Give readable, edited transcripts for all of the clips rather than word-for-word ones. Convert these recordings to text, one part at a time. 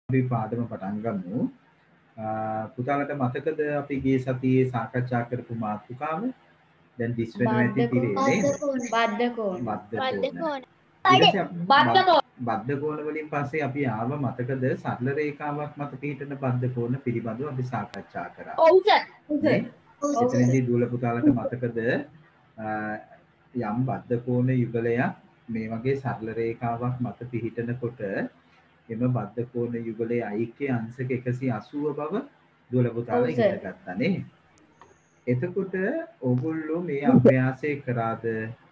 අපි පාඩම පටන් ගමු. පුතාලට මතකද අපි ගිය සතියේ සාකච්ඡා කරපු මාතෘකාව? දැන් දිස් වෙනවා ඇති තිරේ නේද? බද්ධ කෝණ. බද්ධ කෝණ වලින් පස්සේ අපි ආව මතකද සරල රේඛාවක් මත පිහිටන බද්ධ කෝණ පිළිබඳව අපි සාකච්ඡා කරා. ඔව් සර්. එතනදී දුවල පුතාලට මතකද යම් බද්ධ කෝණ යුගලයක් මේ වගේ සරල රේඛාවක් මත පිහිටනකොට එම බද්ධ කෝණ යුගලයේ අයික්‍ය අංශක 180 බව දුවල පුතාලා ඉගෙන ගත්තා නේ. එතකොට ඕගොල්ලෝ මේ අභ්‍යාසය කරාද?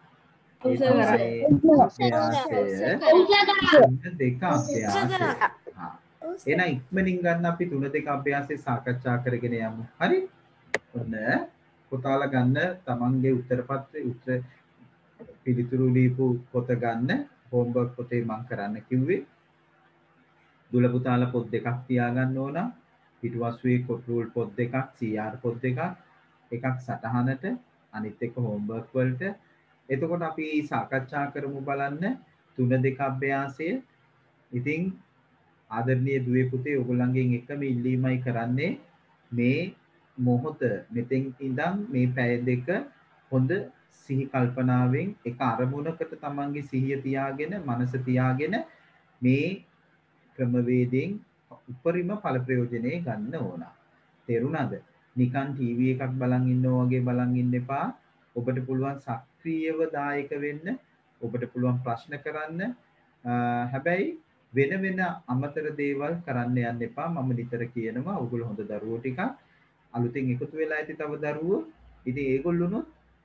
එහෙනම් ඉක්මනින් ගන්න අපි 3-2 අභ්‍යාසය සාකච්ඡා කරගෙන යමු. හරි? ඔන්න පුතාලා ගන්න තමන්ගේ උත්තර පත්‍රේ උත්තර පිළිතුරු ලියපු පොත ගන්න. හෝම්වර්ක් පොතේ මම කරන්න කිව්වේ. දුල පුතාලා පොත් දෙකක් තියාගන්න ඕන. පිටුවස්සේ කොට්රූල් පොත් දෙකක්, CR පොත් දෙකක්, එකක් සටහනට, අනිත් එක හෝම්වර්ක් වලට. එතකොට අපි සාකච්ඡා කරමු බලන්න 3-2 අභ්‍යාසය. ඉතින් ආදරණීය දුවේ පුතේ ඔයගොල්ලන්ගෙන් එකම ඉල්ලීමයි කරන්නේ මේ මොහොත මෙතෙන් ඉඳන් මේ පැය දෙක හොඳ සිහි කල්පනාවෙන් එක අරමුණකට තමන්ගේ සිහිය තියාගෙන මනස තියාගෙන මේ ක්‍රමවේදයෙන් උපරිම ඵල ප්‍රයෝජනෙ ගන්න ඕන. තේරුණාද? නිකන් ටීවී එකක් බලන් ඉන්නවා වගේ බලන් ඉන්න එපා. ඔබට පුළුවන් සක්‍රීයව දායක වෙන්න. ඔබට පුළුවන් ප්‍රශ්න කරන්න. හැබැයි වෙන වෙන අමතර දේවල් කරන්න යන්න එපා. මම නිතර කියනවා ඔයගොල්ලෝ හොඳ දරුවෝ ටිකක් අලුතෙන් එකතු වෙලා ඇති තව දරුවෝ. ඉතින් ඒගොල්ලොනුත්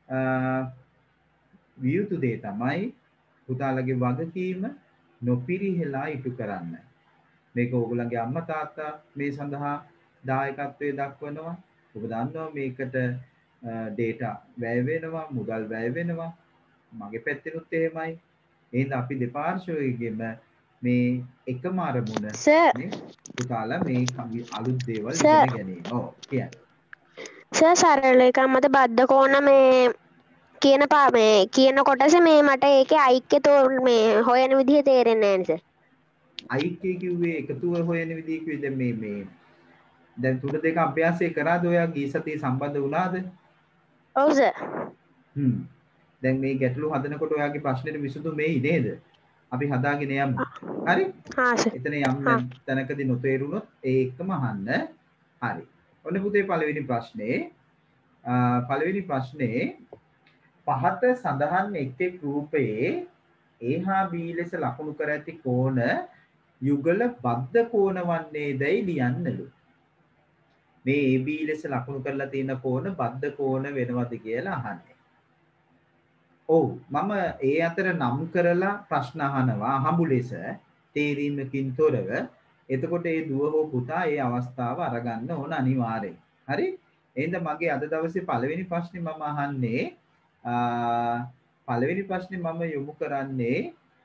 වියුතු දේ තමයි පුතාලගේ වගකීම නොපිරිහෙලා ඉටු කරන්න. මේක ඕගොල්ලන්ගේ අම්මා තාත්තා මේ සඳහා දායකත්වයේ දක්වනවා. ඔබ දන්නවා මේකට data වැය වෙනවා, මුදල් වැය වෙනවා. මගේ පැත්තෙනුත් එහෙමයි. එහෙනම් අපි දෙපාර්ශ්වයේගෙම මේ එකම අරමුණ නේ පුතාලා මේ අලුත් දේවල් ඉගෙන ගැනීම. ඔව් කියන්නේ. සරල එක මත බද්ධ කෝණ මේ කියන මේ කියන කොටස මේ මට ඒකේ අයික්‍ය මේ හොයන විදිහ තේරෙන්නේ නැහැ නේද? අයික්‍ය කිව්වේ එකතුව හොයන විදිහ කිව්වේ මේ දැන් 3-2 අභ්‍යාසය කරාද ඔයා ගිය සතියේ සම්බන්ධ වුණාද? ඔව් සර්. දැන් මේ ගැටලු හදනකොට ඔයාගේ ප්‍රශ්නෙට විසඳුම එයි නේද? අපි හදාගෙන යමු. හරි? හා සර්. එතන යම් තැනකදී නොතේරුණොත් ඒ එක්කම අහන්න. හරි. ඔන්න පුතේ පළවෙනි ප්‍රශ්නේ පහත සඳහන් එක් රූපයේ A හා B ලෙස ලකුණු කර ඇති කෝණ යුගල බද්ධ කෝණ වන්නේදයි ලියන්නලු. මේ AB ලෙස ලකුණු කරලා තියෙන කෝණ බද්ධ කෝණ වෙනවද කියලා අහන්නේ. ඔව් මම ඒ අතර නම් කරලා ප්‍රශ්න අහනවා අහඹු ලෙස තේරීමකින් තොරව. එතකොට ඒ දුව හෝ පුතා ඒ අවස්ථාව අරගන්න ඕන අනිවාර්යෙන්. හරි? එහෙනම් මගේ අද දවසේ පළවෙනි ප්‍රශ්නේ මම අහන්නේ පළවෙනි ප්‍රශ්නේ මම යොමු කරන්නේ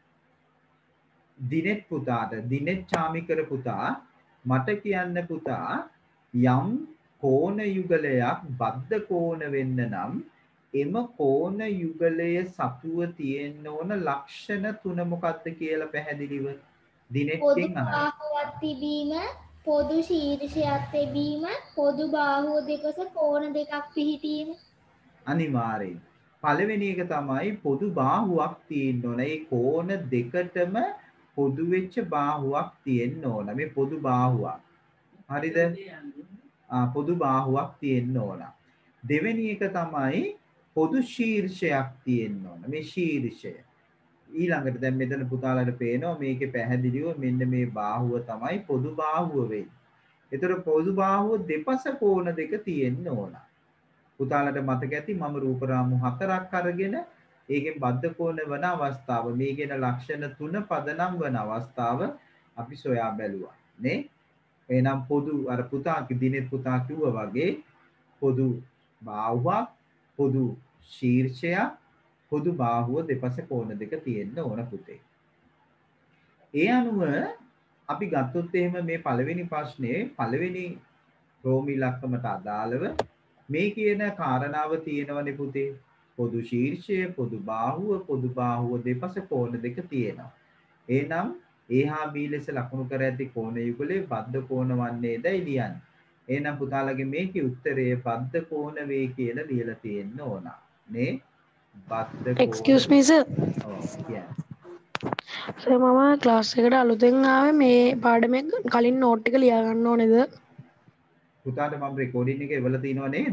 දිනෙත් පුතාට. දිනෙත් චාමිකර පුතා මට කියන්න පුතා යම් කෝණ යුගලයක් බද්ධ කෝණ වෙන්න නම් එම කෝණ යුගලය සතුව තියෙන්න ඕන ලක්ෂණ 3 මොකක්ද කියලා පැහැදිලිව දිනෙත්ගෙන් අහන්න. පොදු බාහුවක් තිබීම, පොදු ශීර්ෂයක් තිබීම, පොදු බාහුව දෙපස කෝණ දෙකක් පිහිටීම. අනිවාර්යෙන්. පළවෙනි එක තමයි පොදු බාහුවක් තියෙන්න ඕන. ඒ කෝණ දෙකටම පොදු වෙච්ච බාහුවක් තියෙන්න ඕන. මේ පොදු බාහුවක්. හරිද? පොදු බාහුවක් තියෙන්න ඕන. දෙවෙනි එක තමයි පොදු ශීර්ෂයක් තියෙන්න ඕන. මේ ශීර්ෂය. ඊළඟට දැන් මෙතන පුතාලට පේනවා මේකේ පැහැදිලිව මෙන්න මේ බාහුව තමයි පොදු බාහුව වෙන්නේ. ඒතර පොදු බාහුව දෙපස කෝණ දෙක තියෙන්න ඕන. පුතාලට මතක ඇති මම රූප රාමු 4ක් අරගෙන ඒකෙන් බද්ධ කෝණ වන අවස්ථාව මේකේන ලක්ෂණ 3 පදනම් වන අවස්ථාව අපි සොයා බැලුවා නේ. එහෙනම් පොදු අර පුතා දිනෙත් පුතා කිව්වා වගේ පොදු බාහුවක් පොදු ශීර්ෂයක් පොදු බාහුව දෙපස කෝණ දෙක තියෙන්න ඕන පුතේ. ඒ අනුව අපි ගත්තොත් එහෙම මේ පළවෙනි ප්‍රශ්නේ පළවෙනි රෝමී ඉලක්කමට අදාළව මේ කියන කාරණාව තියෙනවනේ පුතේ. පොදු ශීර්ෂය, පොදු බාහුව දෙපස කෝණ දෙක තියෙනවා. එහෙනම් A හා B ලෙස ලකුණු කර ඇති කෝණ යුගලයේ බද්ධ කෝණ වන්නේදයි ලියන්න. එහෙනම් පුතාලගේ මේකේ උත්තරය බද්ධ කෝණ වේ කියලා ලියලා තියෙන්න ඕන. නේ? බද්ධ කෝණ. Excuse me sir. ඔව් කියන්නේ. සර් මම ක්ලාස් එකට අලුතෙන් ආවේ මේ පාඩමේ කලින් නෝට් එක ලියා ගන්න ඕනේද? පුතාට මම රෙකෝඩින් එක එවලා තිනව නේද?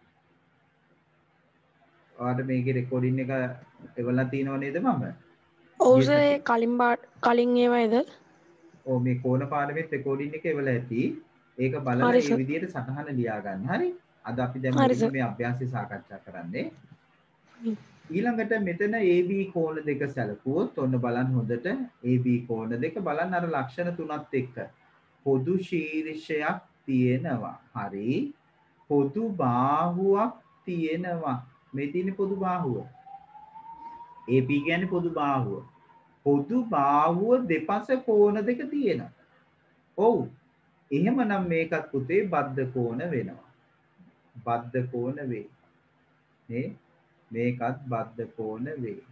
ඔයාලට මේකේ රෙකෝඩින් එක එවලා තිනව නේද මම? ඔව් සර් ඒ කලින් ඒවායිද? ඔව් මේ කෝණ පාඩමේ රෙකෝඩින් එක එවලා ඇති. ඒක බලලා හරි මේ සර්. විදිහට සටහන ලියා ගන්න. හරි? අද අපි දැන් හරි මුලින්ම සර්. මේ අභ්‍යාසය සාකච්ඡා කරන්නේ. ඊළඟට මෙතන AB කෝණ දෙක සැලකුවොත් ඔන්න බලන්න හොඳට AB කෝණ දෙක බලන්න අර ලක්ෂණ තුනත් එක්ක පොදු ශීර්ෂයක් තියෙනවා. හරි. පොදු බාහුවක් තියෙනවා. මේ තියෙන පොදු බාහුව. AB කියන්නේ පොදු බාහුව. පොදු බාහුව දෙපස කෝණ දෙක තියෙනවා. ඔව්. එහෙමනම් මේකත් පුතේ බද්ධ කෝණ වෙනවා. බද්ධ කෝණ වේ. නේ? මේකත් බද්ධ කෝණ වේ.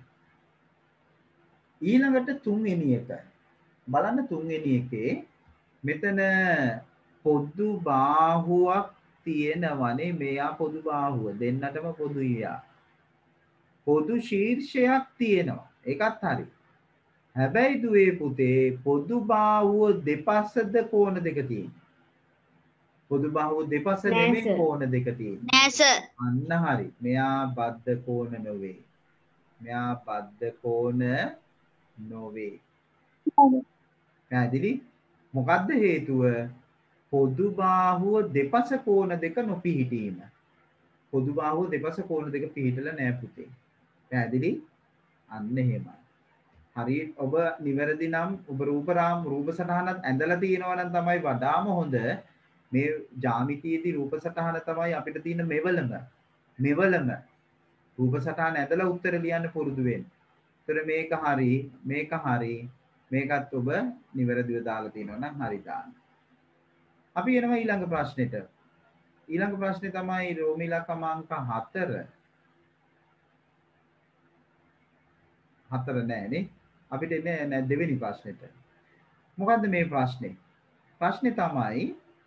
ඊළඟට තුන්වෙනි එක. බලන්න තුන්වෙනි එකේ මෙතන පොදු බාහුවක් තියෙනවනේ. මෙයා පොදු බාහුව. දෙන්නටම පොදුයි යා. පොදු ශීර්ෂයක් තියෙනවා. ඒකත් හරි. හැබැයි දුවේ පුතේ පොදු බාහුව දෙපසද කෝණ දෙක තියෙනවා. පොදු බාහුව දෙපස නෙමෙයි කෝණ දෙක තියෙනවා. නෑ සර්. අන්න හරි. මෙයා බද්ධ කෝණ නොවේ. මෙයා බද්ධ කෝණ නොවේ. පැහැදිලි? මොකද්ද හේතුව? පොදු බාහුව දෙපස කෝණ දෙක නොපිහිටීම. පොදු බාහුව දෙපස කෝණ දෙක පිහිටලා නෑ පුතේ. පැහැදිලි? අන්න එහෙමයි. හරි ඔබ නිවැරදි නම් ඔබ රූප සටහනත් ඇඳලා තියෙනවා නම් තමයි වඩාම හොඳ. මේ ජ්‍යාමිතියේදී රූප සටහන තමයි අපිට තියෙන මෙවලම රූප සටහන ඇඳලා උත්තර ලියන්න පුරුදු වෙන්න. ඒතර මේක හරි මේකත් ඔබ නිවැරදිව දාලා තියෙනවා නම් හරි දාන්න. අපි එනවා ඊළඟ ප්‍රශ්නෙට. ඊළඟ ප්‍රශ්නේ තමයි රෝමිලා ක්‍රමාංක 4. 4 නෑනේ. අපිට එන්නේ දෙවෙනි ප්‍රශ්නෙට. මොකද්ද මේ ප්‍රශ්නේ? ප්‍රශ්නේ තමයි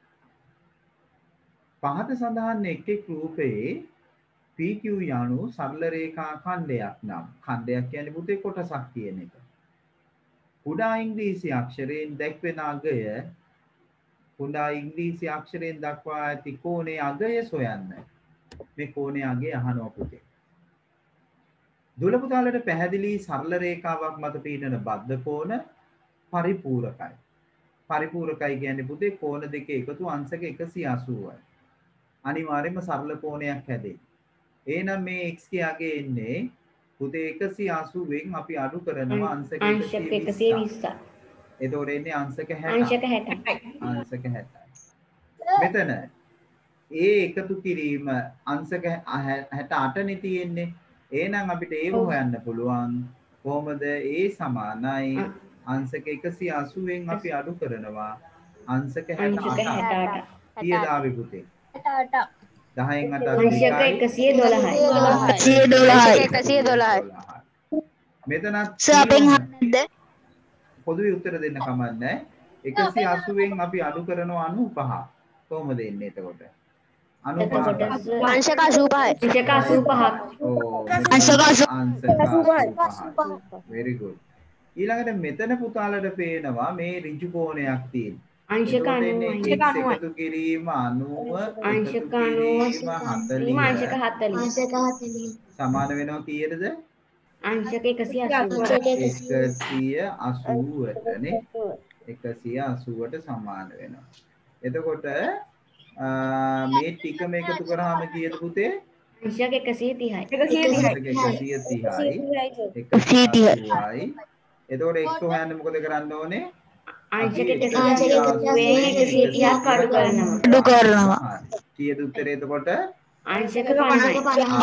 පහත සඳහන් එක් රූපයේ PQ යනු සරල රේඛා ඛණ්ඩයක් නම් ඛණ්ඩයක් කියන්නේ පුතේ කොටසක් කියන එක. කුඩා ඉංග්‍රීසි අක්ෂරයෙන් දැක්වෙන අගය කුඩා ඉංග්‍රීසි අක්ෂරයෙන් දක්වා ඇති කෝණයේ අගය සොයන්න. මේ කෝණයේ අගය අහනවා පුතේ. දුල පුතාලට පැහැදිලි සරල රේඛාවක් මත පිහිටන බද්ධ කෝණ පරිපූරකයි. පරිපූරකයි කියන්නේ පුතේ කෝණ දෙකේ එකතු අංශක 180යි. අනිවාර්යයෙන්ම සරල කෝණයක් හැදේ. එහෙනම් මේ x ගේ අගය එන්නේ පුතේ 180ෙන් අපි අඩු කරනවා අංශක 120. එතකොට එන්නේ අංශක 60. අංශක 60. මෙතන ඒ එකතු කිරීම අංශක 68 නේ තියෙන්නේ. එහෙනම් අපිට ඒව හොයන්න පුළුවන්. කොහොමද? ඒ සමානයි අංශක 180ෙන් අපි අඩු කරනවා අංශක 68. කීයද ආවේ පුතේ? 68. 10න් 8 මෙතනත් පොදුවේ උත්තර දෙන්න කමන්නේ. 180ෙන් අපි අඩු කරනවා 95. කොහොමද එන්නේ එතකොට? 95. අංශක 85යි. very good. ඊළඟට මෙතන පුතාලට පේනවා මේ ඍජු කෝණයක් තියෙන. අංශක 90 එකතු කිරීම 90 අංශක 90 අංශක 40 සමාන වෙනවා කීයටද? අංශක 180ට නේ 180ට සමාන වෙනවා. එතකොට මේ ටිකම එකතු කරාම කීයද පුතේ? අංශක 130යි. 130යි. එතකොට x හොයන්න මොකද කරන්න ඕනේ? අංශක 130ක් අඩු කරනවා. කීයද උත්තරේ එතකොට? අංශක 50යි.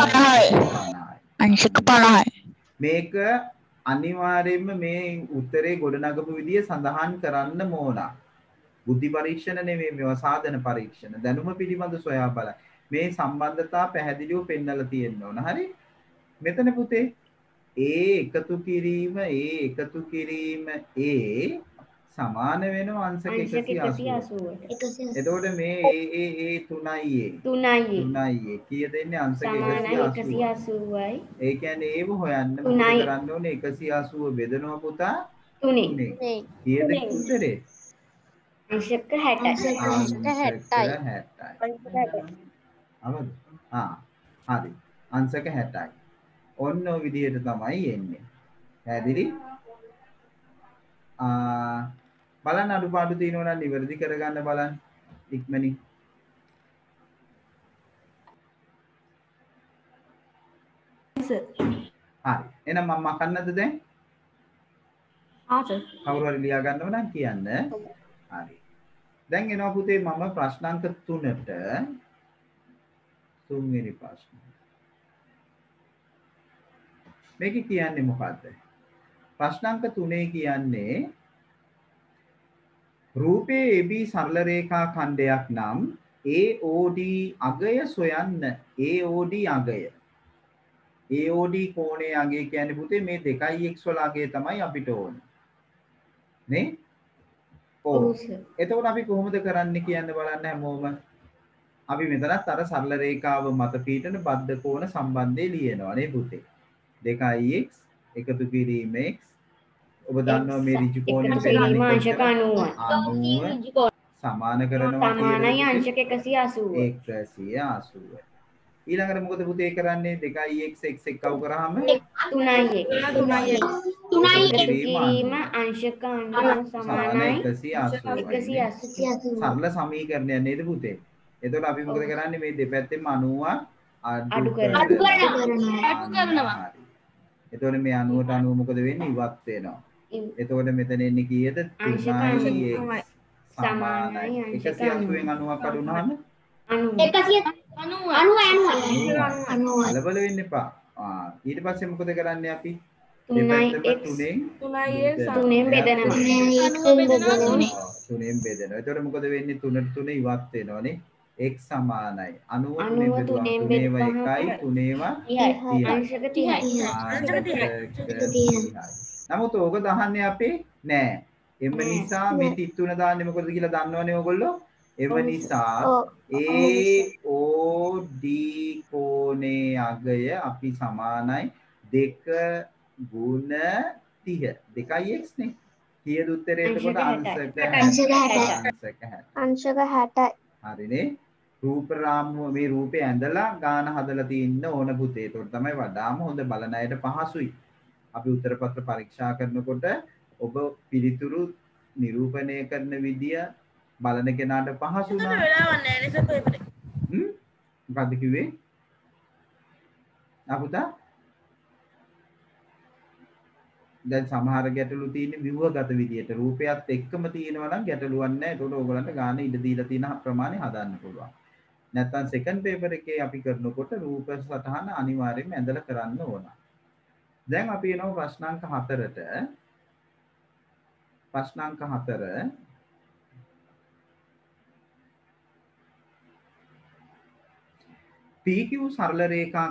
අංශක 50යි. මේක අනිවාර්යයෙන්ම මේ උත්තරේ ගොඩනගපු විදිය සඳහන් කරන්න ඕන. බුද්ධි පරීක්ෂණ නෙමෙයි මේවා සාධන පරීක්ෂණ. දැනුම පිළිබඳ සොයා බලන්න. මේ සම්බන්ධතා පැහැදිලිව පෙන්වලා තියෙන්න ඕන. හරි? මෙතන පුතේ ඒ එකතු කිරීම සමාන වෙනවා අංශක අංශක 180. 180ට. එතකොට මේ ඒ 3යි ඒ. 3යි. 3යි ඒ. කීයද එන්නේ අංශක සමානයි 180. 180යි. ඒ කියන්නේ ඒව හොයන්න මොකද 3යි. කරන්න ඕනේ 180 බෙදනවා පුතා 3යි. 3. කීයද උත්තරේ? අංශක 60යි. අංශක 60යි. අවද? හරි. අංශක 60යි. ඔන්න ඔය විදිහට තමයි එන්නේ. පැහැදිලි? බලන්න අඩුපාඩු තියෙනවා නම් නිවැරදි කරගන්න බලන්න ඉක්මනින්. සර්. හරි. එහෙනම් මම මකන්නද දැන්? සර්. කවුරු හරි ලියා ගන්නව නම් කියන්න. හරි. දැන් එනවා පුතේ මම ප්‍රශ්නාංක 3ට තුන්වෙනි ප්‍රශ්න. මේක කියන්නේ මොකද්ද? ප්‍රශ්නාංක 3 කියන්නේ රූපයේ AB සරල රේඛා ඛණ්ඩයක් නම් AOD අගය සොයන්න. AOD අගය. AOD කෝණයේ අගය කියන්නේ පුතේ මේ 2x වල අගය තමයි අපිට ඕනේ. නේ? ඔව්. එතකොට අපි කොහොමද කරන්නේ කියන්න බලන්න හැමෝම. අපි මෙතනත් අර සරල රේඛාව මත පීඩන බද්ධ කෝණ සම්බන්ධය ලියනවා නේ පුතේ. 2x එකතු කිරීම x ඔබ දන්නවා මේ ඍජු කෝණය කිරීම අංශක 90 සමාන කරනවා සමානයි අංශක 180. 180. ඊළඟට මොකද පුතේ කරන්නේ 2x x එක්කව කරාම 3යි. කිරීම අංශක 90 සමානයි 180. සරල සමීකරණයක් නේද පුතේ? එතකොට අපි මොකද කරන්නේ මේ දෙපැත්තෙම 90 අඩු කරනවා. එතකොට මේ 90ට 90 මොකද වෙන්නේ? ඉවත් වෙනවා. එතකොට මෙතන එන්නේ කීයද? 3යි සමානයි. 180න් 90ක් අඩු වුණාම 90. ලබල වෙන්න එපා. ඊට පස්සේ මොකද කරන්නේ අපි? දෙපැත්තම 3ෙන් බෙදනවා. 3ෙන් බෙදනවා. එතකොට මොකද වෙන්නේ? 3ට 3 ඉවත් වෙනවනේ. x සමානයි 90 3 බෙදුවා 3 අංශක 30යි. නමුත් ඕක දහන්නේ අපේ නෑ. එම නිසා මේ 33 දාන්නේ මොකද කියලා දන්නවනේ ඔයගොල්ලෝ? එම නිසා AOD කෝණේ අගය අපි සමානයි 2 ගුණ 30. 2x නේ. කීයද උත්තරේ එතකොට අංශක 60යි. හරිනේ. රූප රාමුව මේ රූපේ ඇඳලා ගාන හදලා තින්න ඕන පුතේ. ඒකට තමයි වඩාම හොඳ බලන අයට පහසුයි. අපි උත්තර පත්‍ර පරීක්ෂා කරනකොට ඔබ පිළිතුරු නිරූපණය කරන විදිය බලන කෙනාට පහසු නා. වෙලාවක් නැහැ නේ සර් පේපරේ. මොකද්ද කිව්වේ? අපුතා දැන් සමහර ගැටලු තියෙන්නේ ව්‍යුහගත විදියට රූපයත් එක්කම තියෙනවා නම් ගැටලුවක් නැහැ. ඒකට ඕගොල්ලන්ට ගාන ඉඩ දීලා තියෙන ප්‍රමාණය හදන්න පුළුවන්. නැත්නම් සෙකන්ඩ් පේපර් එකේ අපි කරනකොට රූප සටහන අනිවාර්යයෙන්ම ඇඳලා කරන්න ඕන. දැන් අපි එනවා ප්‍රශ්නාංක 4ට. ප්‍රශ්නාංක 4 PQ සරල රේඛා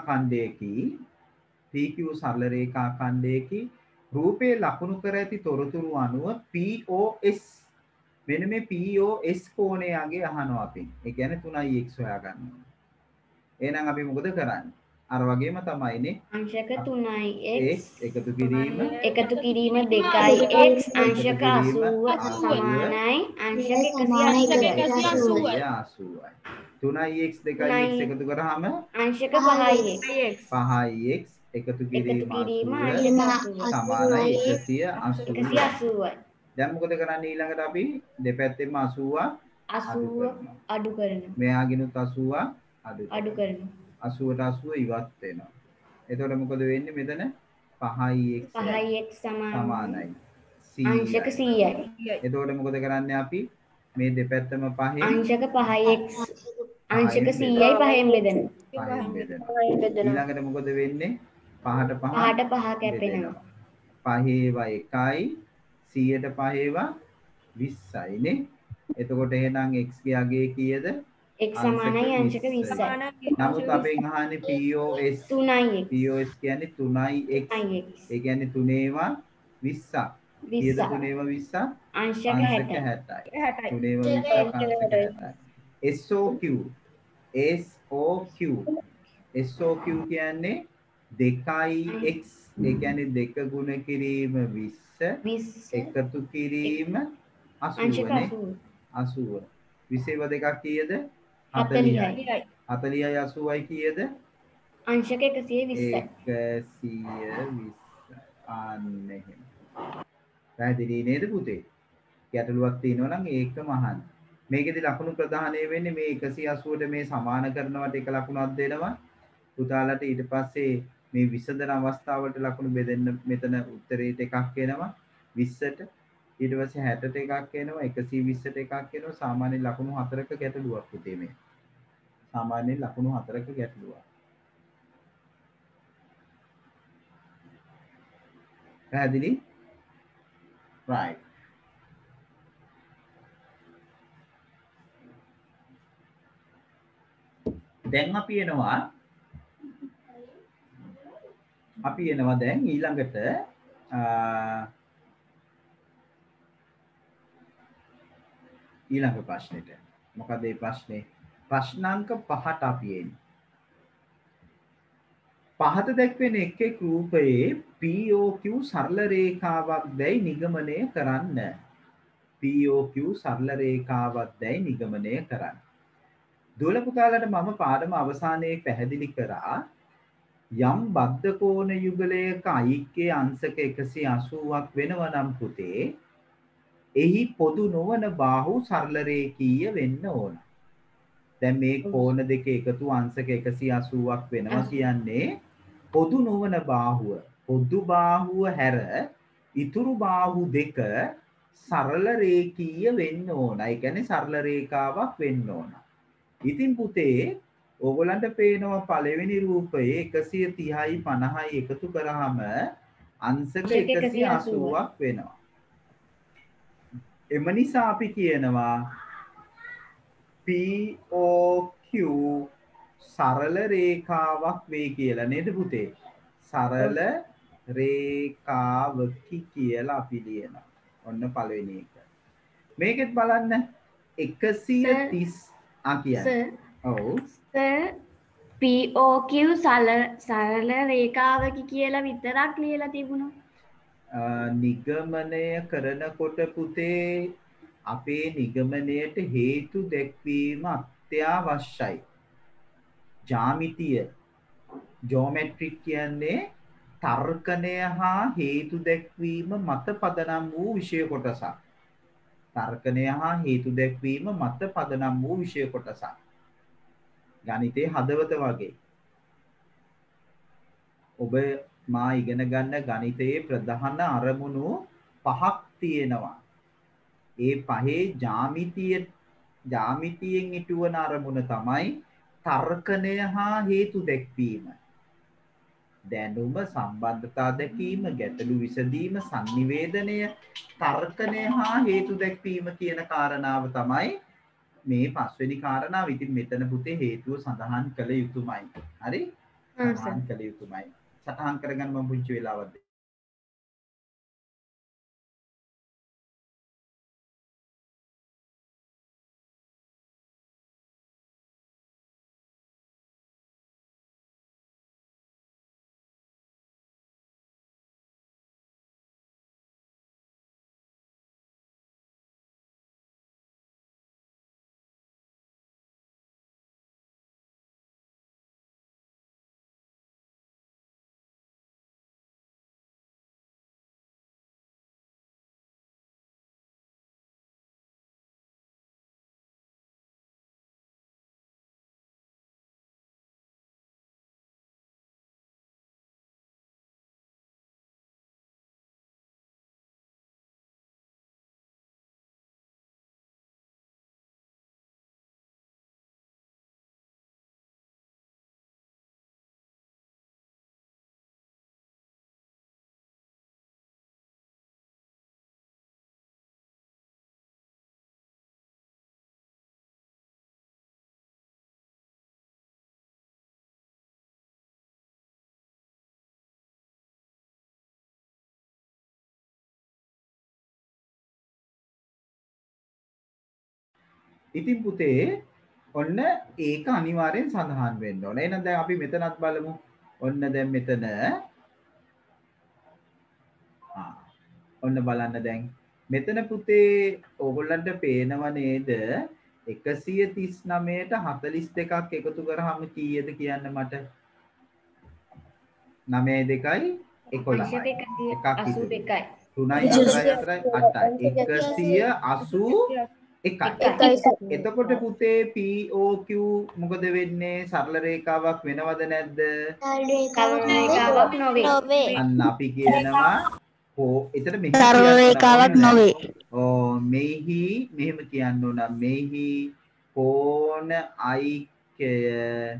ඛණ්ඩයේකී රූපේ ලකුණු කර ඇති තොරතුරු අනුව POS මෙන්න මේ POS කෝණය යගේ අහනවා අපි. ඒ කියන්නේ 3x හොයා ගන්නවා. එහෙනම් අපි මොකද කරන්නේ? අර වගේම තමයිනේ අංශක 3x එකතු කිරීම 2x අංශක 80 සමානයි අංශක 180යි. 3x 2x එකතු කරාම අංශක 5x එකතු කිරීම සමානයි 180යි. දැන් මොකද කරන්නේ ඊළඟට අපි දෙපැත්තෙම 80 අඩු කරනවා. මෙයාගෙනුත් 80 අඩු කරනවා. 80ට 80 ඉවත් වෙනවා. එතකොට මොකද වෙන්නේ මෙතන 5x සමානයි අංශක 100යි. එතකොට මොකද කරන්නේ අපි මේ දෙපැත්තම 5 අංශක 5x අංශක 100යි 5ෙන් බෙදනවා. ඊළඟට මොකද වෙන්නේ 5ට 5 කැපෙනවා. 5 1යි 100ට 5 20යි නේ. එතකොට එහෙනම් x ගේ අගය කීයද? x සමානයි අංශක 20යි. නමුත් අපෙන් අහන්නේ POS 3x. POS කියන්නේ 3x. ඒ කියන්නේ 3 20ක්. කීයද 20. තුනේම 20ක්? අංශක අංශක 60. 60යි. 60යි. තුනේම 20ක් අංශක 60යි. SOQ කියන්නේ 2x ඒ කියන්නේ 2 ගුණ කිරීම 20 20 එකතු කිරීම 80 අංශක නේ 80. 80 20 2ක් කීයද 40යි 40යි. 40යි 80යි කීයද අංශක 120යි. 120 අන්න එහෙම පැහැදිලි නේද පුතේ ගැටලුවක් තියෙනවා නම් ඒකම අහන්න මේකෙදි ලකුණු ප්‍රදානය වෙන්නේ මේ 180ට මේ සමාන කරනවට එක ලකුණක් දෙනවා පුතාලට ඊට පස්සේ මේ විසඳන අවස්ථාවලට ලකුණු බෙදෙන්න මෙතන උත්තරේට එකක් එනවා 20ට ඊට පස්සේ 60ට එකක් එනවා 120ට එකක් එනවා සාමාන්‍ය ලකුණු 4ක ගැටලුවක් පුතේ මේ සාමාන්‍ය ලකුණු 4ක ගැටලුවක් පැහැදිලි right දැන් අපි එනවා දැන් ඊළඟට ඊළඟ ප්‍රශ්නෙට මොකද මේ ප්‍රශ්නේ ප්‍රශ්නාංක 5ට අපි එන්නේ පහත දැක්වෙන එක් රූපයේ POQ සරල රේඛාවක් දැයි නිගමනය කරන්න POQ සරල රේඛාවක් දැයි නිගමනය කරන්න දුවල පුතාලට මම පාඩම අවසානයේ පැහැදිලි කරා යම් බද්ධ කෝණ යුගලයක අයික්කේ අංශක 180ක් වෙනවා නම් පුතේ එහි පොදු නොවන බාහු සරල රේඛීය වෙන්න ඕන. දැන් මේ කෝණ දෙක එකතු අංශක 180ක් වෙනවා කියන්නේ පොදු නොවන බාහුව. පොදු බාහුව හැර ඉතුරු බාහු දෙක සරල රේඛීය වෙන්න ඕන. ඒ කියන්නේ සරල රේඛාවක් වෙන්න ඕන. ඉතින් පුතේ ඕගොල්ලන්ට පේනවා පළවෙනි රූපයේ 130යි 50යි එකතු කරාම අංශක 180ක් වෙනවා. එම නිසා අපි කියනවා POQ සරල රේඛාවක් වේ කියලා නේද පුතේ? සරල රේඛාවකි කියලා අපි ලියනවා. ඔන්න පළවෙනි එක. මේකෙත් බලන්න 130 කියන්නේ. ඔව්. සර් POQ සරල රේඛාවකි කියලා විතරක් ලියලා තිබුණා. නිගමනය කරනකොට පුතේ අපේ නිගමනයට හේතු දැක්වීම අත්‍යවශ්‍යයි. ජ්‍යාමිතිය ජෝමෙට්‍රික් කියන්නේ තර්කණය හා හේතු දැක්වීම මත පදනම් වූ විෂය කොටසක්. තර්කණය හා හේතු දැක්වීම මත පදනම් වූ විෂය කොටසක්. ගණිතයේ හදවත වගේ. ඔබ මා ඉගෙන ගන්න ගණිතයේ ප්‍රධාන අරමුණු 5ක් තියෙනවා. ඒ පහේ ජ්‍යාමිතියෙන් ඉටුවන අරමුණ තමයි තර්කණය හා හේතු දැක්වීම. දැනුම සම්බන්ධතා දැකීම, ගැටලු විසඳීම, sannivedanaya, තර්කණය හා හේතු දැක්වීම කියන කාරණාව තමයි මේ පස්වෙනි කාරණාව. ඉතින් මෙතන පුතේ හේතුව සඳහන් කළ යුතුමයි. හරි? සඳහන් කළ යුතුමයි. සටහන් කරගන්න මම පුංචි වෙලාවක් ඉතින් පුතේ ඔන්න ඒක අනිවාර්යෙන් සඳහන් වෙන්න ඕනේ. එහෙනම් දැන් අපි මෙතනත් බලමු. ඔන්න දැන් මෙතන ඔන්න බලන්න දැන් මෙතන පුතේ ඕගොල්ලන්ට පේනව නේද 139ට 42ක් එකතු කරාම කීයද කියන්න මට 9 2යි 11යි එකක් ඉතුරු 3යි 4යි 8යි 181යි එතකොට පුතේ POQ මොකද වෙන්නේ සරල රේඛාවක් වෙනවද නැද්ද රේඛාවක් නොවේ. අන්න අපි කියනවා එතන මෙහි සරල රේඛාවක් නොවේ. මෙහි මෙහෙම කියන්න ඕන මෙහි කෝණ ඓක්‍යය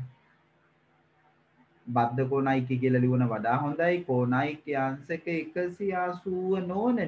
බද්ධ කෝණ ඓක්‍ය කියලා ලියවන වඩා හොඳයි කෝණ ඓක්‍ය අංශක 180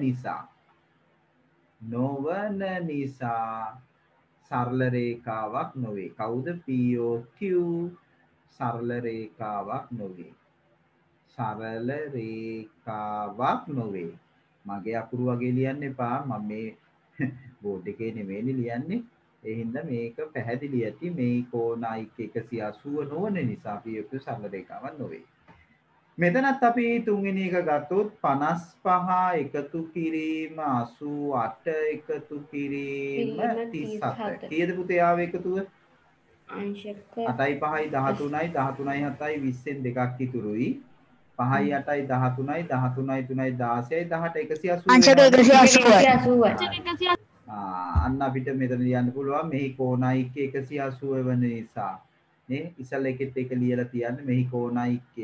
නොවන නිසා සරල රේඛාවක් නොවේ කවුද POQ සරල රේඛාවක් නොවේ සරල රේඛාවක් නොවේ මගේ අකුරු වගේ ලියන්න එපා මම මේ බෝඩ් එකේ නෙමෙයි ලියන්නේ ඒ හින්දා මේක පැහැදිලි ඇති මේ කෝණ ඓක්‍ය 180 නොවන නිසා POQ සරල රේඛාවක් නොවේ මෙතනත් අපි තුන්වෙනි එක ගත්තොත් 55 එකතු කිරීම 88 එකතු කිරීම 37 කීයද පුතේ ආවේ එකතුව අංශක 8යි 5යි 13යි 13යි 7යි 20න් දෙකක් ඉතුරුයි 5යි 8යි 13යි 13යි 3යි 16යි 18 අංශක 180යි. අන්න අපිට මෙතන ලියන්න පුළුවන් මෙහි කෝණ ඓක්‍ය 180 වෙන නිසා නේ ඉස්සල් එකෙත් එක ලියලා තියන්න මෙහි කෝණ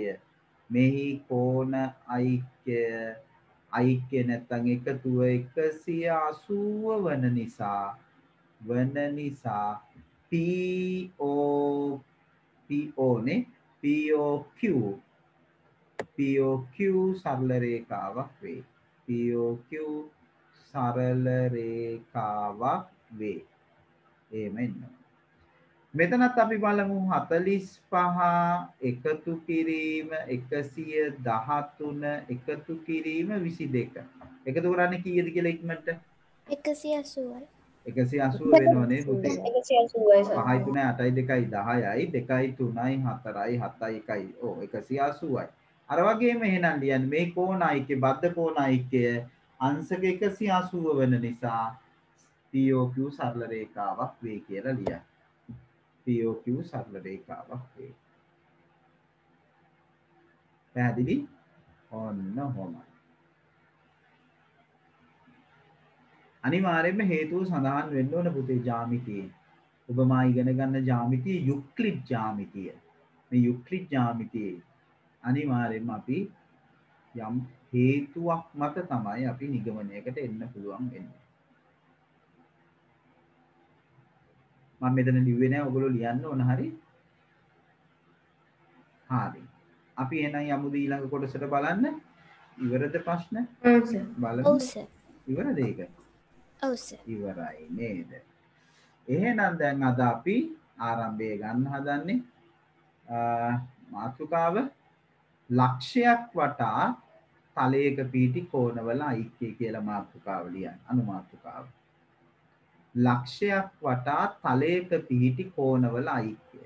ඓක්‍ය නැත්තම් එකතුව 180 වන නිසා POQ සරල රේඛාවක් වේ. POQ සරල රේඛාවක් වේ. එහෙම එන්න. මෙතනත් අපි බලමු 45 එකතු කිරීම 113 එකතු කිරීම 22. එකතු කරන්නේ කීයද කියලා ඉක්මනට 180යි. 180 වෙනවනේ පුතේ. 5යි 3යි 8යි 2යි 10යි 2යි 3යි 4යි 7යි 1යි. ඔව් 180යි. අර වගේම එහෙනම් ලියන්නේ මේ කෝණ ඓක්‍ය බද්ධ කෝණ ඓක්‍ය අංශක 180 වෙන නිසා POQ සරල රේඛාවක් වේ කියලා ලියන්න. POQ සරල රේඛාවක් වේ. පැහැදිලි? ඔන්න ඔහොමයි. අනිවාර්යයෙන්ම හේතුව සඳහන් වෙන්න ඕන පුතේ ජ්‍යාමිතියේ. ඔබ මා ඉගෙන ගන්න ජ්‍යාමිතිය යුක්ලිඩ් ජ්‍යාමිතිය. මේ යුක්ලිඩ් ජ්‍යාමිතියේ අනිවාර්යයෙන්ම අපි යම් හේතුවක් මත තමයි අපි නිගමනයකට එන්න පුළුවන් වෙන්නේ. මම මෙතන ලිව්වේ නැහැ ඔයගොල්ලෝ ලියන්න ඕන හරි. හරි. අපි එහෙනම් යමුද ඊළඟ කොටසට බලන්න. ඉවරද ප්‍රශ්න? බලමු. ඔව් සර්. ඉවරද ඒක? ඔව් සර්. ඉවරයි නේද? එහෙනම් දැන් අද අපි ආරම්භය ගන්න හදන්නේ මාතෘකාව ලක්ෂයක් වටා තලයක පිහිටි කෝණවල ඓක්‍ය කියලා මාතෘකාව ලියන්න. අනුමාතෘකාව. ලක්ෂයක් වටා තලයක පිහිටි කෝණවල ඓක්‍ය.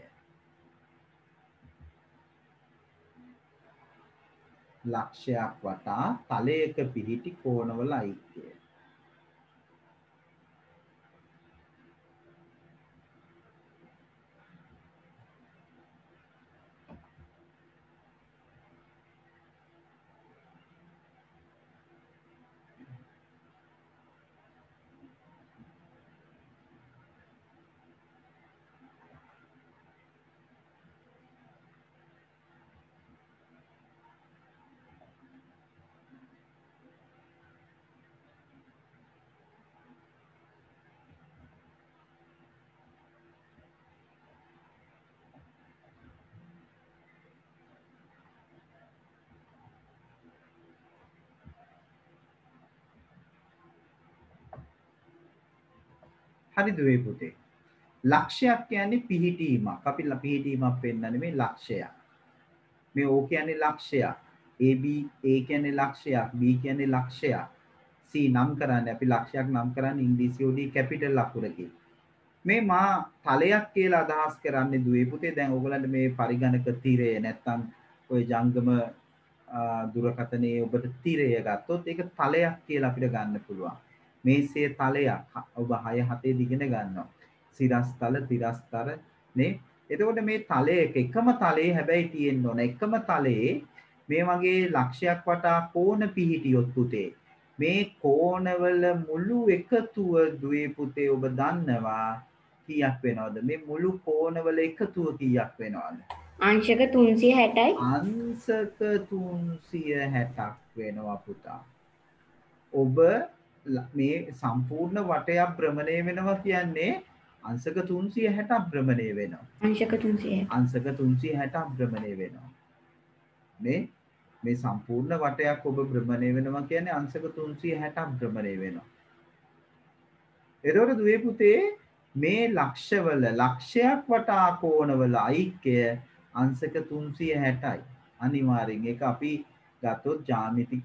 ලක්ෂයක් වටා තලයක පිහිටි කෝණවල ඓක්‍ය. හරිද මේ පුතේ? ලක්ෂයක් කියන්නේ පිහිටීමක්. අපි පිහිටීමක් පෙන්නන්නේ මේ ලක්ෂයක්. මේ O කියන්නේ ලක්ෂයක්. AB A කියන්නේ ලක්ෂයක්. B කියන්නේ ලක්ෂයක්. C නම් කරන්නේ අපි ලක්ෂයක් නම් කරන්නේ ඉංග්‍රීසි වලින් කැපිටල් අකුරකින්. මේ මා තලයක් කියලා අදහස් කරන්නේ දුවේ පුතේ. දැන් ඕගලන්ට මේ පරිගණක තිරය නැත්තම් ඔය ජංගම දුරකථනයේ ඔබට තිරය ගත්තොත් ඒක තලයක් කියලා අපිට ගන්න පුළුවන්. මේසේ තලයක් ඔබ 6 7 දිගින ගන්නවා. සිරස්තල තිරස්තර නේ. එතකොට මේ තලයක එකම තලයේ හැබැයි තියෙන්න ඕන. එකම තලයේ මේ වගේ ලක්ෂයක් වටා කෝණ පිහිටියොත් පුතේ මේ කෝණවල මුළු එකතුව දුවේ පුතේ ඔබ දන්නවා කීයක් වෙනවද? මේ මුළු කෝණවල එකතුව කීයක් වෙනවද? අංශක 360යි. අංශක 360ක් වෙනවා පුතා. ඔබ මේ සම්පූර්ණ වටයක් භ්‍රමණය වෙනවා කියන්නේ අංශක 360ක් භ්‍රමණය වෙනවා. අංශක 360. අංශක 360ක් භ්‍රමණය වෙනවා. මේ සම්පූර්ණ වටයක් ඔබ භ්‍රමණය වෙනවා කියන්නේ අංශක 360ක් භ්‍රමණය වෙනවා. එතකොට දුවේ පුතේ මේ ලක්ෂවල ලක්ෂයක් වටා කෝණවල ඓක්‍ය අංශක 360යි. අනිවාර්යෙන් ඒක අපි ගත්තොත් ජ්‍යාමිතික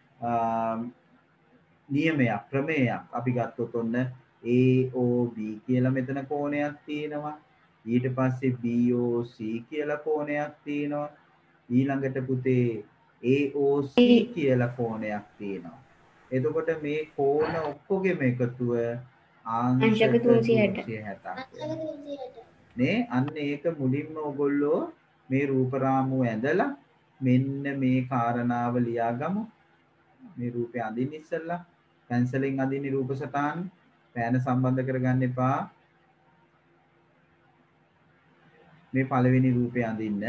නියමයක් ප්‍රමේයයක්. අපි ගත්තොත් ඔන්න AOB කියලා මෙතන කෝණයක් තියෙනවා. ඊට පස්සේ BOC කියලා කෝණයක් තියෙනවා. ඊළඟට පුතේ AOC කියලා කෝණයක් තියෙනවා. එතකොට මේ කෝණ ඔක්කොගෙම එකතුව අංශක 360ක් නේ. අන්න ඒක මුලින්ම ඔයගොල්ලෝ මේ රූප රාමුව ඇඳලා මෙන්න මේ කාරණාව ලියාගමු. මේ රූපය අඳින්න ඉස්සෙල්ලා පැන්සලෙන් අඳින්න රූප සටහන් පෑන සම්බන්ධ කරගන්න එපා. මේ පළවෙනි රූපය අඳින්න.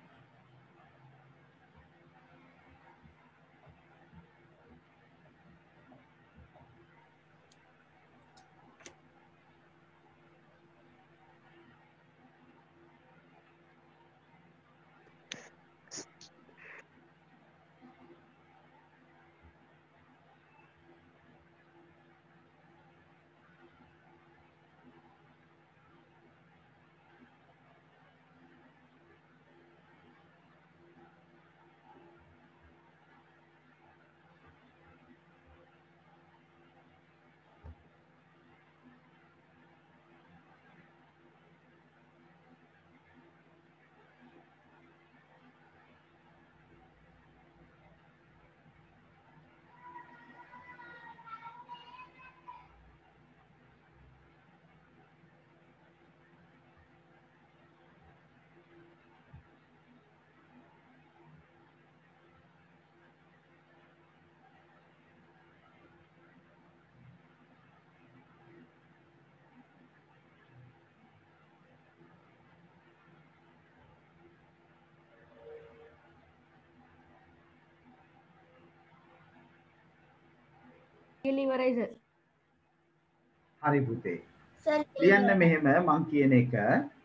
ඉවරයි සර්. හරි පුතේ. සර් ලියන්න මෙහෙම මං කියන එක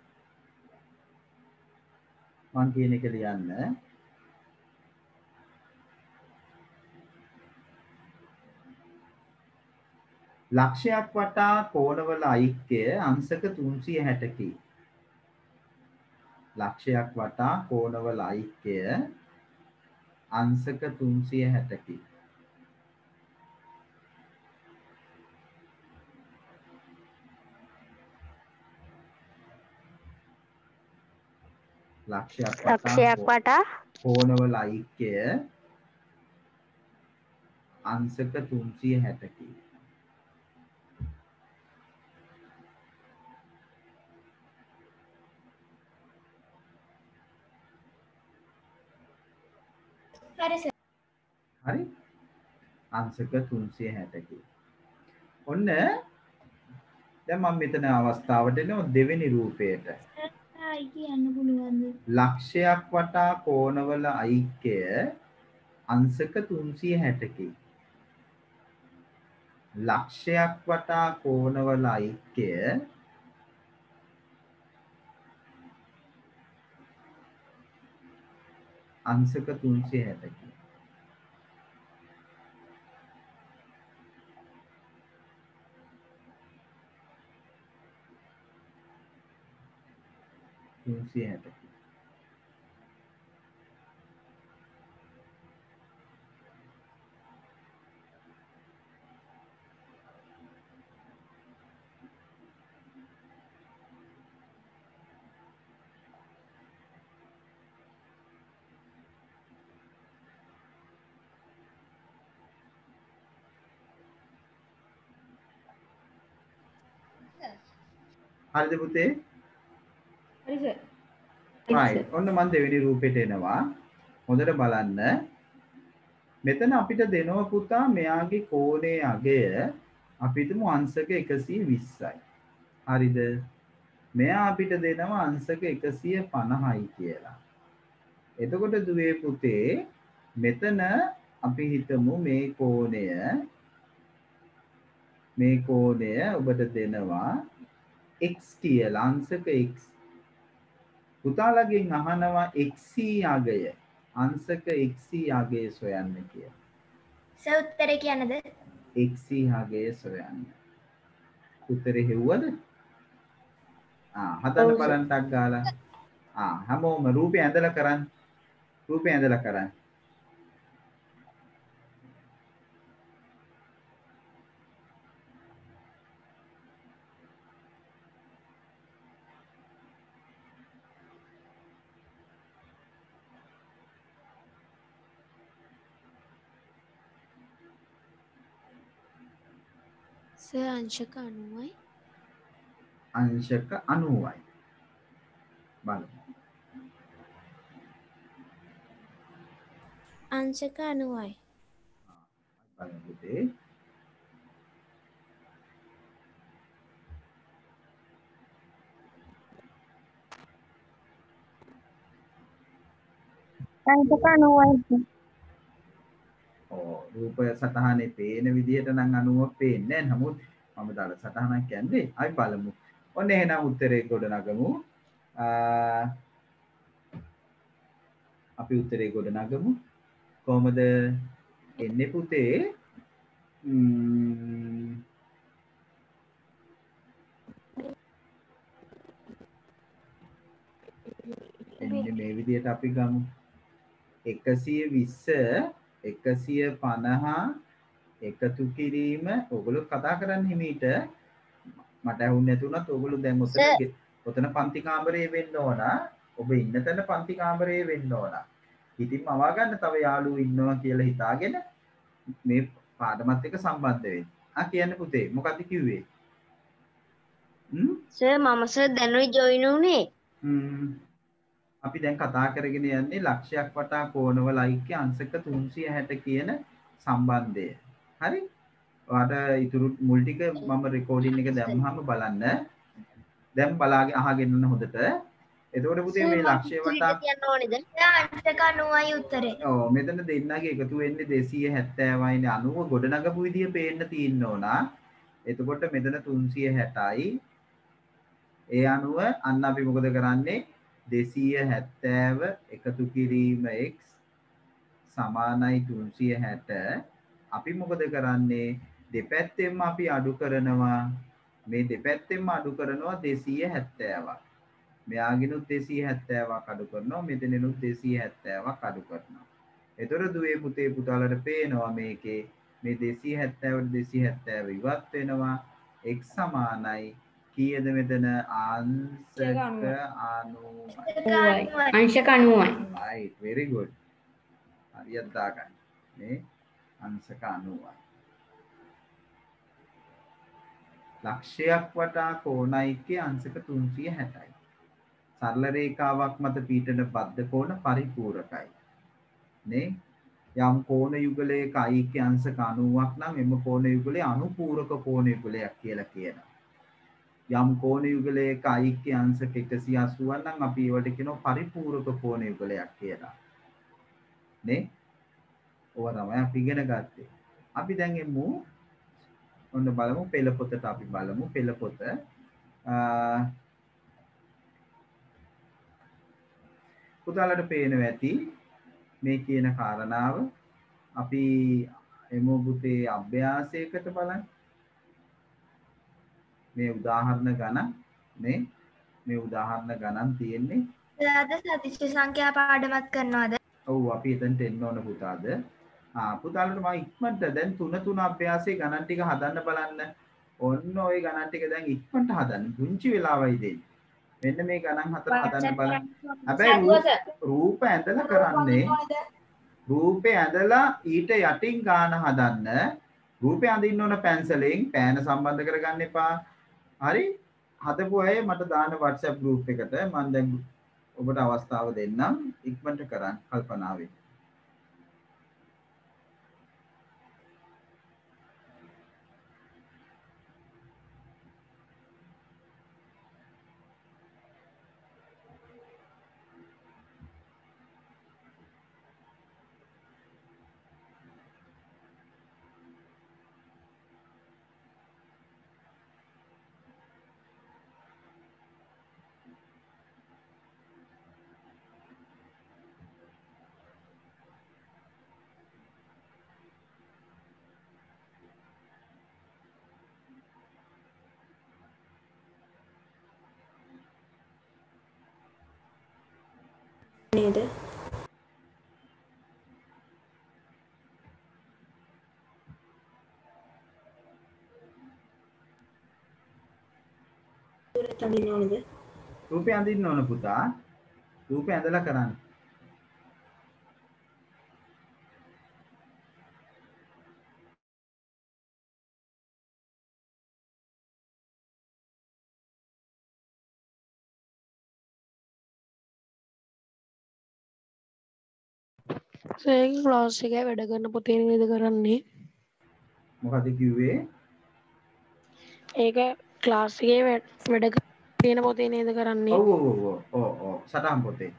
ලියන්න. ලක්ෂයක් වටා කෝණවල ඓක්‍ය අංශක 360කි. ලක්ෂයක් වටා කෝණවල ඓක්‍ය අංශක 360කි. ලක්ෂයක් වටා කෝණවල ඓක්‍ය අංශක 360කි. හරි සර්. හරි අංශක 360කි. ඔන්න දැන් මම මෙතන අවස්ථාවට එනවා දෙවෙනි රූපයට. ආයි කියන්න පුළුවන්ද? ලක්ෂයක් වටා කෝණවල ඓක්‍ය අංශක 360කි. ලක්ෂයක් වටා කෝණවල ඓක්‍ය අංශක 360කි. හරිද පුතේ? හරි සර්. right. ඔන්න මම දෙවෙනි රූපෙට එනවා. හොඳට බලන්න. මෙතන අපිට දෙනවා පුතා මෙයාගේ කෝණයේ අගය අපි හිතමු අංශක 120යි. හරිද? මෙයා අපිට දෙනවා අංශක 150යි කියලා. එතකොට දුවේ පුතේ මෙතන අපි හිතමු මේ කෝණය ඔබට දෙනවා x කියලා අංශක x. පුතාලගෙන් අහනවා xc අගය අංශක xc අගය සොයන්න කියලා. සර් උත්තරේ කියන්නද? xc අගය සොයන්න. උත්තරේ හෙව්වද? හදන්න බලන්න ටක් ගාලා. හැමෝම රූපේ ඇඳලා කරන්න. රූපේ ඇඳලා කරන්න. සර් අංශක 90යි. අංශක 90යි. බලමු. අංශක 90යි. බලමු පුතේ. අංශක 90යි. රූප සටහනේ පේන විදිහට නම් 90ක් පේන්නේ නැහැ. නමුත් මම දාලා සටහනක් කියන්නේ. අපි බලමු. ඔන්න එහෙනම් උත්තරේ ගොඩනගමු. අපි උත්තරේ ගොඩනගමු. කොහමද එන්නේ පුතේ? එන්නේ මේ විදිහට අපි ගමු. 120 150 එකතු කිරීම ඔයගොල්ලෝ කතා කරන්නේ හිමීට මට ඇහුන්නේ නැතුණත් ඔයගොල්ලෝ දැන් ඔතන පන්ති කාමරයේ වෙන්න ඕන. ඔබ ඉන්න තැන පන්ති කාමරයේ වෙන්න ඕන. ඉතින් මවා ගන්න තව යාළුවෝ ඉන්නවා කියලා හිතාගෙන මේ පාඩමත් එක්ක සම්බන්ධ වෙන්න. කියන්න පුතේ මොකද්ද කිව්වේ? සර් මම සර් දැනුයි ජොයින් උනේ. අපි දැන් කතා කරගෙන යන්නේ ලක්ෂයක් වටා කෝණවල ඓක්‍ය අංශක 360 කියන සම්බන්ධය. හරි? ඔයාලට ඊටු මුල් ටික මම රෙකෝඩින් එක දැම්මහම බලන්න. දැන් බලාගෙන අහගෙන ඉන්න හොඳට. එතකොට පුතේ මේ ලක්ෂය වටා කියන්න ඕනේද? අංශක 90යි උත්තරේ. ඔව් මෙතන දෙන්නගේ එකතු වෙන්නේ 270යිනේ 90 ගොඩනගපු විදිය පේන්න තියෙන්න ඕන. එතකොට මෙතන 360යි. ඒ අනුව අන්න අපි මොකද කරන්නේ? 270 එකතු කිරීම x සමානයි 360. අපි මොකද කරන්නේ? දෙපැත්තෙන්ම අපි අඩු කරනවා. මේ දෙපැත්තෙන්ම අඩු කරනවා 270ක්. මෙයාගෙනුත් 270ක් අඩු කරනවා. මෙතනිනුත් 270ක් අඩු කරනවා. එතකොට දුවේ පුතේ පුතාලට පේනවා මේකේ මේ 270 ඉවත් වෙනවා. x සමානයි කීයද මෙතන? අංශක 90යි. අංශක 90යි. right very good. හරියට දාගන්න. මේ අංශක 90යි. ලක්ෂයක් වටා කෝණයිකේ අංශක 360යි. සරල රේඛාවක් මත පීඩන බද්ධ කෝණ පරිපූර්ණකයි. නේ? යම් කෝණ යුගලයක ඓක්‍ය අංශක 90ක් නම් එම කෝණ යුගලයේ අනුපූරක කෝණ යුගලයක් කියලා කියනවා. යම් කෝණ යුගලයක ඓක්‍ය අංශක 180ක් නම් අපි ඒවට කියනවා පරිපූර්ණක කෝණ යුගලයක් කියලා. නේ? ඕවා තමයි අපි ඉගෙන ගත්තේ. අපි දැන් එමු ඔන්න බලමු පෙළ පොතට අපි බලමු පෙළ පොත. පුතාලට පේනවා ඇති මේ කියන කාරණාව. අපි එමු පුතේ අභ්‍යාසයකට බලන්න. මේ උදාහරණ ගණන් මේ උදාහරණ ගණන් තියෙන්නේ. අද සතිස්ස සංඛ්‍යා පාඩමක් කරනවද? ඔව් අපි එතනට එන්න ඕන පුතාද. පුතාලට මම ඉක්මනට දැන් 3 අභ්‍යාසයේ ගණන් ටික හදන්න බලන්න. ඔන්න ওই ගණන් ටික දැන් ඉක්මනට හදන්න. පුංචි වෙලාවයි දෙන්නේ. මෙන්න මේ ගණන් 4 හදන්න බලන්න. හැබැයි රූප ඇඳලා කරන්නේ. රූපේ ඇඳලා ඊට යටින් ගාන හදන්න. රූපේ අඳින්න ඕන පැන්සලෙන් පෑන සම්බන්ධ කරගන්න එපා. හරි? හදපු අය මට දාන්න WhatsApp group එකට මම දැන් ඔබට අවස්ථාව දෙන්නම් ඉක්මනට කරන්න කල්පනාවෙන්. නේද? දුරට අඳින්න ඕනද? රූපේ අඳින්න ඕන පුතා. රූපේ ඇඳලා කරන්න. සර් ක්ලාස් එකේ වැඩ කරන පොතේ නේද කරන්නේ? මොකද කිව්වේ? ඒක ක්ලාස් එකේ වැඩ තියෙන පොතේ නේද කරන්නේ? ඔව් ඔව් ඔව් ඔව් ඔව් සටහන් පොතේ.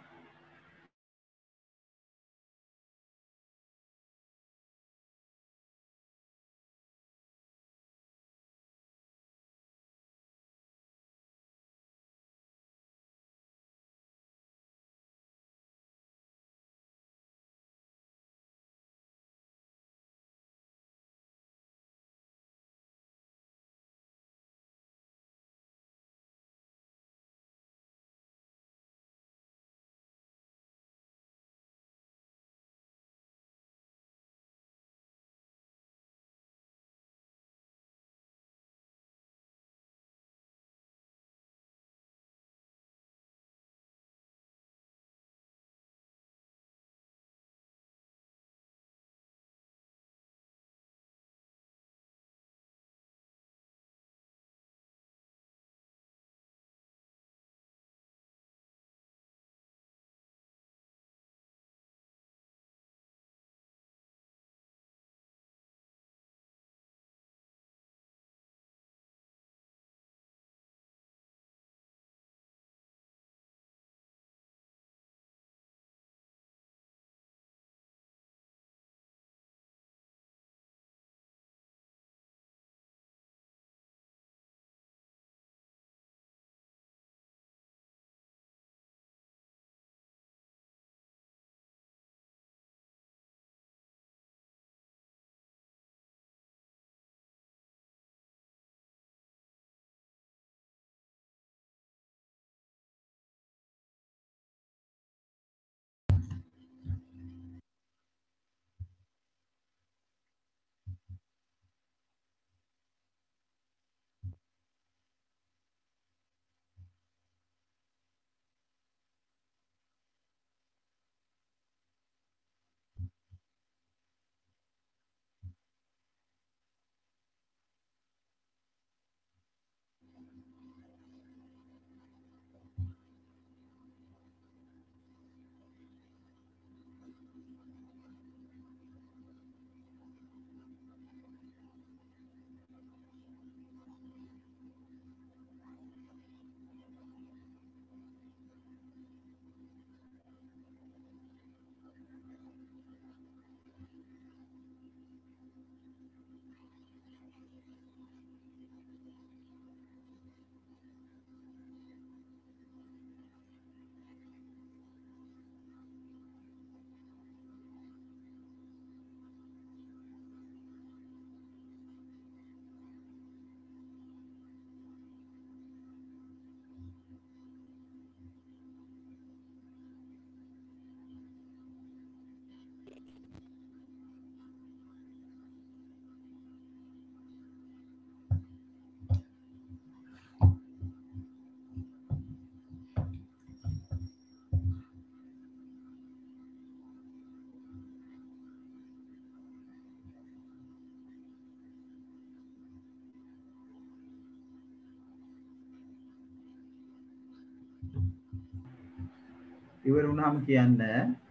ඉවර වුණාම කියන්න.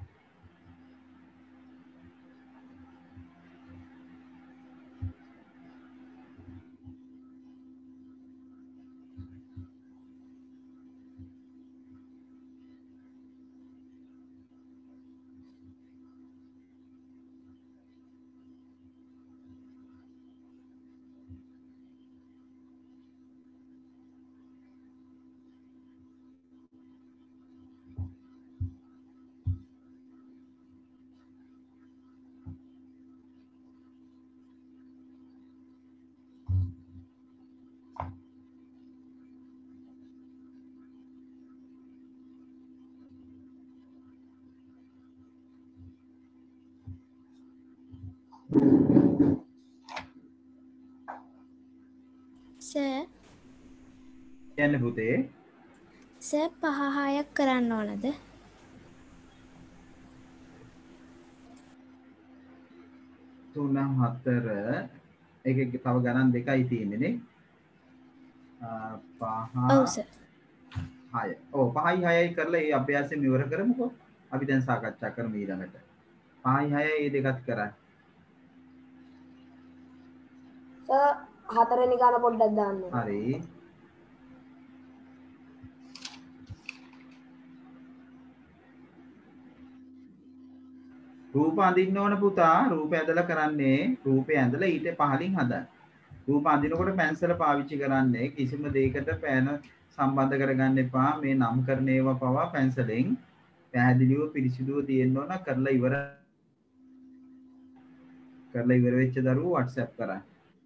සර් කියන්න පුතේ. සර් 5-6ක් කරන්න ඕනද? 3 4 එකක තව ගණන් දෙකයි තියෙන්නේ නේ. 5 ඔව් සර්. 6. ඔව් 5යි 6යි කරලා ඒ අභ්‍යාසෙම ඉවර කරමුකෝ. අපි දැන් සාකච්ඡා කරමු ඊළඟට. 5යි 6යි මේ දෙකත් කරා. සර් හතරවෙනි ගාන පොඩ්ඩක් දාන්න. හරි. රූප අඳින්න ඕන පුතා. රූපය ඇදලා කරන්නේ රූපය ඇඳලා ඊට පහලින් හදන්න. රූප අඳිනකොට පැන්සල පාවිච්චි කරන්නේ කිසිම දෙයකට පෑන සම්බන්ධ කරගන්න එපා. මේ නම් කරන ඒවා පවා පැන්සලෙන් පැහැදිලිව පිරිසිදුව තියෙන්න ඕන. කරලා ඉවර වෙච්ච දරුවෝ WhatsApp කරා.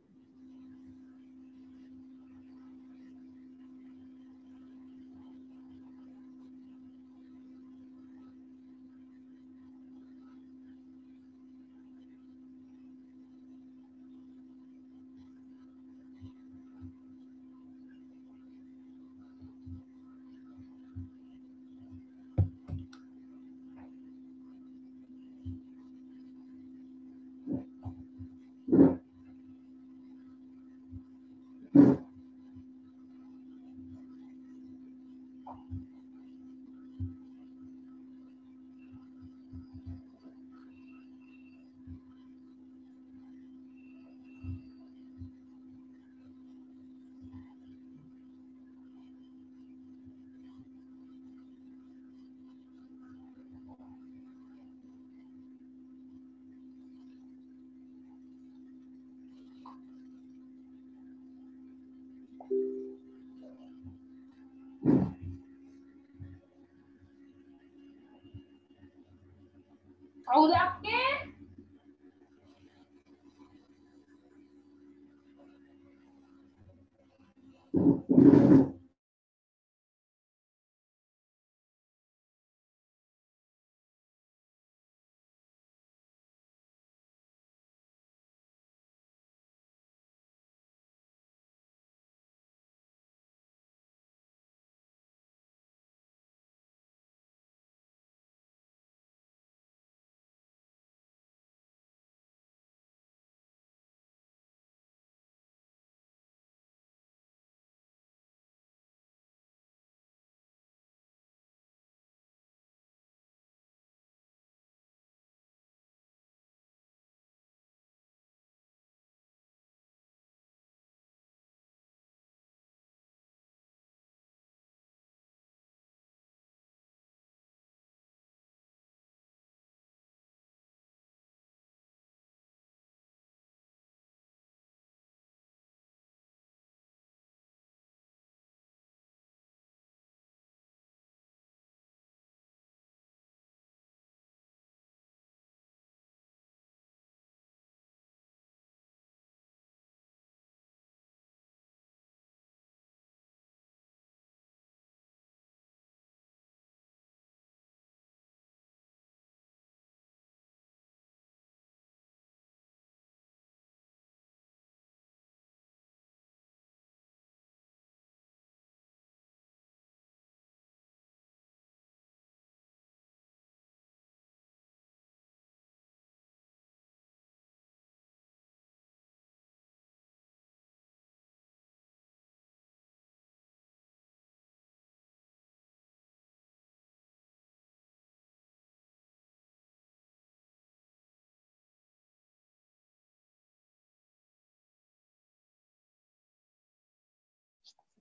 කවුද අක්කේ?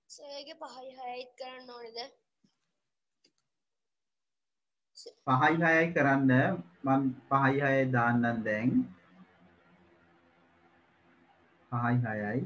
සේගේ 5යි 6යිත් කරන්න ඕනේද? 5යි 6යි කරන්න මම 5යි 6යි දාන්නම් දැන් 5යි 6යි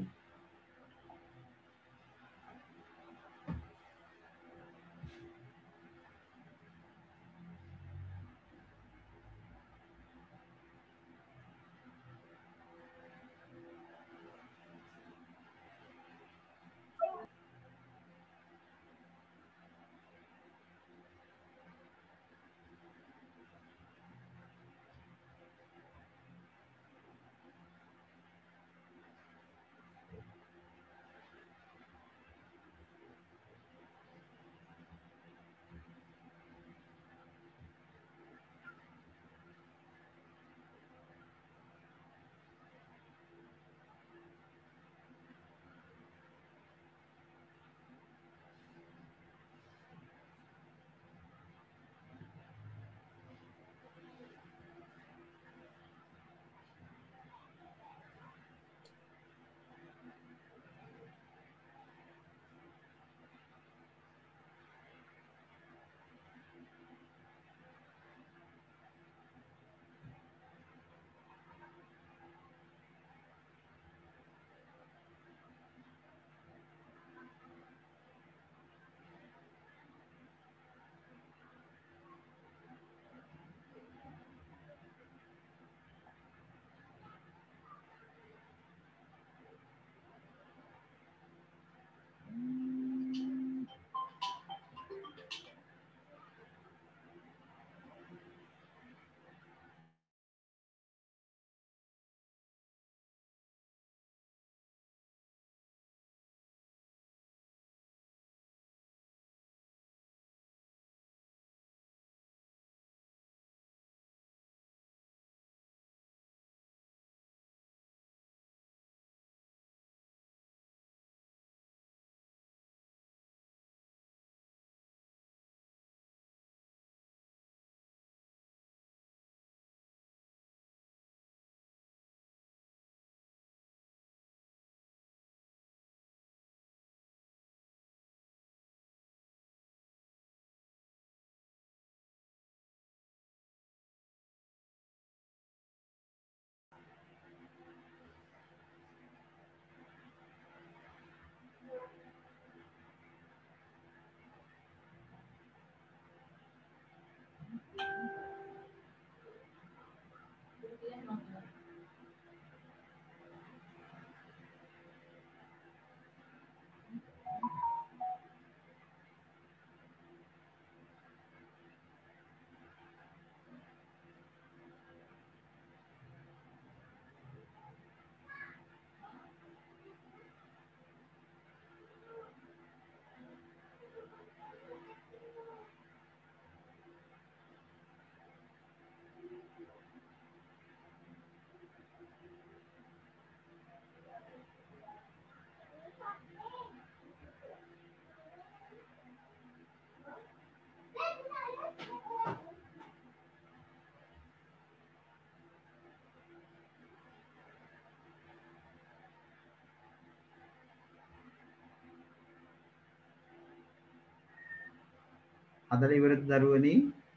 හදලා ඉවරද දරුවනි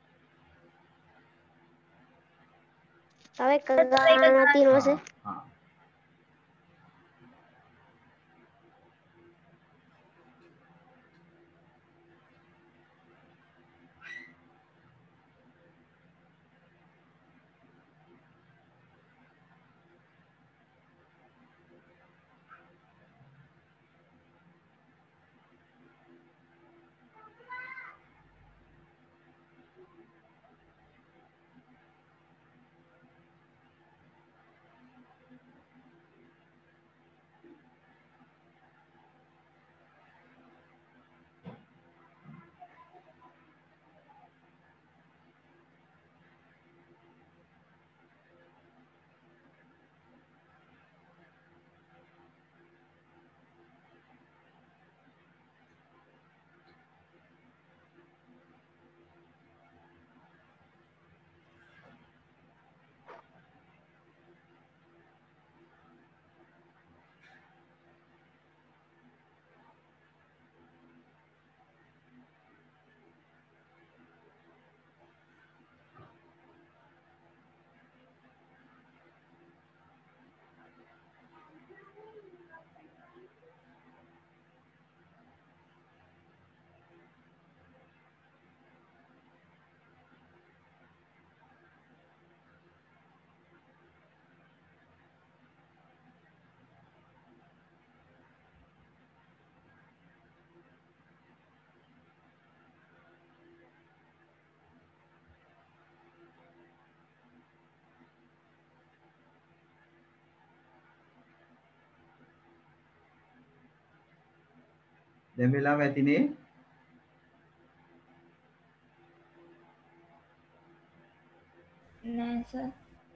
තව එක ගානක් තියෙනවා සර්. ආ දැන් වෙලාව ඇතිනේ. නෑ සර්.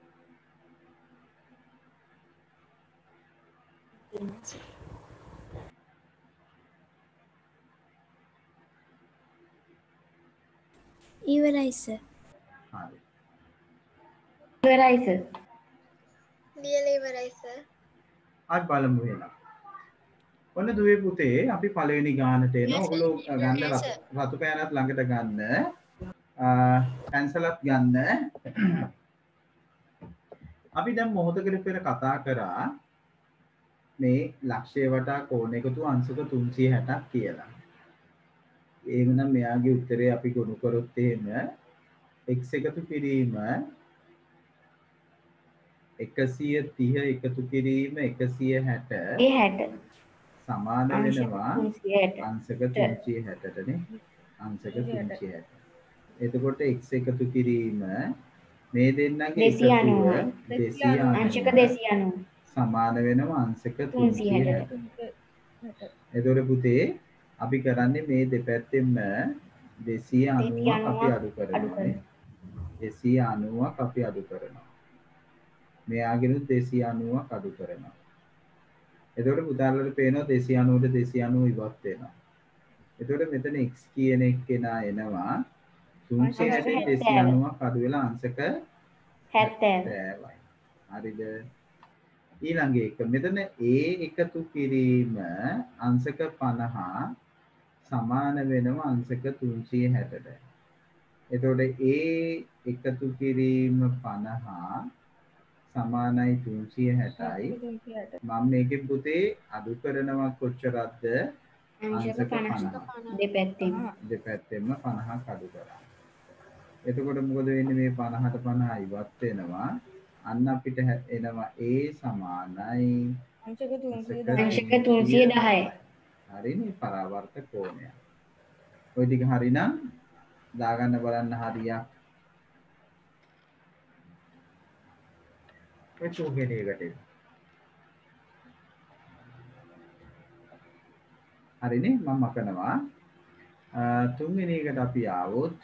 ඉවරයි සර්. හරි. ඉවරයි සර්. ලියලා ඉවරයි සර්. අත් බලමු එහෙනම්. ඔන්න දුවේ පුතේ අපි පළවෙනි ගානට එනවා. ඔයගොල්ලෝ ගන්න රතු පෑනත් ළඟට ගන්න. පැන්සලත් ගන්න. අපි දැන් මොහොතකට පෙර කතා කරා මේ ලක්ෂය වටා කෝණ එකතු අංශක 360ක් කියලා. එහෙනම් මෙයාගේ උත්තරේ අපි ගොනු කරොත් එහෙම x එකතු කිරීම 130 එකතු කිරීම 160 ඒ 60 සමාන වෙනවා 360. අංශක 360ටනේ. අංශක 360. එතකොට x එකතු කිරීම මේ දෙන්නගේ එකතුව 290 අංශක 290. සමාන වෙනවා අංශක 360. එතකොට පුතේ අපි කරන්නේ මේ දෙපැත්තෙම 290ක් අපි අඩු කරනවා. 290ක් අපි අඩු කරනවා. මෙයාගෙනුත් 290ක් අඩු කරනවා. එතකොට පුතාලට පේනවා 290ට 290 ඉවත් වෙනවා. එතකොට මෙතන x කියන එක්කෙනා එනවා 360න් 290ක් අඩු වෙලා අංශක 70යි. හරිද? ඊළඟ එක මෙතන a එකතු කිරීම අංශක 50 සමාන වෙනවා අංශක 360ට. එතකොට a එකතු කිරීම 50 සමානයි 360යි. මම මේකෙන් පුතේ අඩු කරනවා කොච්චරක්ද? අංශක 50 දෙපැත්තෙම 50ක් අඩු කරා. එතකොට මොකද වෙන්නේ? මේ 50ට 50 ඉවත් වෙනවා. අන්න අපිට එනවා a සමානයි අංශක 310. හරිනේ පරාවර්ත කෝණය. ওই ටික හරිනම් දාගන්න බලන්න හරියක්. ඔය චෝගෙඩේකට. හරිනේ මම මකනවා. තුන්වෙනි එකට අපි ආවොත්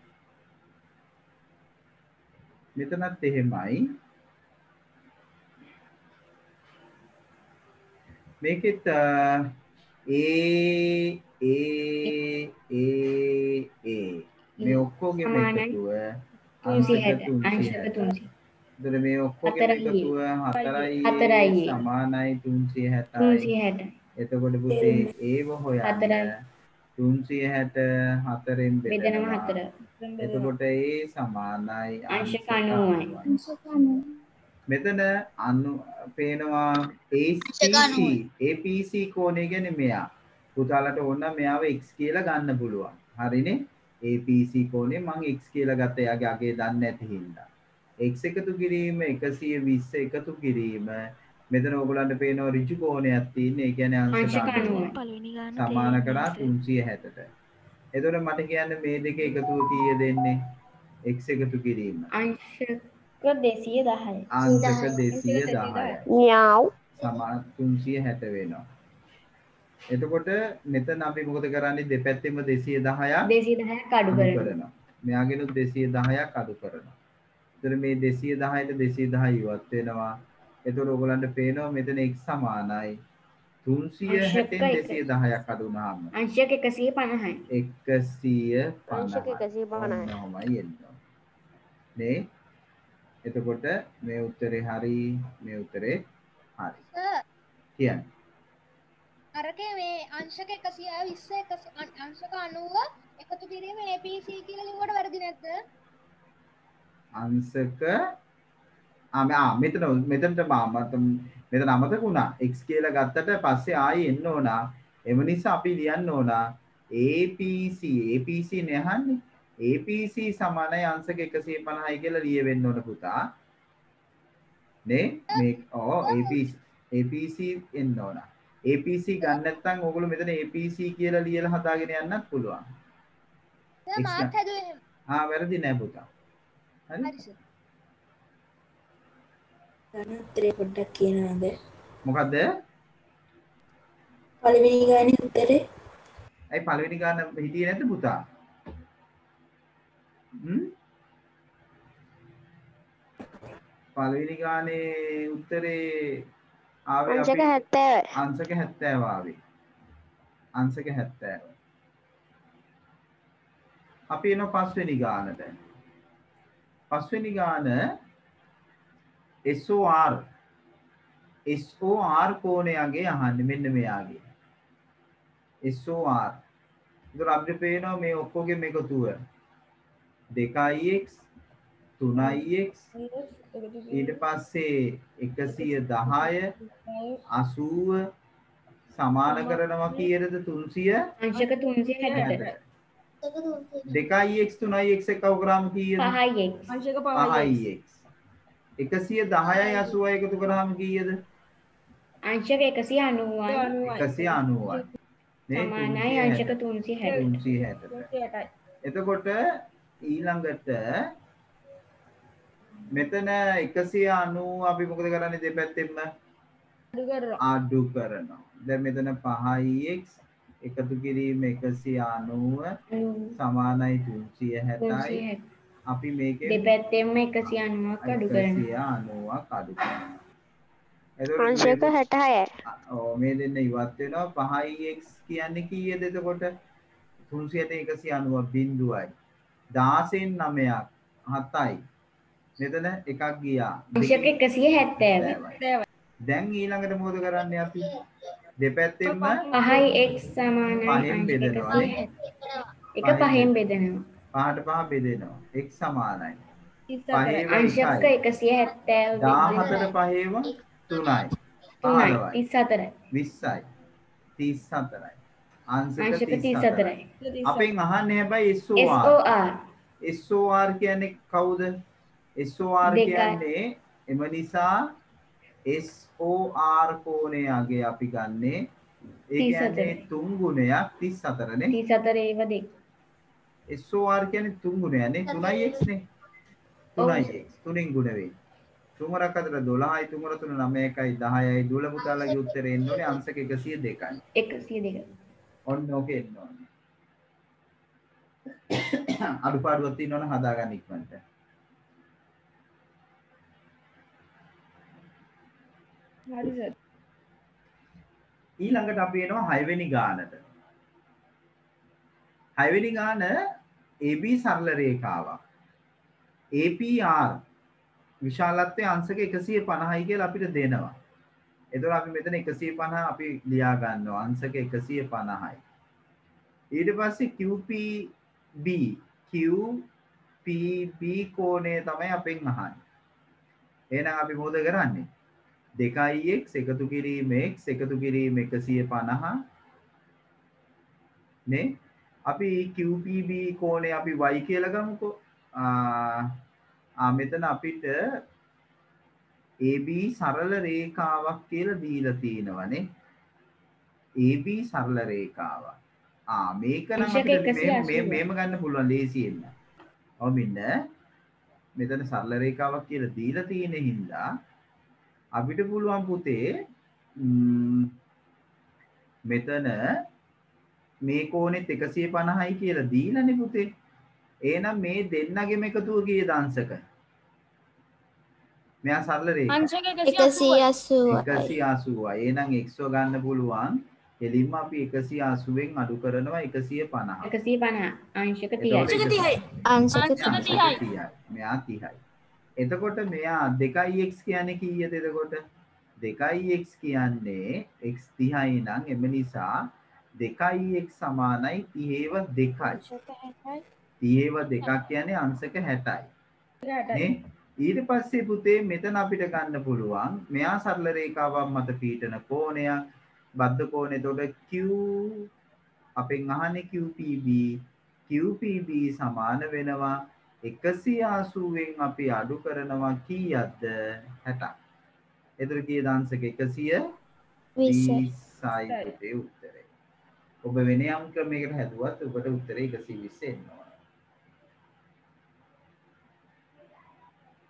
මෙතනත් එහෙමයි. මේකෙත් මේ ඔක්කොගේම එකතුව අංශක 360. එතකොට මේ ඔක්කොගේම එකතුව 4යි සමානයි 360යි. එතකොට පුතේ ඒව හොයන්න 360 4ෙන් බෙදෙනවා 4. එතකොට ඒ සමානයි අංශක 90යි. මෙතන පේනවා APC කෝණය කියන්නේ මෙයා. පුතාලට ඕන නම් මෙයාව x කියලා ගන්න පුළුවන්. හරිනේ? APC කෝණය මම x කියලා ගත්තා. එයාගේ අගේ දන්නේ නැති හින්දා. x එකතු කිරීම 120 එකතු කිරීම මෙතන ඕගොල්ලන්ට පේනවා ඍජු කෝණයක් තියෙන. ඒ කියන්නේ අංශක 90. සමාන කරා 360ට. එතකොට මට කියන්න මේ දෙක එකතුව කීය දෙන්නේ? x එකතු කිරීම. අංශක 210යි. අංශක 210යි. න්යාව්. සමාන 360 වෙනවා. එතකොට මෙතන අපි මොකද කරන්නේ? දෙපැත්තෙම 210ක් අඩු කරනවා. මෙයාගෙනුත් 210ක් අඩු කරනවා. එතකොට මේ 210ට 210 ඉවත් වෙනවා. එතකොට ඔයගලන්ට පේනවා මෙතන x සමානයි 360න් 210ක් අඩු වුණාම අංශක 150යි. 150. අංශක 150යි. ඔහොමයි එන්නේ. නේ? එතකොට මේ උත්තරේ හරි මේ උත්තරේ හරි. කියන්නේ අරකේ මේ අංශක 120 අංශක 90 එකතු කිරීම APC කියලා ලිව්වට වැරදි නැද්ද? අංශක මෙතනට මෙතන අමතක වුණා. x කියලා ගත්තට පස්සේ ආයෙ එන්න ඕන. එම නිසා අපි ලියන්න ඕන APC නේ අහන්නේ. APC සමානයි අංශක 150යි කියලා ලියවෙන්න ඕන පුතා. නේ? මේ APC එන්න ඕන. APC ගන්න නැත්නම් ඕගොල්ලෝ මෙතන APC කියලා ලියලා හදාගෙන යන්නත් පුළුවන්. මාත් හැදුවේ. වැරදි නෑ පුතා. හරි? හරි සර්. උත්තරේ පොඩ්ඩක් කියනවාද? මොකද්ද? පළවෙනි ගානේ උත්තරේ අයි පළවෙනි ගාන හිටියේ නැද්ද පුතා? පළවෙනි ගානේ උත්තරේ ආවේ අංශක අපි 70. අංශක 70 ආවේ. අංශක 70. අපි එනවා පස්වෙනි ගානට. පස්වෙනි ගාන SOR කෝණයගේ අහන්නේ මෙන්න මෙයාගේ. SOR. ඒතර අපිට පේනවා මේ ඔක්කොගේ එකතුව 2x 3x ඊට පස්සේ 110 80 සමාන කරනවා කීයටද 300 අංශක 360ට 2x 3x එකව ග්‍රාම කීයද 5x 5x 110යි 80යි එකතු කරාම කීයද අංශක 190යි 190යි සමානයි අංශක 360ට එතකොට ඊළඟට මෙතන 190 අපි මොකද කරන්නේ දෙපැත්තෙන්ම අඩු කරනවා. දැන් මෙතන 5x එකතු කිරීම 190 සමානයි 360යි. අපි මේකෙන් දෙපැත්තෙන්ම 190ක් අඩු කරනවා. 190ක් අඩු කරනවා. අංශක 66යි. ඔව් මේ දෙන්න ඉවත් වෙනවා 5x කියන්නේ කීයද එතකොට 360 190 බිඳුවයි 16න් 9ක් 7යි මෙතන එකක් ගියා අංශක 170 දැන් ඊළඟට මොකද කරන්නේ අපි දෙපැත්තෙන්ම 5x සමානයි පහෙන් අංශක බෙදනවා 170 එක පහෙන් බෙදනවා 5ට 5 බෙදෙනවා x සමානයි අංශක 170 17ට 5ව 3යි 34යි 20යි 34යි අංශක අංශක 34යි 34යි අපෙන් අහන්නේ හැබැයි SOR SOR කියන්නේ කවුද? SOR කියන්නේ එම නිසා SOR කෝණයගේ අපි ගන්නේ ඒ කියන්නේ 3 ගුණයක් 34 නේ 34 ඒව දෙක SOR කියන්නේ 3 ගුණයක් නේ 3x නේ 3x 3න් ගුණ වෙයි 3 රක් අතර 12යි 3 3 9යි 10යි දුල පුතාලගේ උත්තරේ එන්න ඕනේ අංශක 102යි 102 ඔන්න ඕකේ එන්න ඕනේ අඩුපාඩුවක් තියෙනවනම් හදාගන්න ඉක්මනට. හරි සර්. ඊළඟට අපි එනවා 6 වෙනි ගානට. 6 වෙනි ගාන AB සරල රේඛාවක්. APR විශාලත්වය අංශක 150යි කියලා අපිට දෙනවා. එතකොට අපි මෙතන 150 අපි ලියා ගන්නවා අංශක 150යි. ඊට පස්සේ QPB කෝණය තමයි අපෙන් අහන්නේ. එහෙනම් අපි මොකද කරන්නේ? 2x එකතු කිරීම x එකතු කිරීම 150 නේ අපි QPB කෝණය අපි y කියලා ගමුකෝ. මෙතන අපිට AB සරල රේඛාවක් කියලා දීලා තියෙනවනේ. AB සරල රේඛාවක්. මේක නම් අපිට මේම ගන්න පුළුවන් ලේසියෙන්. ඔව් මෙතන සරල රේඛාවක් කියලා දීලා තියෙන හින්දා අපිට පුළුවන් පුතේ මෙතන මේ කෝණෙත් 150යි කියලා දීලානේ පුතේ. එහෙනම් මේ දෙන්නගෙම එකතුව කීයද අංශක? මෙයා සරල රේඛා. අංශක 180යි. 180යි. එහෙනම් x ගන්න පුළුවන්. එලින්ම අපි 180න් අඩු කරනවා 150. 150 අංශක 30යි. අංශක 30යි. මෙයා 30යි. එතකොට මෙයා 2x කියන්නේ කීයද එතකොට? 2x කියන්නේ x 30යි නම් එම නිසා 2x සමානයි 30 2යි. 30 2ක් කියන්නේ අංශක 60යි. නේ? ඊට පස්සේ පුතේ මෙතන අපිට ගන්න පුළුවන් මෙයා සරල රේඛාවක් මත පීඩන කෝණයක් බද්ධ කෝණය. එතකොට Q අපෙන් අහන්නේ QPB සමාන වෙනවා 180න් අපි අඩු කරනවා කීයක්ද 60ක්. එතකොට කීයද අංශක 120යි පුතේ උත්තරේ. ඔබ වෙන යම් ක්‍රමයකට හැදුවත් ඔබට උත්තරේ 120 එන්න ඕන.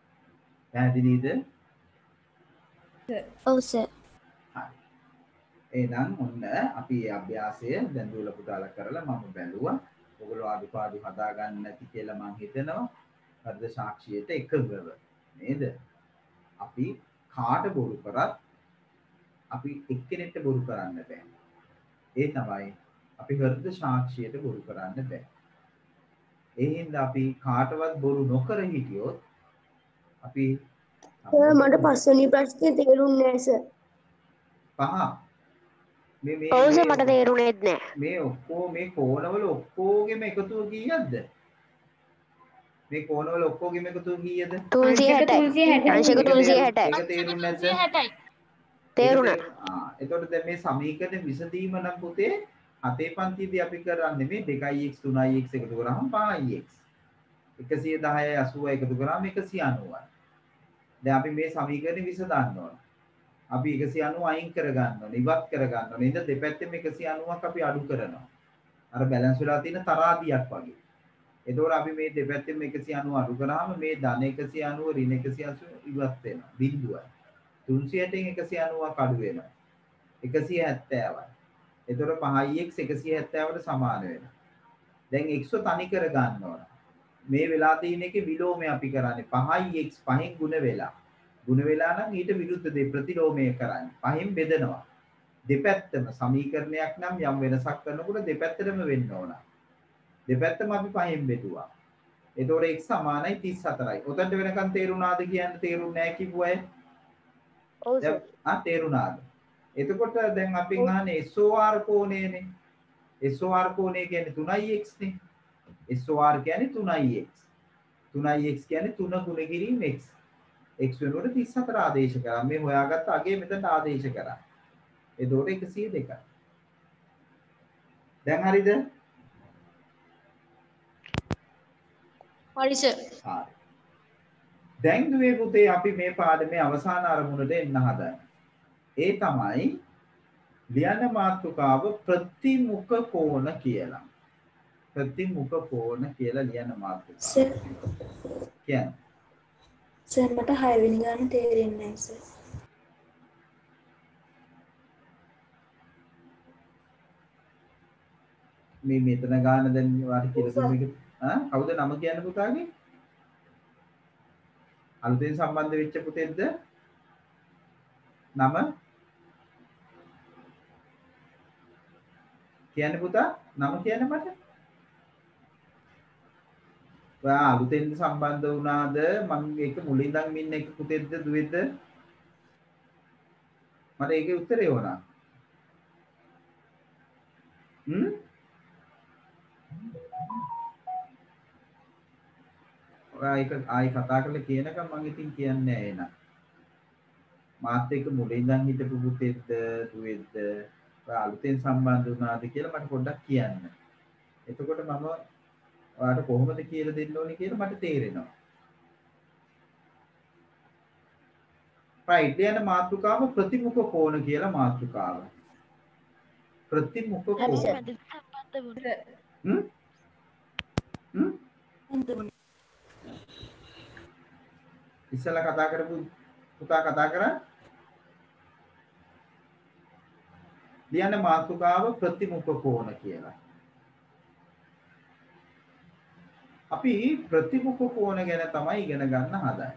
පැහැදිලිද? ඔව් සර්. එහෙනම් ඔන්න අපි මේ අභ්‍යාසය දැන් දුවල පුතාලා කරලා මම බැලුවා. ඔයගොල්ලෝ අඩුපාඩු හදාගන්න නැති කියලා මම හිතනවා. හරිද සාක්ෂියට එකගව නේද? අපි කාට බොරු කරත් අපි එක්කෙනෙක්ට බොරු කරන්න බෑ. ඒ තමයි අපි හෘද සාක්ෂියට බොරු කරන්න බෑ. ඒ හින්දා අපි කාටවත් බොරු නොකර හිටියොත් අපි මට පස්වෙනි ප්‍රශ්නේ තේරුන්නේ නැහැ සර්. පහ මේ ඔව් සර් මට තේරුණේත් නෑ. මේ ඔක්කොම මේ කෝණවල ඔක්කොගෙම එකතුව කීයක්ද? මේ කෝණවල ඔක්කොගෙම එකතුව කීයද? 360යි. අංශක 360යි. ඒක තේරුන්නේ නැද්ද? 360යි. තේරුණා. එතකොට දැන් මේ සමීකරණ විසඳීම නම් පුතේ අතේ පන්තියේදී අපි කරන්නේ මේ 2x 3x එකතු කරාම 5x 110යි 80යි එකතු කරාම 190යි. දැන් අපි මේ සමීකරණය විසඳන්න ඕන. අපි 190 අයින් කර ගන්න ඕනේ, ඉවත් කර ගන්න ඕනේ. ඉතින් දෙපැත්තෙම 190ක් අපි අඩු කරනවා. අර බැලන්ස් වෙලා තියෙන තරාදියක් වගේ. එතකොට අපි මේ දෙපැත්තෙම 190 අඩු කරාම මේ ධන 190 ඍණ 180 ඉවත් වෙනවා. බිඳුවයි. 360න් 190ක් අඩු වෙනවා. 170යි. එතකොට 5x 170ට සමාන වෙනවා. දැන් x තනි කර ගන්න ඕන. මේ වෙලා තියෙන එකේ විලෝමය අපි කරන්නේ 5x 5න් ගුණ වෙලා. ගුණ වෙලා නම් ඊට විරුද්ධ දේ ප්‍රතිලෝමය කරන්නේ. 5න් බෙදනවා. දෙපැත්තම සමීකරණයක් නම් යම් වෙනසක් කරනකොට දෙපැත්තටම වෙන්න ඕන. දෙපැත්තම අපි 5න් බෙදුවා. එතකොට x සමානයි 34යි. උතන්ට වෙනකන් තේරුණාද කියන්න තේරුන්නේ නැහැ කිව්වයි. ඔව් සර්. තේරුණාද? එතකොට දැන් අපින් අහන්නේ SOR කෝණයනේ. SOR කෝණය කියන්නේ 3x නේ. SOR කියන්නේ 3x. 3x කියන්නේ 3 ගුණ කිරීම x. x වෙනුවට 34 ආදේශ කරා. මේ හොයාගත්ත අගේ මෙතනට ආදේශ කරා. එතකොට 102යි. දැන් හරිද? හරි සර්. හරි. දැන් දුවේ පුතේ අපි මේ පාඩමේ අවසාන අරමුණට එන්න හදන්නේ. ඒ තමයි ලියන මාතෘකාව ප්‍රතිමුඛ කෝණ කියලා. ප්‍රතිමුඛ කෝණ කියලා ලියන මාතෘකාව. සර් කියන්නේ සර් මට 6 වෙනි ගාන තේරෙන්නේ නැහැ සර්. මේ මෙතන ගාන දැන් වාට කියලා දුන්නේක කවුද නම කියන්න පුතාගේ? අලුතෙන් සම්බන්ධ වෙච්ච පුතේද? නම කියන්න පුතා නම කියන්න මට. ඔයා අලුතෙන් සම්බන්ධ වුණාද? මම ඒක මුලින් ඉඳන් ඉන්න එක පුතේද දුවේද? මට ඒකේ උත්තරේ ඕනා. ඔයා ඒක ආයි කතා කරලා කියනකම් මම ඉතින් කියන්නේ නැහැ එන. මාත් එක්ක මුලින් ඉඳන් හිටපු පුතේද දුවේද? ඔයා අලුතෙන් සම්බන්ධ වුණාද කියලා මට පොඩ්ඩක් කියන්න. එතකොට මම ඔයාට කොහොමද කියලා දෙන්න ඕනේ කියලා මට තේරෙනවා. right යන මාතෘකාව ප්‍රතිමුඛ කෝණ කියලා මාතෘකාව. ප්‍රතිමුඛ කෝණ. ඉස්සලා කතා කරපු පුතා කතා කරා ලියන මාතෘකාව ප්‍රතිමුඛ කෝණ කියලා. අපි ප්‍රතිමුඛ කෝණ ගැන තමයි ඉගෙන ගන්න හදන්නේ.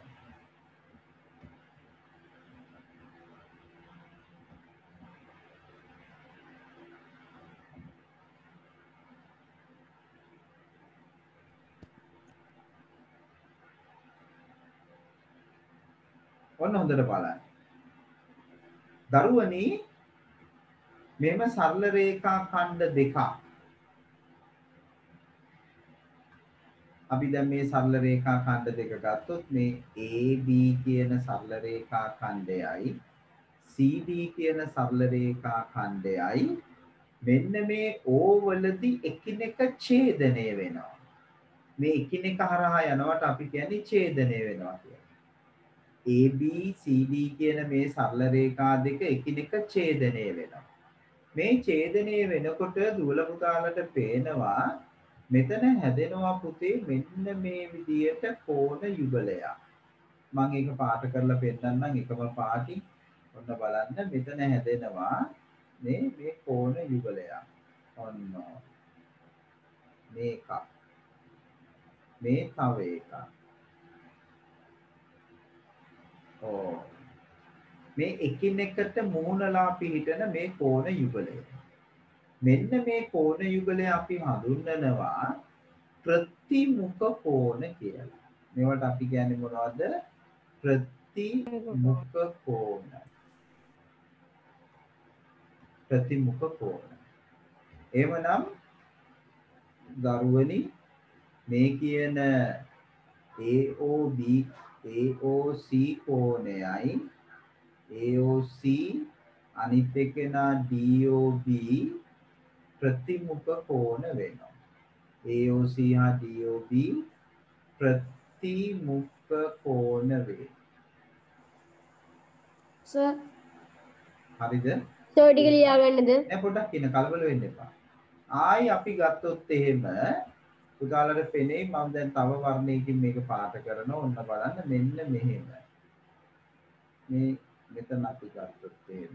ඔන්න හොඳට බලන්න. දරුවනි මෙම සරල රේඛා ඛණ්ඩ දෙකක්. අපි දැන් මේ සරල රේඛා ඛණ්ඩ දෙක ගත්තොත් මේ AB කියන සරල රේඛා ඛණ්ඩයයි CD කියන සරල රේඛා ඛණ්ඩයයි මෙන්න මේ O වලදී එකිනෙක ඡේදනය වෙනවා. මේ එකිනෙක හරහා යනවට අපි කියන්නේ ඡේදනය වෙනවා කියලා. AB CD කියන මේ සරල රේඛා දෙක එකිනෙක ඡේදනය වෙනවා. මේ ඡේදනය වෙනකොට දුවල පුතාලට පේනවා මෙතන හැදෙනවා පුතේ මෙන්න මේ විදියට කෝණ යුගලයක්. මම ඒක පාට කරලා පෙන්නන්නම් එකම පාටින්. ඔන්න බලන්න මෙතන හැදෙනවා මේ කෝණ යුගලයක්. ඔන්න මේක. මේ තව එකක්. ඕ මේ එකිනෙකට මුහුණලා පිහිටන මේ කෝණ යුගලය. මෙන්න මේ කෝණ යුගලය අපි හඳුන්වනවා ප්‍රතිමුඛ කෝණ කියලා. මේවට අපි කියන්නේ මොනවද? ප්‍රතිමුඛ කෝණ. ප්‍රතිමුඛ කෝණ. එහෙමනම් දරුවනි මේ කියන AOB AOC කෝණයයි AOC අනිත් එකනා DOB ප්‍රතිමුඛ කෝණ වෙනවා. AOC හා DOB ප්‍රතිමුඛ කෝණ වේ. සර් හරිද? සර් ටික ලියා ගන්නද? නෑ පොඩ්ඩක් ඉන්න කලබල වෙන්න එපා. ආයි අපි ගත්තොත් එහෙම පුතාලට පෙනේ මම දැන් තව වර්ණයකින් මේක පාට කරනවා. ඔන්න බලන්න මෙන්න මෙහෙම. මේ මෙතන අපි ගත්තොත් එහෙම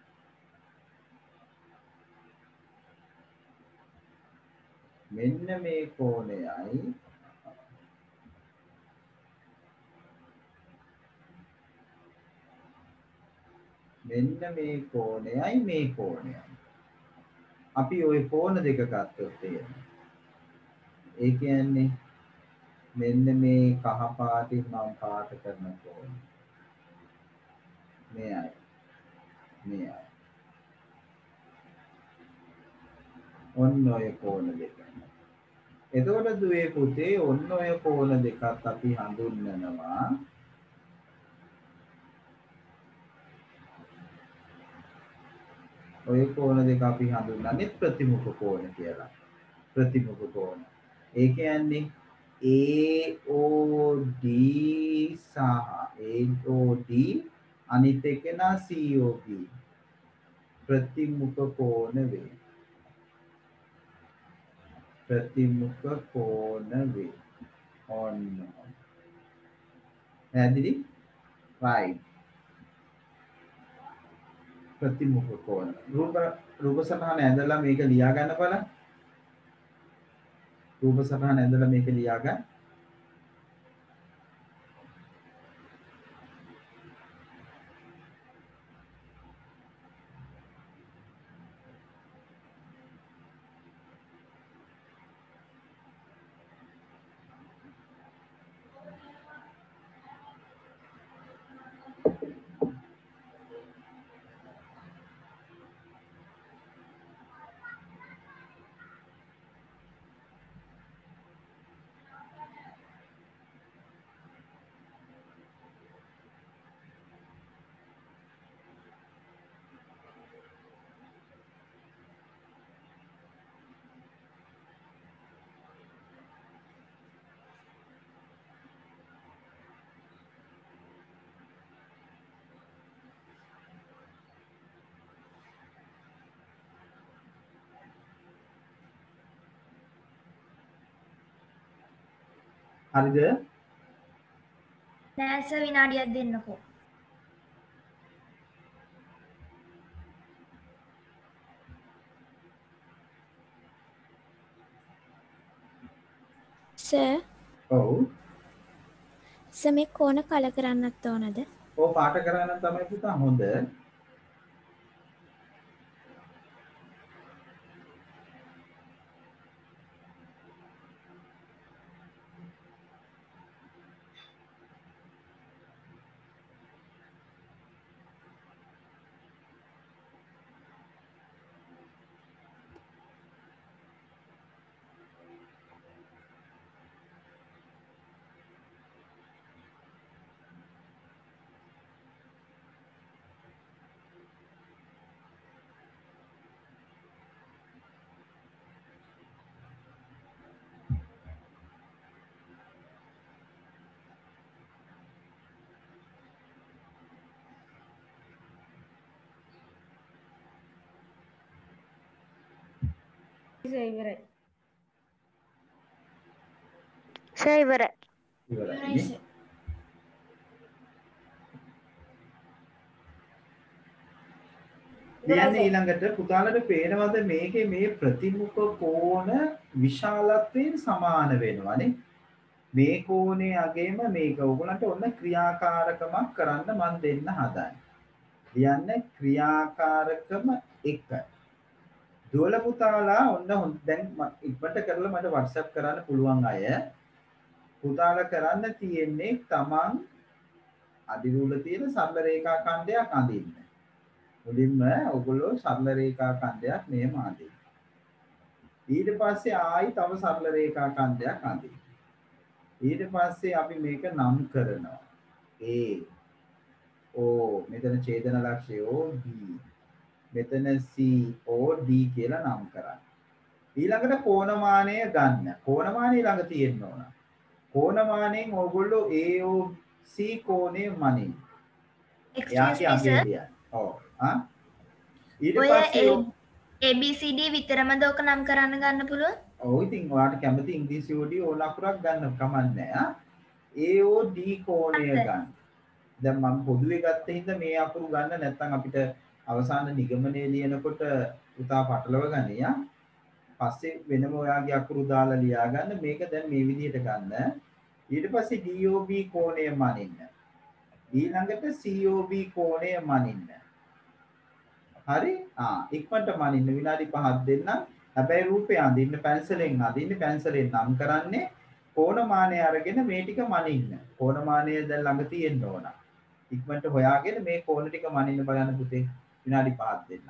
මෙන්න මේ කෝණයයි මෙන්න මේ කෝණයයි මේ කෝණයයි. අපි ওই කෝණ දෙක ගත්තොත් එහෙම. ඒ කියන්නේ මෙන්න මේ කහ පාටින් මම පාට කරන කෝණ. මෙයයි. මෙයයි. ඔන්න ඔය කෝණ දෙක. එතකොට දුවේ පුතේ ඔන්න ඔය කෝණ දෙකත් අපි හඳුන්වනවා ඔය කෝණ දෙක අපි හඳුන්වන්නේ ප්‍රතිමුඛ කෝණ කියලා. ප්‍රතිමුඛ කෝණ. ඒ කියන්නේ AOD සහ AOD අනිත් එක නා COB ප්‍රතිමුඛ කෝණ වේ. ප්‍රතිමුඛ කෝණ වේ. ඔන්න. පැහැදිලි? right. ප්‍රතිමුඛ කෝණ. රූප සටහන ඇඳලා මේක ලියා ගන්න බලන්න. රූප සටහන ඇඳලා මේක ලියා ගන්න. හරිද? නෑ සර් විනාඩියක් දෙන්නකෝ. සර් ඔව්. සර් මේ කෝණ කල කරන්නත් ඕනද? ඔව් පාට කරන්න තමයි පුතා හොඳ. ඉවරයි. සර් ඉවරයි. ඉවරයි. ලියන්න ඊළඟට පුතාලට පේනවද මේකේ මේ ප්‍රතිමුඛ කෝණ විශාලත්වයෙන් සමාන වෙනවනේ. මේ කෝණේ අගේම මේක ඔයගලන්ට ඔන්න ක්‍රියාකාරකමක් කරන්න මම දෙන්න හදන්නේ. ලියන්න ක්‍රියාකාරකම 1. දුවල පුතාලා ඔන්න දැන් ඉක්මනට කරලා මට WhatsApp කරන්න පුළුවන් අය පුතාලා කරන්න තියෙන්නේ තමන් අදිරුල තියෙන සරල රේඛා ඛණ්ඩයක් අඳින්න. මුලින්ම ඔයගොල්ලෝ සරල රේඛා ඛණ්ඩයක් මෙහෙම අඳින්න. ඊට පස්සේ ආයි තව සරල රේඛා ඛණ්ඩයක් අඳින්න. ඊට පස්සේ අපි මේක නම් කරනවා. A O මෙතන ඡේදන ලක්ෂ්‍යය O B මෙතන C O D කියලා නම් කරන්න. ඊළඟට කෝණමානය ගන්න. කෝණමානය ළඟ තියෙන්න ඕන. කෝණමානයෙන් ඔයගොල්ලෝ AOC කෝණය මනින්න. excuse me sir. ඔව්. ඊට පස්සේ ABCD විතරමද ඔක නම් කරන්න ගන්න පුළුවන්? ඔව් ඉතින් ඔයාලට කැමති ඉංග්‍රීසි වලදී ඕන අකුරක් ගන්න කමන්නේ AOD කෝණය ගන්න. දැන් මම පොදුවේ ගත්ත හින්දා මේ අකුරු ගන්න නැත්නම් අපිට අවසාන නිගමනයේ ලියනකොට උතා පටලව ගනියා. පස්සේ වෙනම ඔයාගේ අකුරු දාලා ලියා ගන්න. මේක දැන් මේ විදිහට ගන්න. ඊට පස්සේ DOB කෝණය මනින්න. ඊළඟට COB කෝණය මනින්න. හරි? ඉක්මනට මනින්න විනාඩි 5ක් දෙන්න. හැබැයි රූපය අඳින්න පැන්සලෙන් අඳින්න පැන්සලෙන් නම් කරන්නේ කෝණමානය අරගෙන මේ ටික මනින්න. කෝණමානය දැන් ළඟ තියෙන්න ඕන. ඉක්මනට හොයාගෙන මේ කෝණ ටික මනින්න බලන්න පුතේ. විනාඩි 5ක් දෙන්න.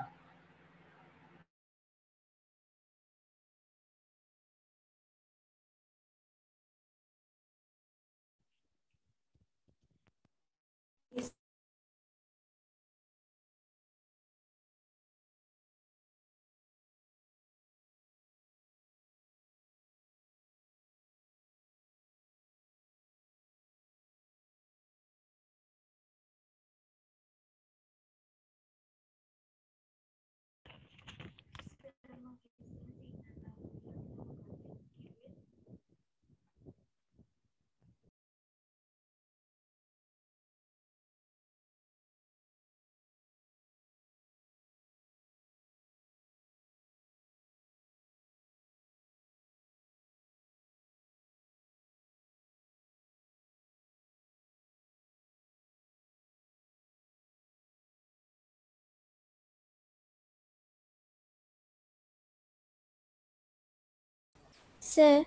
Sir,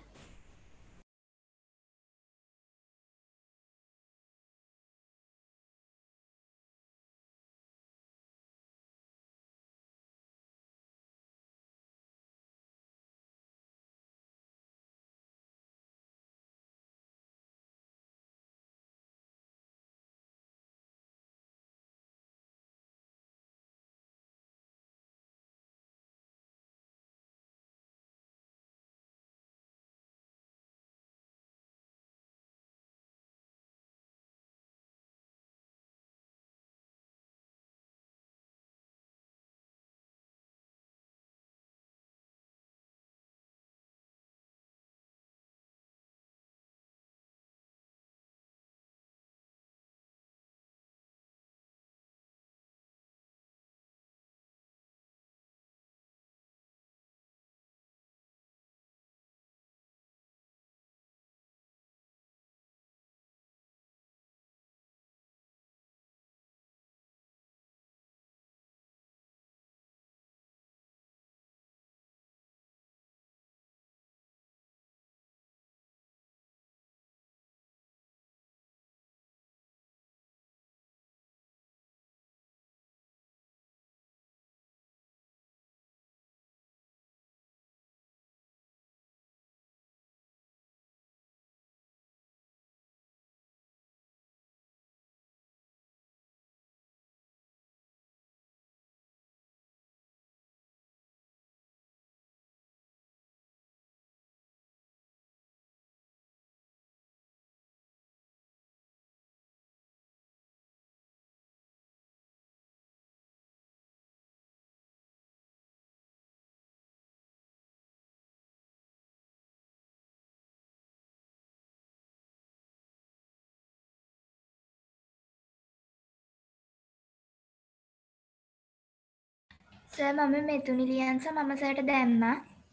සර් මම මෙතුනි ලියන්ස මම සර්ට දැම්මා.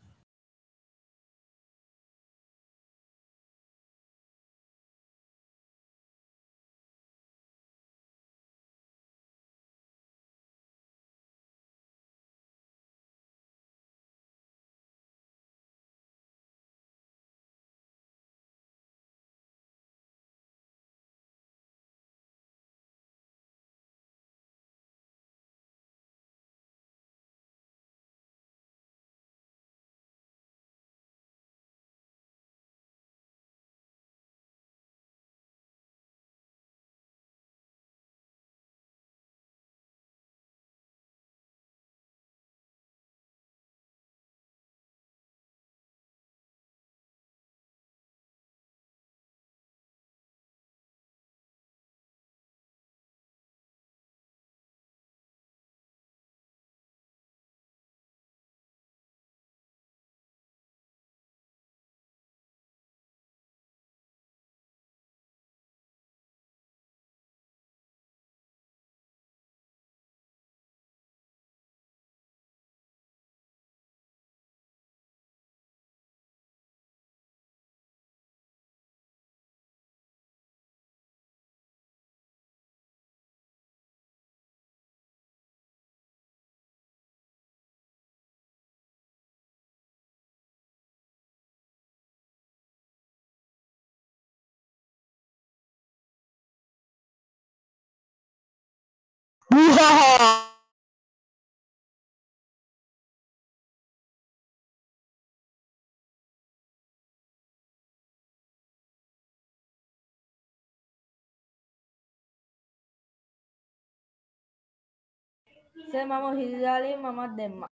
සර් මම හිරිදාලේ මමත් දැම්මා.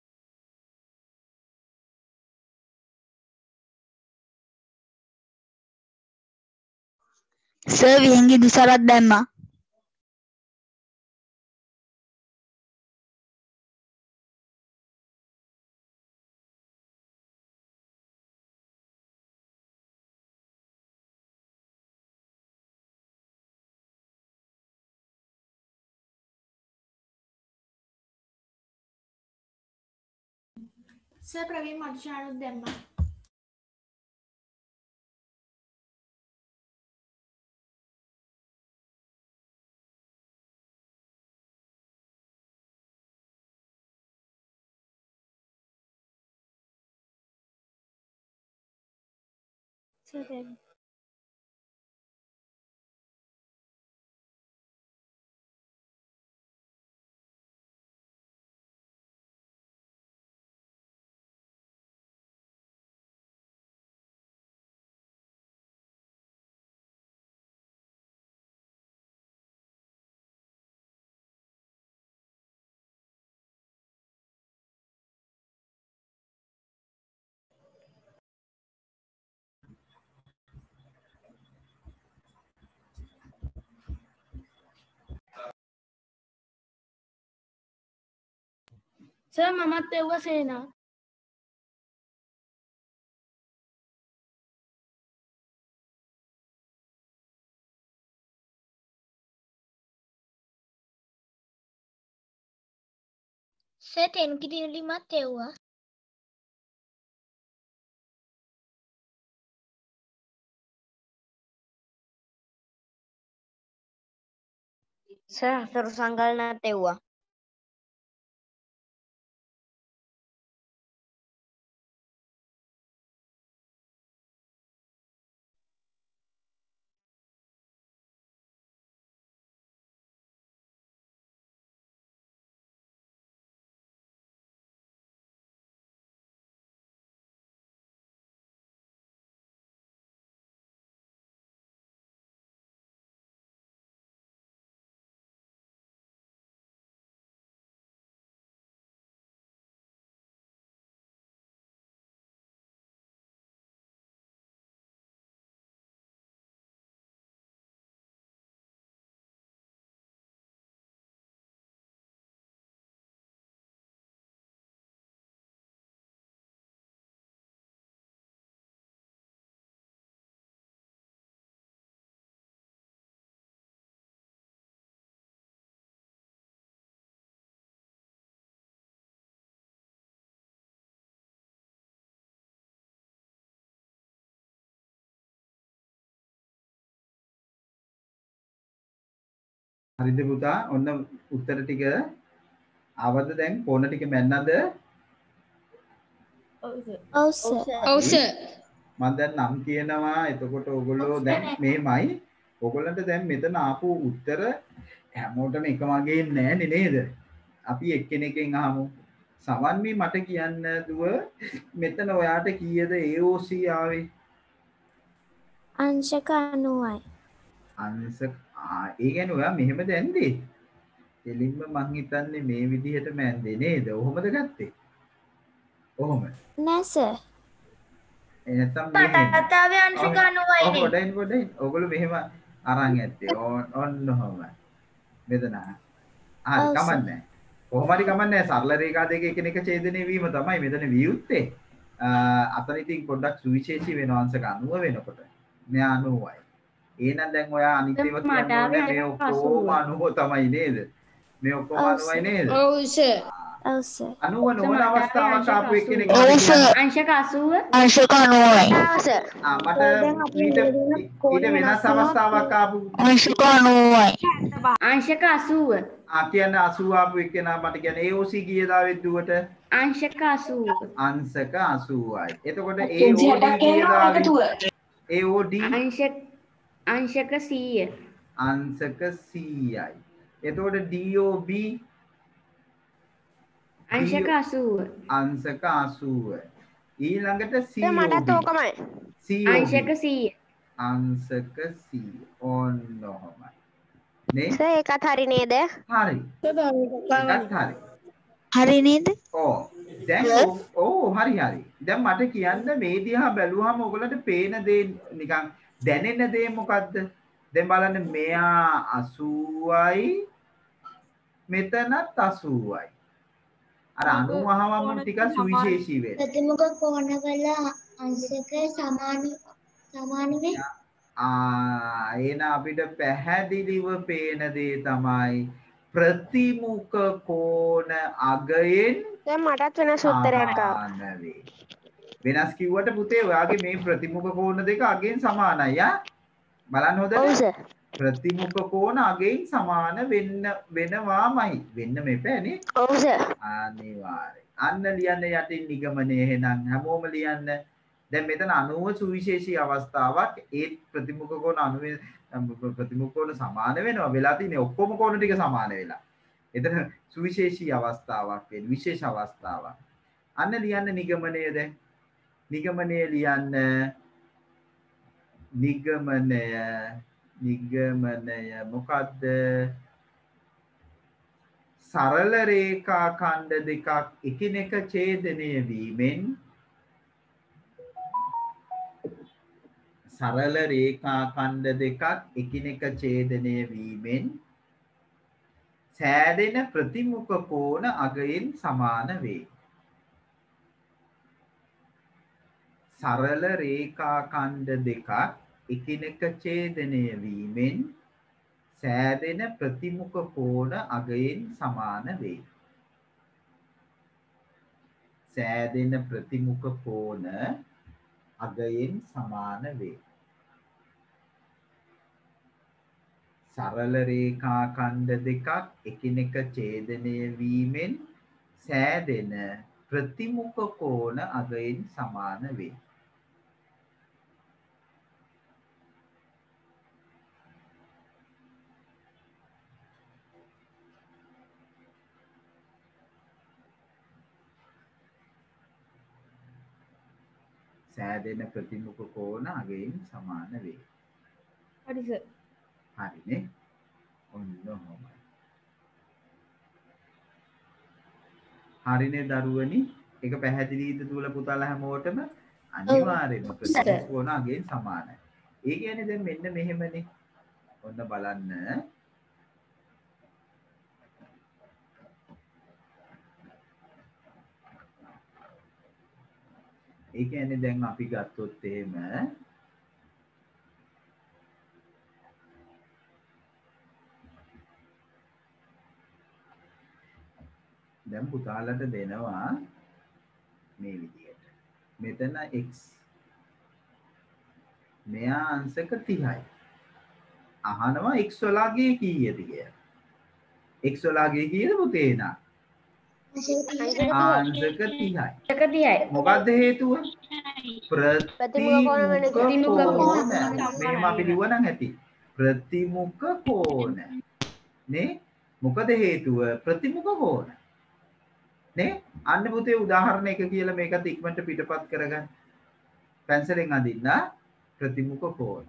සර් විහිංගි දුසරත් දැම්මා. සර් ප්‍රවීන් මදුෂානුත් දැම්මා. සර් දැම්මා. සර් මමත් එව්වා සේනා. සර් ටෙන්කිටිලිමත් එව්වා. සර් හතරු සංගලනත් එව්වා. හරිද පුතා? ඔන්න උත්තර ටික ආවද දැන්? කොන ටික මැන්නද? ඔව් සර්. මම දැන් නම් කියනවා. එතකොට ඔයගොල්ලෝ දැන් මෙහෙමයි. ඔයගොල්ලන්ට දැන් මෙතන ආපු උත්තර හැමෝටම එක වගේ නෑනේ නේද? අපි එක්කෙනෙක්ගෙන් අහමු. සමන්මි මට කියන්න දුව මෙතන ඔයාට කීයද AOC ආවේ? අංශක 90යි. අංශක ඒ කියන්නේ ඔයා මෙහෙම දැන්දේ. එලින්ම මං හිතන්නේ මේ විදිහටම ඇන්දේ නේද? ඔහොමද ගත්තේ? ඔහොම. නෑ සර්. නැත්තම් මටත් ආවේ අංශක 90යි නේ. පොඩයි. ඔයගොල්ලෝ මෙහෙම අරන් ඇත්තේ. ඔන්න ඔහොම. මෙතන. හරි කමන්නේ. කොහොම හරි කමන්නේ. සරල රේඛා දෙක එකිනෙක ඡේදනය වීම තමයි මෙතන වියුත්තේ. අතන ඉතින් පොඩ්ඩක් සුවිශේෂී වෙනවා අංශක 90 වෙනකොට. මෙයා 90යි. එහෙනම් දැන් ඔයා අනිත් ඒවා කියන්නේ මේ ඔක්කොම 90 තමයි නේද? මේ ඔක්කොම 90යි නේද? ඔව් සර්. 90 නොවන අවස්ථාවක් ආපු එක්කෙනෙක් අංශක 80 අංශක 90යි. මට ඊට වෙනස් අවස්ථාවක් ආපු අංශක 90යි. අංශක 80 කියන්නේ 80 ආපු එක්කෙනා මට කියන්නේ AOC කීයද ආවෙත් දුවට? අංශක 80 අංශක 80යි. එතකොට AOD කීයද ආවෙත්? AOD අංශක 100 අංශක 100යි. එතකොට DOB අංශක 80 අංශක 80. ඊළඟට COB මටත් ඕකමයි. අංශක 100 අංශක 100. ඔන්න ඔහොමයි. නේ? සර් ඒකත් හරි නේද? හරි. ඒකත් හරි. හරි නේද? ඔව්. දැන් හරි. දැන් මට කියන්න මේ දිහා බැලුවාම ඔයගලන්ට පේන දේ නිකන් දැනෙන දේ මොකද්ද? දැන් බලන්න මෙයා 80යි මෙතනත් 80යි. අර 90 වම ටිකක් සුවිශේෂී වෙනවා. ප්‍රතිමුඛ කෝණවල අංශක සමාන වේ. එන අපිට පැහැදිලිව පේන දේ තමයි ප්‍රතිමුඛ කෝණ අගයෙන් දැන් මටත් වෙනස් උත්තරයක් ආවා. වෙනස් කිව්වට පුතේ ඔයාගේ මේ ප්‍රතිමුඛ කෝණ දෙක අගයෙන් සමානයි ආ. බලන්න හොඳට. ඔව් සර්. ප්‍රතිමුඛ කෝණ අගයෙන් සමාන වෙනවාමයි. වෙන්න මෙපෑනේ. ඔව් සර්. අනිවාර්යයෙන්. අන්න ලියන්න යටින් නිගමනය එහෙනම් හැමෝම ලියන්න. දැන් මෙතන 90 සුවිශේෂී අවස්ථාවක්. ඒ ප්‍රතිමුඛ කෝණ 90 ප්‍රතිමුඛ කෝණ සමාන වෙනවා. වෙලා තියෙන්නේ ඔක්කොම කෝණ ටික සමාන වෙලා. එතන සුවිශේෂී අවස්ථාවක් වෙන විශේෂ අවස්ථාවක්. අන්න ලියන්න නිගමනය දැන්. නිගමනය ලියන්න. නිගමනය මොකද්ද? සරල රේඛා ඛණ්ඩ දෙකක් එකිනෙක ඡේදනය වීමෙන් සරල රේඛා ඛණ්ඩ දෙකක් එකිනෙක ඡේදනය වීමෙන් සෑදෙන ප්‍රතිමුඛ කෝණ අගයෙන් සමාන වේ. සරල රේඛා ඛණ්ඩ දෙකක් එකිනෙක ඡේදනය වීමෙන් සෑදෙන ප්‍රතිමුඛ කෝණ අගයෙන් සමාන වේ. සෑදෙන ප්‍රතිමුඛ කෝණ අගයෙන් සමාන වේ. සරල රේඛා ඛණ්ඩ දෙකක් එකිනෙක ඡේදනය වීමෙන් සෑදෙන ප්‍රතිමුඛ කෝණ අගයෙන් සමාන වේ. සෑදෙන ප්‍රතිමුඛ කෝණ අගයෙන් සමාන වේ. හරි සර්. හරිනේ. ඔන්න ඔහොමයි. හරිනේ දරුවනි. ඒක පැහැදිලිද දුවල පුතාලා හැමෝටම? අනිවාර්යයෙන්ම ප්‍රතිමුඛ කෝණ අගයෙන් සමානයි. ඒ කියන්නේ දැන් මෙන්න මෙහෙමනේ. ඔන්න බලන්න. ඒ කියන්නේ දැන් අපි ගත්තොත් එහෙම දැන් පුතාලට දෙනවා මේ විදියට. මෙතන x මෙයා අංශක 30යි. අහනවා x වලගේ කීයද කියලා. x වලාගේ කීයද පුතේ නා? අංශක 30යි. මොකද්ද හේතුව? ප්‍රතිමුඛ කෝණ. මෙහෙම අපි ලියවනම් ඇති. ප්‍රතිමුඛ කෝණ. නේ? මොකද හේතුව? ප්‍රතිමුඛ කෝණ. නේ? අන්න පුතේ උදාහරණ එක කියලා මේකත් ඉක්මනට පිටපත් කරගන්න. පැන්සලෙන් අඳින්න ප්‍රතිමුඛ කෝණ.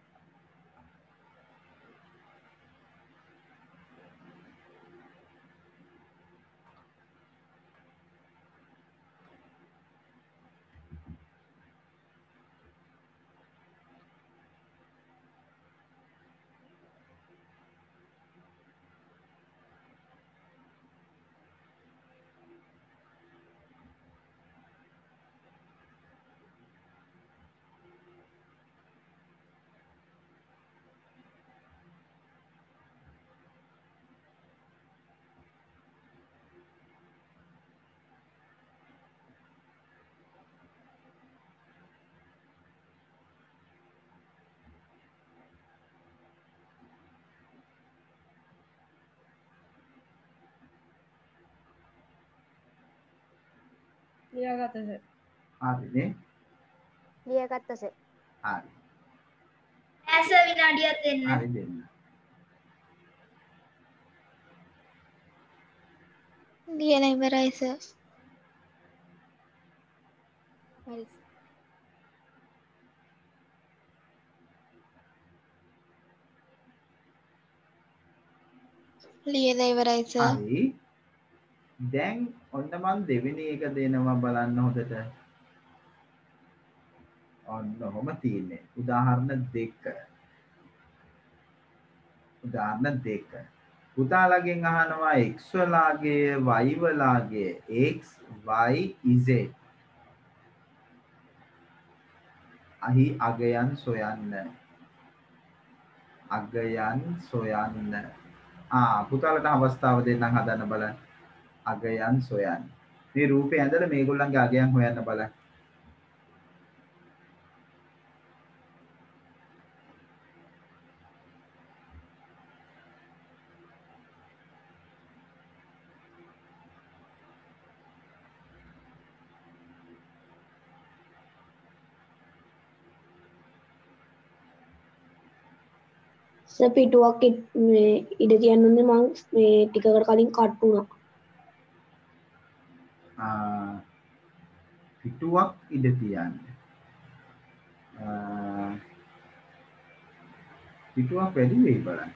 ලියාගත්තද? හරිනේ. ලියාගත්තද? හරි. ඇස විනාඩියක් දෙන්න. හරි දෙන්න. ලියලා ඉවරයි සර්. හරි. ලියලා ඉවරයි සර්. හරි. දැන් ඔන්න මම දෙවෙනි එක දෙනවා බලන්න හොඳට. ඔන්න ඔහොම තියෙන්නේ. උදාහරණ 2. උදාහරණ 2. පුතාලගෙන් අහනවා x වලාගේ y වලාගේ x y z. අහි අගයන් සොයන්න. අගයන් සොයන්න. පුතාලට අවස්ථාව දෙන්නම් හදන්න බලන්න. අගයන් සොයන්න. මේ රූපේ ඇඳලා මේගොල්ලන්ගේ අගයන් හොයන්න බලන්න. සර් පිටුවක් මේ ඉඩ තියන්නුනේ මම මේ ටිකකට කලින් කට් වුණා. පිටුවක් ඉඩ තියන්න. පිටුවක් වැඩි වෙයි බලන්න.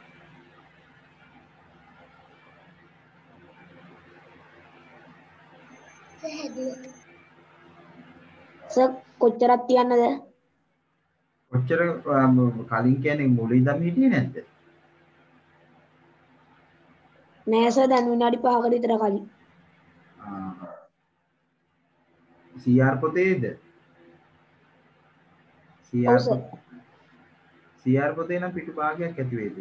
සර් කොච්චරක් තියන්නද? කොච්චර කලින් කියන්නේ මුල ඉඳන් හිටියේ නැද්ද? නෑ සර් දැන් විනාඩි 5කට විතර කලින්. CR පොතේද? CR පොතේ නම් පිටු භාගයක් ඇති වේද?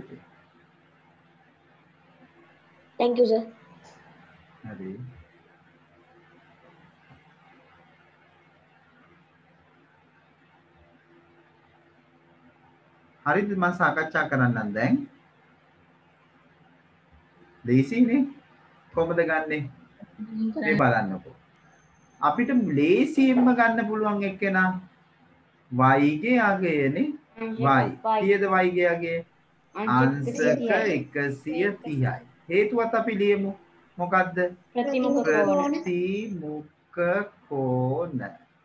thank you sir. හරි. හරිද මම සාකච්ඡා කරන්නම් දැන්. ලේසියිනේ. කොහොමද ගන්නෙ? මේ බලන්නකෝ. අපිට ලේසියෙන්ම ගන්න පුළුවන් එක්කෙනා y ගේ අගයනේ. y. කීයද y ගේ අගය? අංශක 130යි. හේතුවත් අපි ලියමු. මොකද්ද? ප්‍රතිමුඛ කෝණ.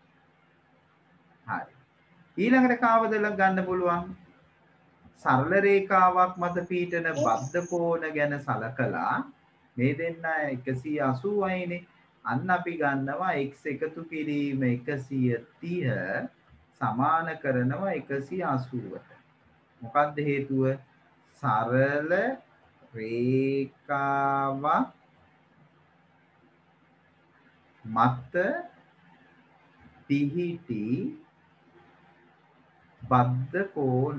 හරි. ඊළඟට කාවද ගන්න පුළුවන්? සරල රේඛාවක් මත පීඨන බද්ධ කෝණ ගැන සලකලා මේ දෙන්න 180යිනේ. අන්න අපි ගන්නවා x එකතු කිරීම 130 සමාන කරනවා 180ට. මොකක්ද හේතුව? සරල රේඛාවක් මත පිහිටි බද්ධ කෝණ.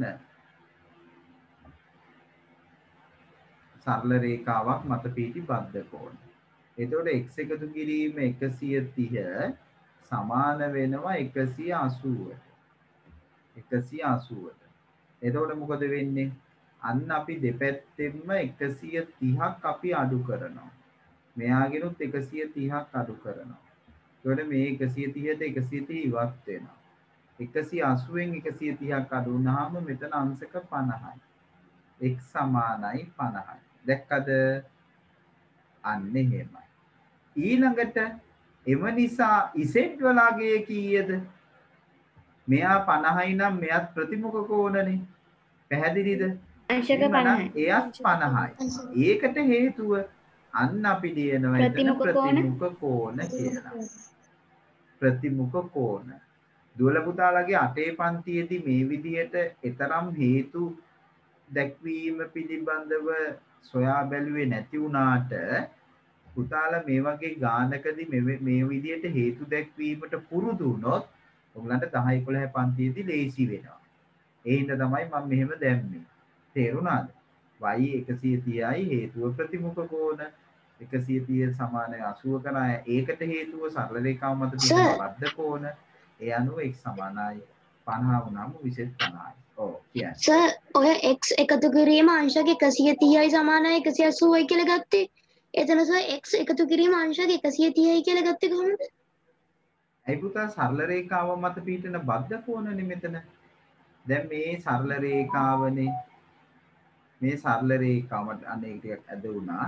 සරල රේඛාවක් මත පිහිටි බද්ධ කෝණ. එතකොට x එකතු කිරීම 130 සමාන වෙනවා 180ට. 180ට. එතකොට මොකද වෙන්නේ? අන්න අපි දෙපැත්තෙන්ම 130ක් අපි අඩු කරනවා. මෙයාගෙනුත් 130ක් අඩු කරනවා. එතකොට මේ 130ට 130 ඉවත් වෙනවා. 180න් 130ක් අඩු වුණාම මෙතන අංශක 50යි. x සමානයි 50යි. දැක්කද? අන්න එහෙමයි. ඊළඟට එම නිසා z වලගේ කීයද? මෙයා 50යි නම් මෙයත් ප්‍රතිමුඛ කෝණනේ. පැහැදිලිද? අංශක 50යි. එයත් 50යි. ඒකට හේතුව අන්න අපි ලියනවා එතන ප්‍රතිමුඛ කෝණ කියලා. ප්‍රතිමුඛ කෝණ. දුවල පුතාලගේ 8 පන්තියේදී මේ විදිහට ඊතරම් හේතු දැක්වීම පිළිබඳව සොයා බැලුවේ නැති වුණාට පුතාලා මේ වගේ ගානකදී මේ විදිහට හේතු දැක්වීමට පුරුදු වුණොත් ඔයගලන්ට 10 11 පන්තියේදී ලේසි වෙනවා. ඒ හින්දා තමයි මම මෙහෙම දැම්මේ. තේරුණාද? y 130යි හේතුව ප්‍රතිමුඛ කෝණ 130 සමාන 80 කරා ඒකට හේතුව සරල රේඛාව මත තියෙන බද්ධ කෝණ ඒ අනුව x සමානයි 50 වුණාම 50යි. ඔව් කියන්නේ. සර් ඔය x එකතු කිරීම අංශක 130යි සමානයි 180යි කියලා ගත්තේ. එතන සර් x එකතු කිරීම අංශක 130යි කියලා ගත්තේ කොහොමද? අයි පුතා සරල රේඛාව මත පිහිටන බද්ධ කෝණනේ මෙතන. දැන් මේ සරල රේඛාවනේ මේ සරල රේඛාවට අනේක ටිකක් ඇද වුණා.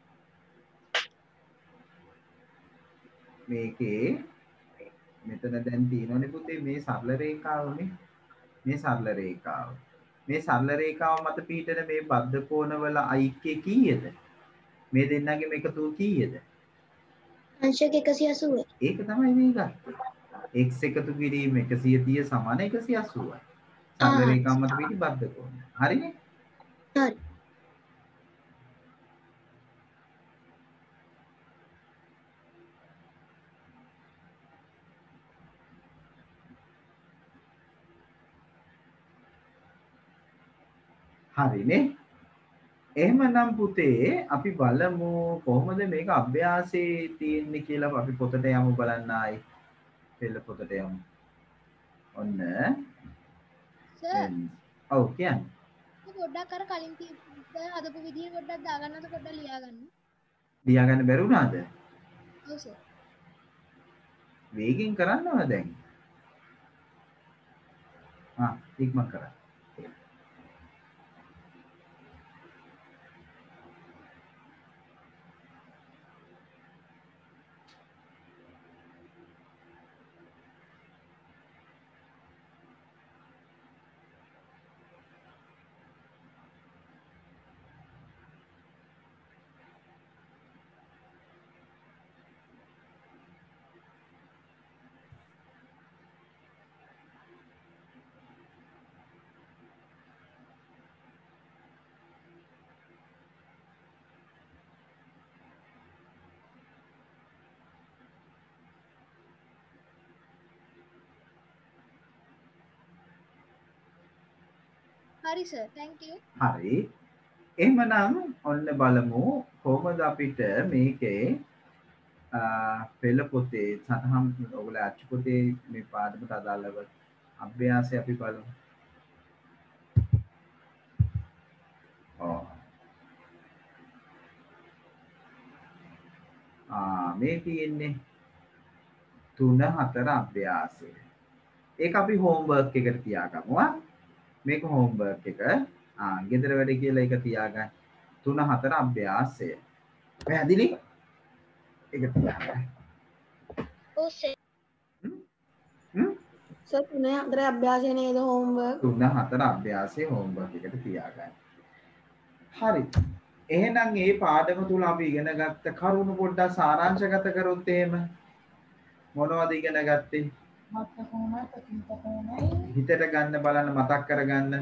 මේකේ මෙතන දැන් තියෙනවනේ පුතේ මේ සරල රේඛාවනේ. මේ සරල රේඛාව. මේ සරල රේඛාව මත පිහිටන මේ බද්ධ කෝණවල ඓක්‍ය කීයද? මේ දෙන්නගේ එකතුව කීයද? අංශක 180. ඒක තමයි මේ ගත්තේ. x එකතු කිරීම 130 සමාන 180යි. සරල රේඛාව මත පිහිටි බද්ධ කෝණය. හරිනේ? හරි. හරිනේ. එහෙමනම් පුතේ අපි බලමු කොහොමද මේක අභ්‍යාසයේ තියෙන්නේ කියලා අපි පොතට යමු බලන්න ආයි. පෙළ පොතට යමු. ඔන්න. සර්. ඔව් කියන්නේ. පොඩ්ඩක් අර කලින් හදපු විදිහ පොඩ්ඩක් දාගන්නත් පොඩ්ඩක් ලියා ගන්න. ලියා ගන්න බැරුණාද? ඔව් සර්. වේගෙන් කරන්නව දැන්. ඉක්මන් කරා. හරි සර් thank you. හරි. එහෙමනම් ඔන්න බලමු කොහොමද අපිට මේකේ පෙළ පොතේ සටහන් ඔයගොල්ලෝ අච්චු පොතේ මේ පාඩමට අදාළව අභ්‍යාසය අපි බලමු. මේ තියෙන්නේ 3 4 අභ්‍යාසය. ඒක අපි හෝම්වර්ක් එකට තියාගමු. මේක හෝම්වර්ක් එක. ගෙදර වැඩ කියලා ඒක තියාගන්න. 3 4 අභ්‍යාසය. පැහැදිලි? ඒක තියාගන්න. ඔව් සර්. සර් 3 4 අභ්‍යාසය නේද හෝම්වර්ක්? 3 4 අභ්‍යාසය හෝම්වර්ක් එකට තියාගන්න. හරි. එහෙනම් මේ පාඩම තුල අපි ඉගෙන ගත්ත කරුණු පොඩ්ඩක් සාරාංශගත කරොත් එහෙම මොනවද ඉගෙන ගත්තේ? හිතට ගන්න බලන්න මතක් කරගන්න.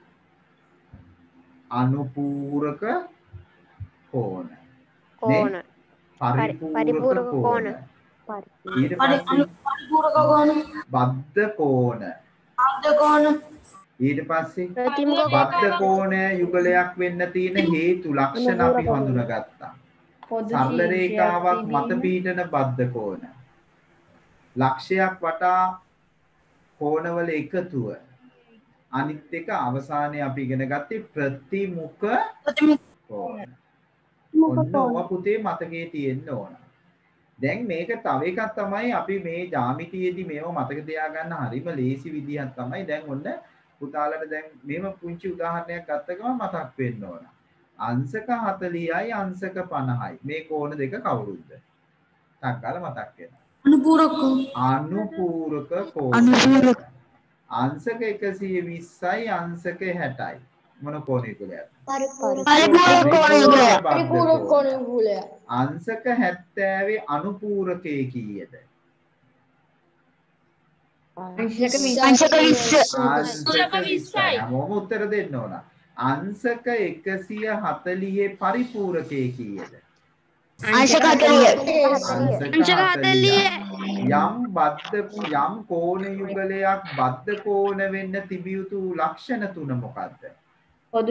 අනුපූරක කෝණ. කෝණ. පරිපූරක කෝණ. ඊට පස්සේ පරිපූරක කෝණ. බද්ධ කෝණ. බද්ධ කෝණ. ඊට පස්සේ බද්ධ කෝණය යුගලයක් වෙන්න තියෙන හේතු ලක්ෂණ අපි හඳුනාගත්තා. සරල රේඛාවක් මත පිහිටන බද්ධ කෝණ. ලක්ෂයක් වටා කෝණවල එකතුව අනිත් එක අවසානයේ අපි ඉගෙන ගත්තේ ප්‍රතිමුඛ කෝණ. ඔන්න ඔය පුතේ මතකයේ තියෙන්න ඕන. දැන් මේක තව එකක් තමයි අපි මේ ජ්‍යාමිතියේදී මේව මතක තියාගන්න හරිම ලේසි විදිහක් තමයි. දැන් ඔන්න පුතාලට දැන් මේව පුංචි උදාහරණයක් ගත්ත ගමන් මතක් වෙන්න ඕන. අංශක 40යි අංශක 50යි. මේ කෝණ දෙක කවුරුද? ටක් ගාලා මතක් වෙනවා. අනුපූරක කෝණ. අංශක 120යි අංශක 60යි. මොන කෝණ යුගලයක්ද? පරිපූරක කෝණ යුගලය. අංශක 70 අනුපූරකයේ කීයද? අංශක 20යි. මොම උත්තර දෙන්න ඕන. අංශක 140 පරිපූරකයේ කීයද? අංශක 40. යම් කෝණ යුගලයක් බද්ධ කෝණ වෙන්න තිබිය යුතු ලක්ෂණ තුන මොකක්ද? පොදු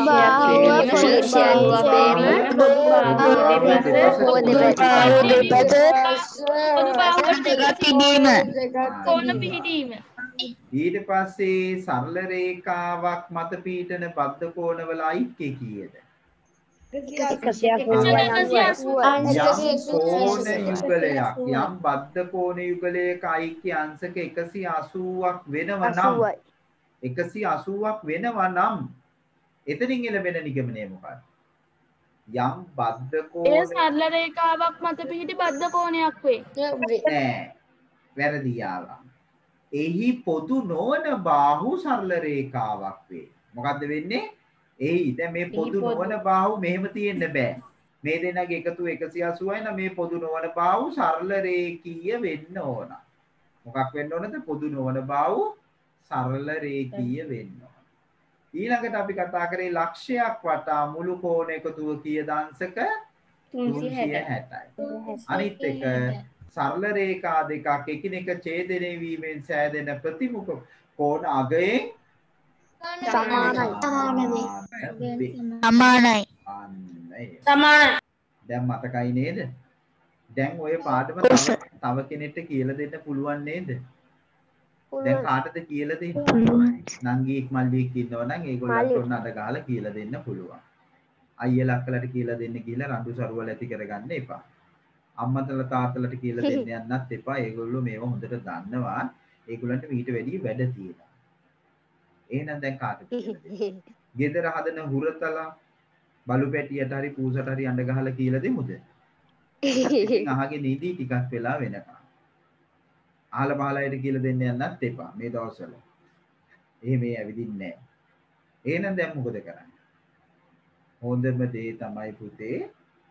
ඊට පස්සේ සරල රේඛාවක් මත පීඩන බද්ධ කෝණවල අයික්කේ කීයද? යම් බද්ධ කෝණ යුගලයක අයික්‍ය අංශක 180ක් වෙනවා නම් එතනින් එළවෙන නිගමනය මොකක්ද? යම් බද්ධ කෝණ සරල රේඛාවක් මත පිහිටි බද්ධ කෝණයක් වේ. නෑ. වැරදි ආවා. එහි පොදු නොවන බාහු සරල රේඛාවක් වේ. මොකද්ද වෙන්නේ? එයි දැන් මේ පොදු නොවන බාහු මෙහෙම තියෙන්න බෑ. මේ දෙන්නගේ එකතු 180යි නම් මේ පොදු නොවන බාහු සරල රේඛීය වෙන්න ඕන. මොකක් වෙන්න ඕනද? පොදු නොවන බාහු සරල රේඛීය වෙන්න ඕන. ඊළඟට අපි කතා කරේ ලක්ෂයක් වටා මුළු කෝණ එකතුව කීයද අංශක 360යි. අනිත් එක සරල රේඛා දෙකක් එකිනෙක ඡේදනය වීමෙන් සෑදෙන ප්‍රතිමුඛ කෝණ අගයෙන් සමානයි. දැන් මතකයි නේද? දැන් ඔය පාඩම තව කෙනෙක්ට කියලා දෙන්න පුළුවන් නේද? දැන් කාටද කියලා දෙන්න? නංගියෙක් මල්ලියෙක් ඉන්නවා නම් ඒගොල්ලන්ට ඔන්න අද ගහලා කියලා දෙන්න පුළුවන්. අයියලා අක්කලට කියලා දෙන්න කියලා රණ්ඩු සරුවල ඇති කරගන්න එපා. අම්මතලා තාත්තලට කියලා දෙන්න යන්නත් එපා. ඒගොල්ලෝ මේව හොඳට දන්නවා. ඒගොල්ලන්ට ඊට වැඩිය වැඩ තියෙනවා. එහෙනම් දැන් කාටද කියලා දෙන්න? ගෙදර හදන හුරතලා බලු පැටියට හරි පූසට හරි අඬ ගහලා කියලා දෙමුද? ඉතින් අහගෙන ඉදී ටිකක් වෙලා වෙනකම්. අහලා පහලායට කියලා දෙන්න යන්නත් එපා මේ දවස්වල. එහෙම ඇවිදින්නේ නැහැ. එහෙනම් දැන් මොකද කරන්නේ? හොඳම දේ තමයි පුතේ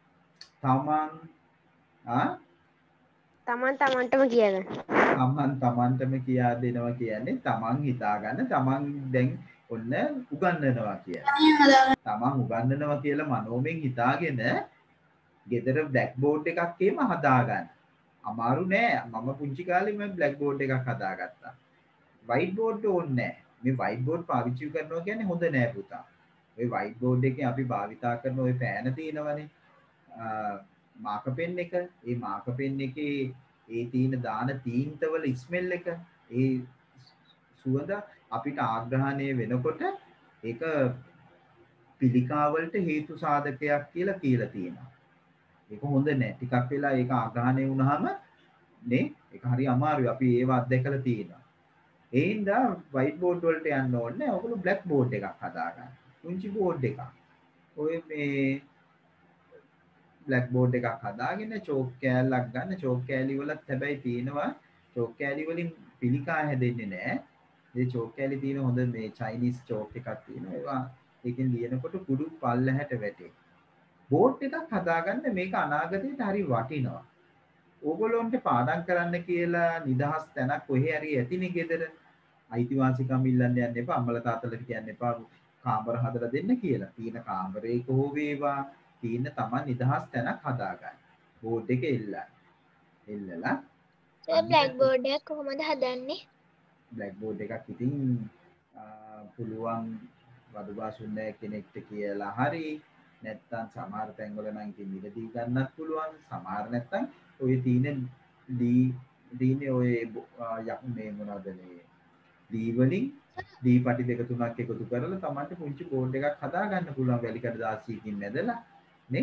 තමන්ටම කියන්න. තමන්ටම කියා දෙනවා කියන්නේ තමන් හිතාගන්න තමන් දැන් ඔන්න උගන්වනවා කියන්නේ. තමන් උගන්වනවා කියලා මනෝමයෙන් හිතාගෙන ගෙදර බ්ලැක් බෝඩ් එකක් එහෙම හදාගන්න. අමාරු නෑ. මම පුංචි කාලේ මම බ්ලැක් බෝඩ් එකක් හදාගත්තා. වයිට් බෝඩ් ඕනේ නෑ. මේ වයිට් බෝඩ් පාවිච්චි කරනවා කියන්නේ හොඳ නෑ පුතා. ඔය වයිට් බෝඩ් එකේ අපි භාවිතා කරන ඔය පෑන තියෙනවනේ. මාකර් පෙන් එක. ඒ මාකර් පෙන් එකේ ඒ තියෙන දාන තීන්තවල ස්මෙල් එක ඒ සුවඳ අපිට ආග්‍රහණය වෙනකොට ඒක පිළිකාවලට හේතු සාධකයක් කියලා තියෙනවා. ඒක හොඳ නෑ. ටිකක් වෙලා ඒක ආග්‍රහණය වුණාම නේ ඒක හරි අමාරුයි. අපි ඒව අත්දැකලා තියෙනවා. ඒ හින්දා වයිට් බෝඩ් වලට යන්න ඕනේ. ඔයගොල්ලෝ බ්ලැක් බෝඩ් එකක් හදාගන්න. පුංචි බෝඩ් එකක්. ඔය මේ බ්ලැක් බෝඩ් එකක් හදාගෙන චෝක් කෑල්ලක් ගන්න. චෝක් කෑලි වලත් හැබැයි තියෙනවා චෝක් කෑලි වලින් පිළිකා හැදෙන්නේ නැහැ. මේ චෝක් කෑලි තියෙන හොඳ මේ චයිනීස් චෝක් එකක් තියෙනවා. ඒවා එකෙන් ලියනකොට කුඩු පල්ලහැට වැටේ. බෝඩ් එකක් හදාගන්න මේක අනාගතයට හරි වටිනවා. ඕගොල්ලොන්ට පාඩම් කරන්න කියලා නිදහස් තැනක් කොහේ හරි ඇතිනේ ගෙදර. අයිතිවාසිකම් ඉල්ලන්න යන්න එපා. අම්මලා තාත්තලා කියන්න එපා කාමර හදලා දෙන්න කියලා. තියෙන කාමරේක හෝ වේවා තියෙන තමන් නිදහස් තැනක් හදාගන්න. බෝඩ් එක එල්ලලා බ්ලැක් බෝඩ් එක කොහොමද හදන්නේ? බ්ලැක් බෝඩ් එකක් ඉතින් පුළුවන් වදුබාසුන්න කෙනෙක්ට කියලා හරි නැත්තම් සමහර තැන්වල නම් ඉතින් ඉඳී ගන්නත් පුළුවන්. සමහර නැත්තම් ඔය තියෙන දී ඔය මේ මොනවද මේ දී වලින් දී පටි දෙක තුනක් එකතු කරලා Tamanට පුංචි බෝඩ් එකක් හදා ගන්න පුළුවන් වැලිකඩ 16කින් ඇදලා නේ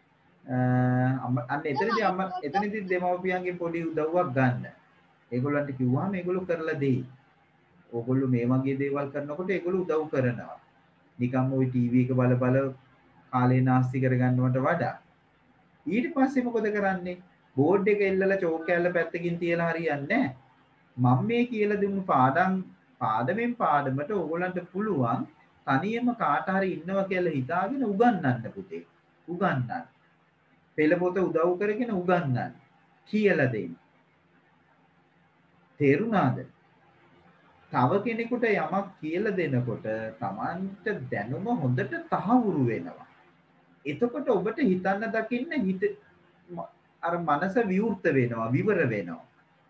අන්න එතනදී දෙමව්පියන්ගේ පොඩි උදව්වක් ගන්න. ඒගොල්ලන්ට කිව්වහම ඒගොල්ලෝ කරලා දෙයි. ඕගොල්ලෝ මේ වගේ දේවල් කරනකොට ඒගොල්ලෝ උදව් කරනවා. නිකම්ම ওই ටීවී එක බල බල කාලේ නාස්ති කරගන්නවට වඩා ඊට පස්සේ මොකද කරන්නේ? බෝඩ් එක එල්ලලා චෝක් කැල්ල පැත්තකින් තියලා හරියන්නේ නැහැ. මම මේ කියලා දුන්නු පාඩමෙන් පාඩමට ඕගොල්ලන්ට පුළුවන් තනියම කාට හරි ඉන්නවා කියලා හිතාගෙන උගන්වන්න පුතේ. උගන්වන්න. පෙළ පොත උදව් කරගෙන උගන්වන්න. කියලා දෙන්න. තේරුණාද? තව කෙනෙකුට යමක් කියලා දෙනකොට Tamanට දැනුම හොඳට තහවුරු වෙනවා. එතකොට ඔබට හිතන්න දකින්න අර මනස විවෘත වෙනවා, විවර වෙනවා.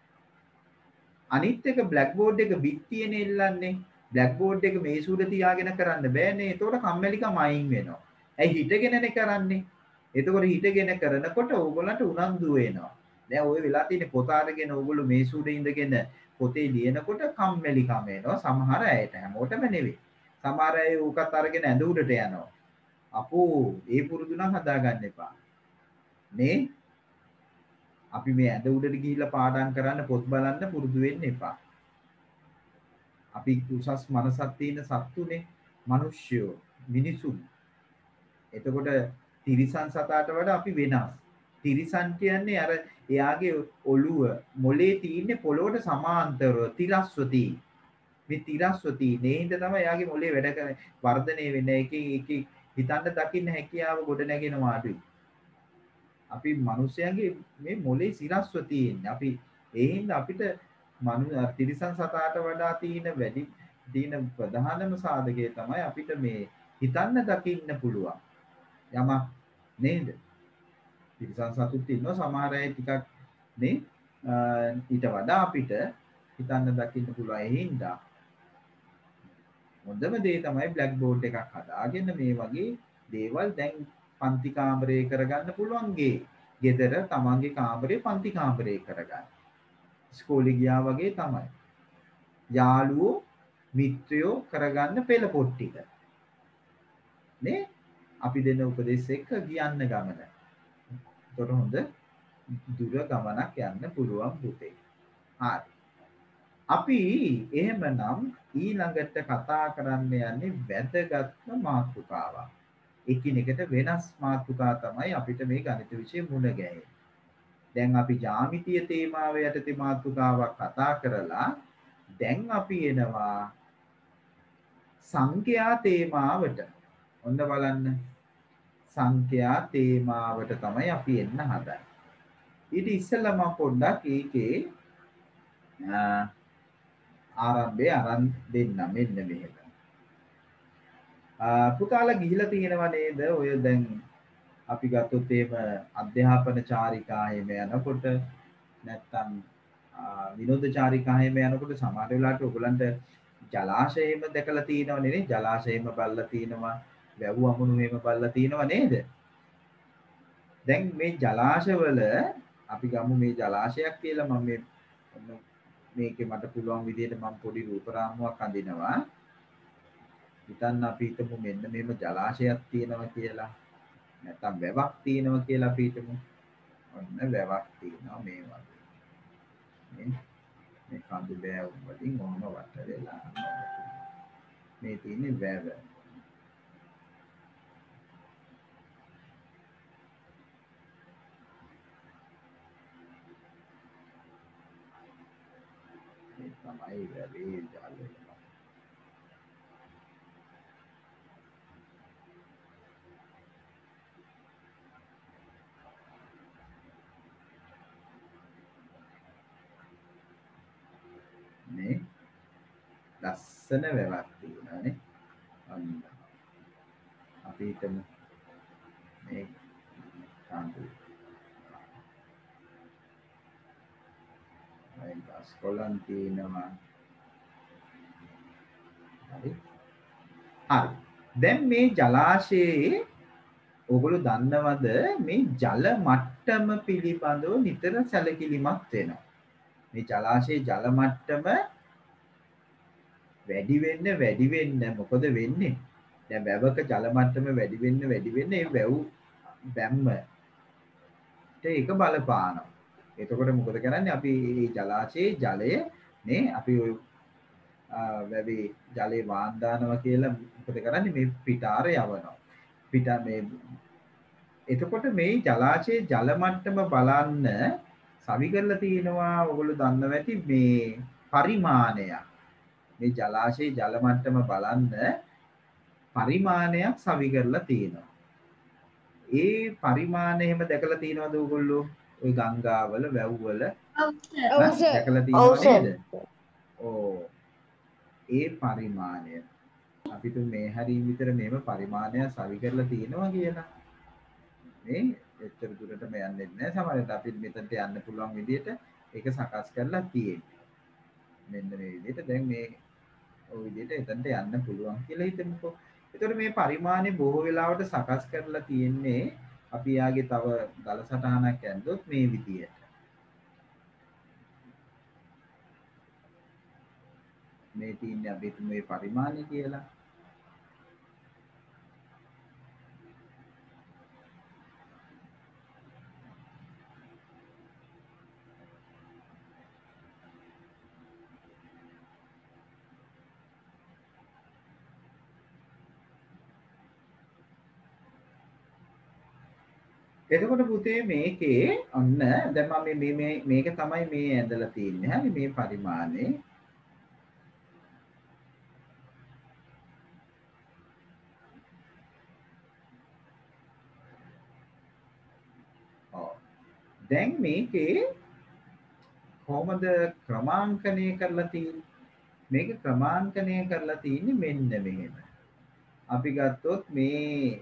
අනිත් එක බ්ලැක් බෝඩ් එක බිත්තියනේ එල්ලන්නේ. බ්ලැක් බෝඩ් එක මේසුවට තියාගෙන කරන්න බෑනේ. ඒතකොට කම්මැලිකම අයින් වෙනවා. ඇයි හිටගෙනනේ කරන්නේ? එතකොට හිටගෙන කරනකොට ඕගොල්ලන්ට උනන්දු වෙනවා. දැන් ওই වෙලා තියෙන පොත අරගෙන ඕගොල්ලෝ මේසුවට ඉඳගෙන පොතේ ලියනකොට කම්මැලිකම එනවා. සමහර අයට, හැමෝටම නෙවෙයි. සමහර අය උකත් අරගෙන ඇඳ උඩට යනවා. අපෝ ඒ පුරුදු නම් හදාගන්න එපා. නේ? අපි මේ ඇඳ උඩට ගිහිල්ලා පාඩම් කරන්න පොත් බලන්න පුරුදු වෙන්න එපා. අපි උසස් මනසක් තියෙන සත්තුනේ, මිනිස්සුયો, මිනිසුන්. එතකොට තිරිසන් සතාට වඩා අපි වෙනස්. තිරිසන් කියන්නේ අර එයාගේ ඔළුව මොලේ තියෙන්නේ පොළොවට සමාන්තරව තිරස්ව තියෙන්නේ. මේ තිරස්ව තියෙන්නේ. ඒ හින්දා තමයි එයාගේ මොලේ වැඩ කරන්නේ. වර්ධනය වෙන එකේ හිතන්න දකින්න හැකියාව ගොඩ නැගෙනවා අඩුයි. අපි මිනිස්යන්ගේ මේ මොලේ සිරස්ව තියෙන්නේ. අපි ඒ හින්දා අපිට තිරිසන් සතාට වඩා තියෙන ප්‍රධානම සාධකය තමයි අපිට මේ හිතන්න දකින්න පුළුවන්. යමක් නේද? තිරිසන් සතුත් ඉන්නවා සමහර අය ටිකක් නේ ඊට වඩා අපිට හිතන්න දකින්න පුළුවන්. ඒ හින්දා හොඳම දේ තමයි බ්ලැක් බෝඩ් එකක් හදාගෙන මේ වගේ දේවල් දැන් පන්ති කාමරේ කරගන්න පුළුවන් ගේ. ගෙදර තමන්ගේ කාමරේ පන්ති කාමරේ කරගන්න. ඉස්කෝලේ ගියා වගේ තමයි. යාළුවෝ මිත්‍රයෝ කරගන්න පෙළ පොට්ටික. නේ? අපි දෙන උපදේශ එක්ක කියන්න ගමන. ඒතර හොඳ දුර ගමනක් යන්න පුළුවන් පුතේ. හරි. අපි එහෙමනම් ඊළඟට කතා කරන්න යන්නේ වැදගත්ම මාතෘකාවක්. එකිනෙකට වෙනස් මාතෘකා තමයි අපිට මේ ගණිත විෂය මුණ ගැහෙන්නේ. දැන් අපි ජ්‍යාමිතිය තේමාව යටතේ මාතෘකාවක් කතා කරලා දැන් අපි එනවා සංඛ්‍යා තේමාවට. ඔන්න බලන්න. සංඛ්‍යා තේමාවට තමයි අපි එන්න හදන්නේ. ඊට ඉස්සෙල්ලා මම පොඩ්ඩක් ඒකේ ආරම්භය අරන් දෙන්න මෙන්න මෙහෙම. පුතාලා ගිහිලා තියෙනවා නේද? ඔය දැන් අපි ගත්තොත් එහෙම අධ්‍යාපන චාරිකාවෙම යනකොට නැත්තම් විනෝද චාරිකාවෙම යනකොට සමහර වෙලාවට ඔයගලන්ට ජලාශයෙම දැකලා තියෙනව නේ? ජලාශයෙම බලලා තියෙනවා, වැව් අමුණු එහෙම බලලා තියෙනව නේද? දැන් මේ ජලාශවල අපි ගමු මේ ජලාශයක් කියලා මම මේකේ මට පුළුවන් විදිහට මම පොඩි රූප රාමුවක් අඳිනවා. හිතන්න අපි හිතමු මෙන්න මේම ජලාශයක් තියෙනවා කියලා. නැත්නම් වැවක් තියෙනවා කියලා අපි හිතමු. ඔන්න වැවක් තියෙනවා මේ වගේ. මේ කඳු බෑව් වලින් ඔන්න වට වෙලා. මේ තියෙන්නේ වැව. මේ තමයි වැවේ ජලය. මේ ලස්සන වැවක් තියෙනවානේ. අන්න අපි හිතමු මේ කාන්දු ගස් කොළන් තියෙනවා. හරි. දැන් මේ ජලාශයේ ඔයගොල්ලෝ දන්නවද මේ ජල මට්ටම පිළිබඳව නිතර සැලකිලිමත් වෙනවා. මේ ජලාශයේ ජල මට්ටම වැඩි වෙන්න මොකද වෙන්නේ? දැන් වැවක ජල මට්ටම වැඩි වෙන්න ඒ වැව් බැම්මට ඒක බලපානවා. එතකොට මොකද කරන්නේ? අපි මේ ජලාශයේ ජලය නේ අපි ඔය වැවේ ජලේ වාන් දානවා කියලා මොකද කරන්නේ? මේ පිටාර යවනවා. එතකොට මේ ජලාශයේ ජල මට්ටම බලන්න සවි කරලා තිනවා. ඔයගොල්ලෝ දන්නවා ඇති මේ පරිමාණය. මේ ජලාශයේ ජල මට්ටම බලන්න පරිමාණයක් සවි කරලා තියෙනවා. ඒ පරිමාණය එහෙම දැකලා තියෙනවද ඔයගොල්ලෝ? ওই ගංගාවල වැව්වල දැකලා තියෙනව නේද? ඒ පරිමාණය අපි තු මේ හරිය විතර මේව පරිමාණය සවි කරලා තියෙනවා කියලා. මේ එච්චර දුරටම යන්නේ නැහැ. සමහරවිට අපි මෙතනට යන්න පුළුවන් විදිහට ඒක සකස් කරලා තියෙන්නේ. මෙන්න මේ විදිහට දැන් මේ ওই විදිහට එතනට යන්න පුළුවන් කියලා හිතමුකෝ. ඒතකොට මේ පරිමාණය බොහෝ වෙලාවට සකස් කරලා තියෙන්නේ අපි යාගේ තව දල සටහනක් ඇන්දොත් මේ විදිහට. මේ තියන්නේ අපි මේ පරිමාණය කියලා. එතකොට පුතේ මේකේ ඔන්න දැන් මම මේක තමයි මේ ඇඳලා තියෙන්නේ. හරි මේ පරිමාණය. දැන් මේකේ කොහොමද ක්‍රමාංකණය කරලා තියෙන්නේ? මේක ක්‍රමාංකණය කරලා තියෙන්නේ මෙන්න මෙහෙම. අපි ගත්තොත් මේ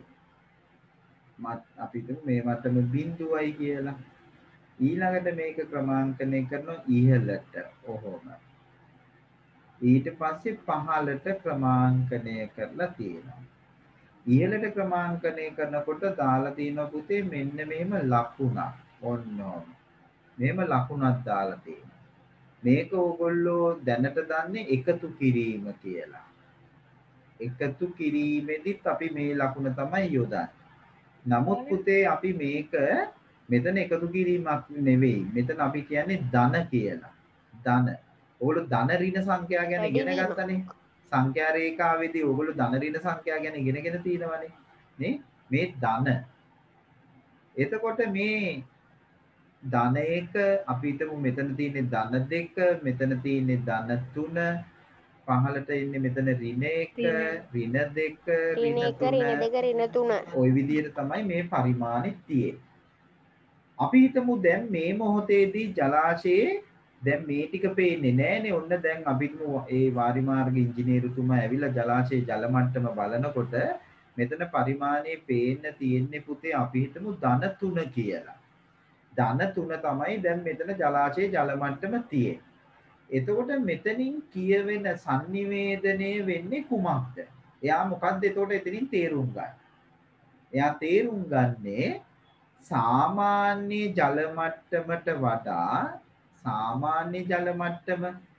අපිට මේ මට්ටම බිඳුවයි කියලා. ඊළඟට මේක ක්‍රමාංකණය කරනවා ඉහළට. ඔහොම. ඊට පස්සේ පහළට ක්‍රමාංකණය කරලා තියෙනවා. ඉහළට ක්‍රමාංකණය කරනකොට දාලා තියෙනවා පුතේ මෙන්න මෙහෙම ලකුණක්. ඔන්නෝම. මෙහෙම ලකුණක් දාලා තියෙනවා. මේක ඕගොල්ලෝ දැනට දන්නේ එකතු කිරීම කියලා. එකතු කිරීමේදීත් අපි මේ ලකුණ තමයි යොදන්නේ. නමුත් පුතේ අපි මේක මෙතන එකතු කිරීමක් නෙවෙයි. මෙතන අපි කියන්නේ ධන කියලා. ධන. ඕගොල්ලෝ ධන ඍණ සංඛ්‍යා ගැන ඉගෙන ගත්තනේ. සංඛ්‍යා රේඛාවේදී ඕගොල්ලෝ ධන ඍණ සංඛ්‍යා ගැන ඉගෙනගෙන තියෙනවනේ. නේ? මේ ධන. එතකොට මේ ධන එක අපි හිතමු මෙතන තියෙන්නේ ධන 2, මෙතන තියෙන්නේ ධන 3, පහළට ඉන්නේ මෙතන ඍණ 1, ඍණ 2, ඍණ 3. ওই විදිහට තමයි මේ පරිමාණෙ තියෙන්නේ. අපි හිතමු දැන් මේ මොහොතේදී ජලාශයේ දැන් මේ ටික පේන්නේ නැහනේ. ඔන්න දැන් අපි ඒ වාරිමාර්ග ඉංජිනේරුතුමා ඇවිල්ලා ජලාශයේ ජල මට්ටම බලනකොට මෙතන පරිමාණය පේන්න තියෙන්නේ පුතේ අපි හිතමු ධන 3 කියලා. ධන 3 තමයි දැන් මෙතන ජලාශයේ ජල මට්ටම තියෙන්නේ. එතකොට මෙතනින් කියවෙන sannivedanaya වෙන්නේ කුමක්ද? එයා මොකද්ද එතකොට එතනින් තේරුම් ගන්න. එයා තේරුම් ගන්නේ සාමාන්‍ය ජල මට්ටමට වඩා සාමාන්‍ය ජල මට්ටම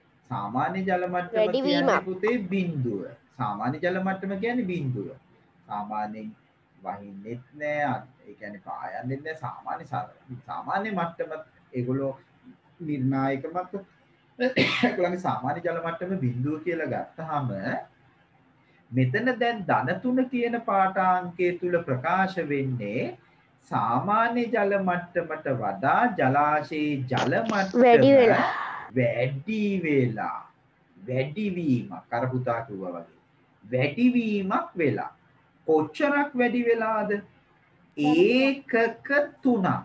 කියන්නේ පුතේ බිඳුව. සාමාන්‍ය ජල මට්ටම කියන්නේ බිඳුව. සාමාන්‍යයෙන් වහින්නෙත් නෑ. ඒ කියන්නේ පායන්නෙත් නෑ. සාමාන්‍ය මට්ටම ඒගොල්ලෝ නිර්ණායක මට්ටම ඒගොල්ලන්ගේ සාමාන්‍ය ජල මට්ටම බිඳුව කියලා ගත්තාම මෙතන දැන් ධන 3 කියන පාඨාංකයේ තුල ප්‍රකාශ වෙන්නේ සාමාන්‍ය ජල මට්ටමට වඩා ජලාශයේ ජල මට්ටම වැඩිවීමක් අර පුතා කිව්වා වගේ වැඩිවීමක් වෙලා කොච්චරක් වැඩි වෙලාද? ඒකක 3ක්.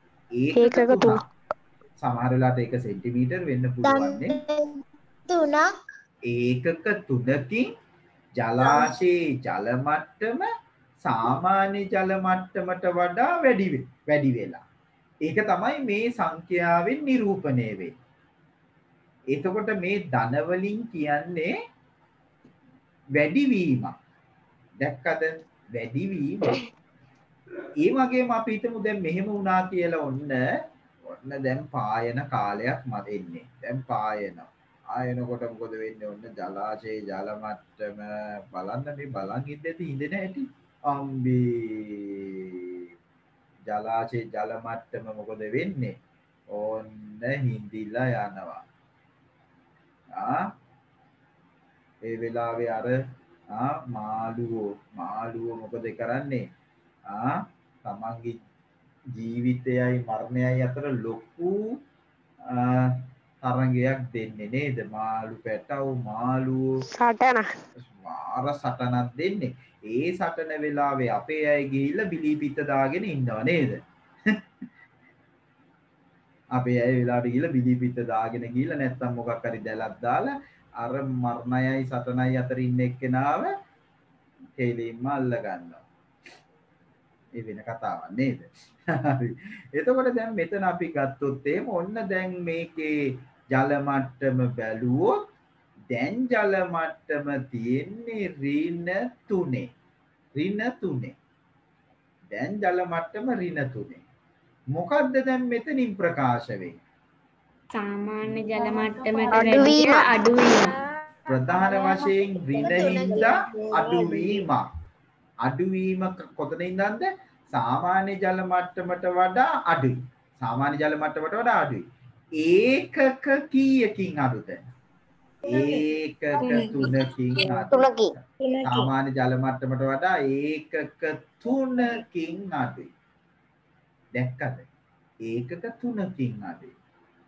සමහර වෙලාවට ඒක සෙන්ටිමීටර් වෙන්න පුළුවන් නේ. 3ක්. ඒකක 3කින් ජලාශයේ ජල මට්ටම සාමාන්‍ය ජල මට්ටමට වඩා වැඩි වෙලා. ඒක තමයි මේ සංඛ්‍යාවෙන් නිරූපණය වෙන්නේ. එතකොට මේ ධන වලින් කියන්නේ වැඩිවීමක්. දැක්කද? වැඩිවීම. ඒ වගේම අපි හිතමු දැන් මෙහෙම වුණා කියලා ඔන්න දැන් පායන කාලයක් මත එන්නේ. දැන් පායනවා. ආයෙනකොට මොකද වෙන්නේ? ඔන්න ජලාශයේ ජල මට්ටම බලන්න මේ බලන් ඉඳදී ඉඳින හැටි. අම්බේ ජලාශයේ ජල මට්ටම මොකද වෙන්නේ? ඔන්න හිඳිලා යනවා. ඒ වෙලාවේ අර මාළුවෝ මොකද කරන්නේ? තමන්ගේ ජීවිතයයි මරණයයි අතර ලොකු තරංගයක් දෙන්නේ නේද? මාළු පැටව මාළුවෝ සටන මාර සටනක් දෙන්නේ. ඒ සටන වෙලාවේ අපේ අය ගිහිල්ලා බිලී පිට දාගෙන ඉන්නව නේද? අපේ අය වෙලාවට ගිහිල්ලා බිලී පිට දාගෙන ගිහිල්ලා නැත්තම් මොකක් හරි දැලක් දාලා අර මරණයයි සටනයි අතර ඉන්න එක්කෙනාව හේලින්ම අල්ල ගන්නවා. ඒ වෙන කතාවක් නේද? හරි. එතකොට දැන් මෙතන අපි ගත්තොත් එහෙම ඔන්න දැන් මේකේ ජල මට්ටම බැලුවොත් දැන් ජල මට්ටම තියෙන්නේ ඍණ 3. ඍණ 3. දැන් ජල මට්ටම ඍණ 3. මොකද්ද දැන් මෙතනින් ප්‍රකාශ වෙන්නේ? සාමාන්‍ය ජල මට්ටමට වැඩිය අඩුවීම. ප්‍රධාන වශයෙන් ඍණින්දා අඩුවීම. අඩුවීම කොතනින්දද? සාමාන්‍ය ජල මට්ටමට වඩා අඩුයි. සාමාන්‍ය ජල මට්ටමට වඩා අඩුයි. ඒකක කීයකින් අඩුද? ඒකක 3කින් අඩුයි. සාමාන්‍ය ජල මට්ටමට වඩා ඒකක 3කින් අඩුයි. දැක්කද? ඒකක 3කින් අඩුයි.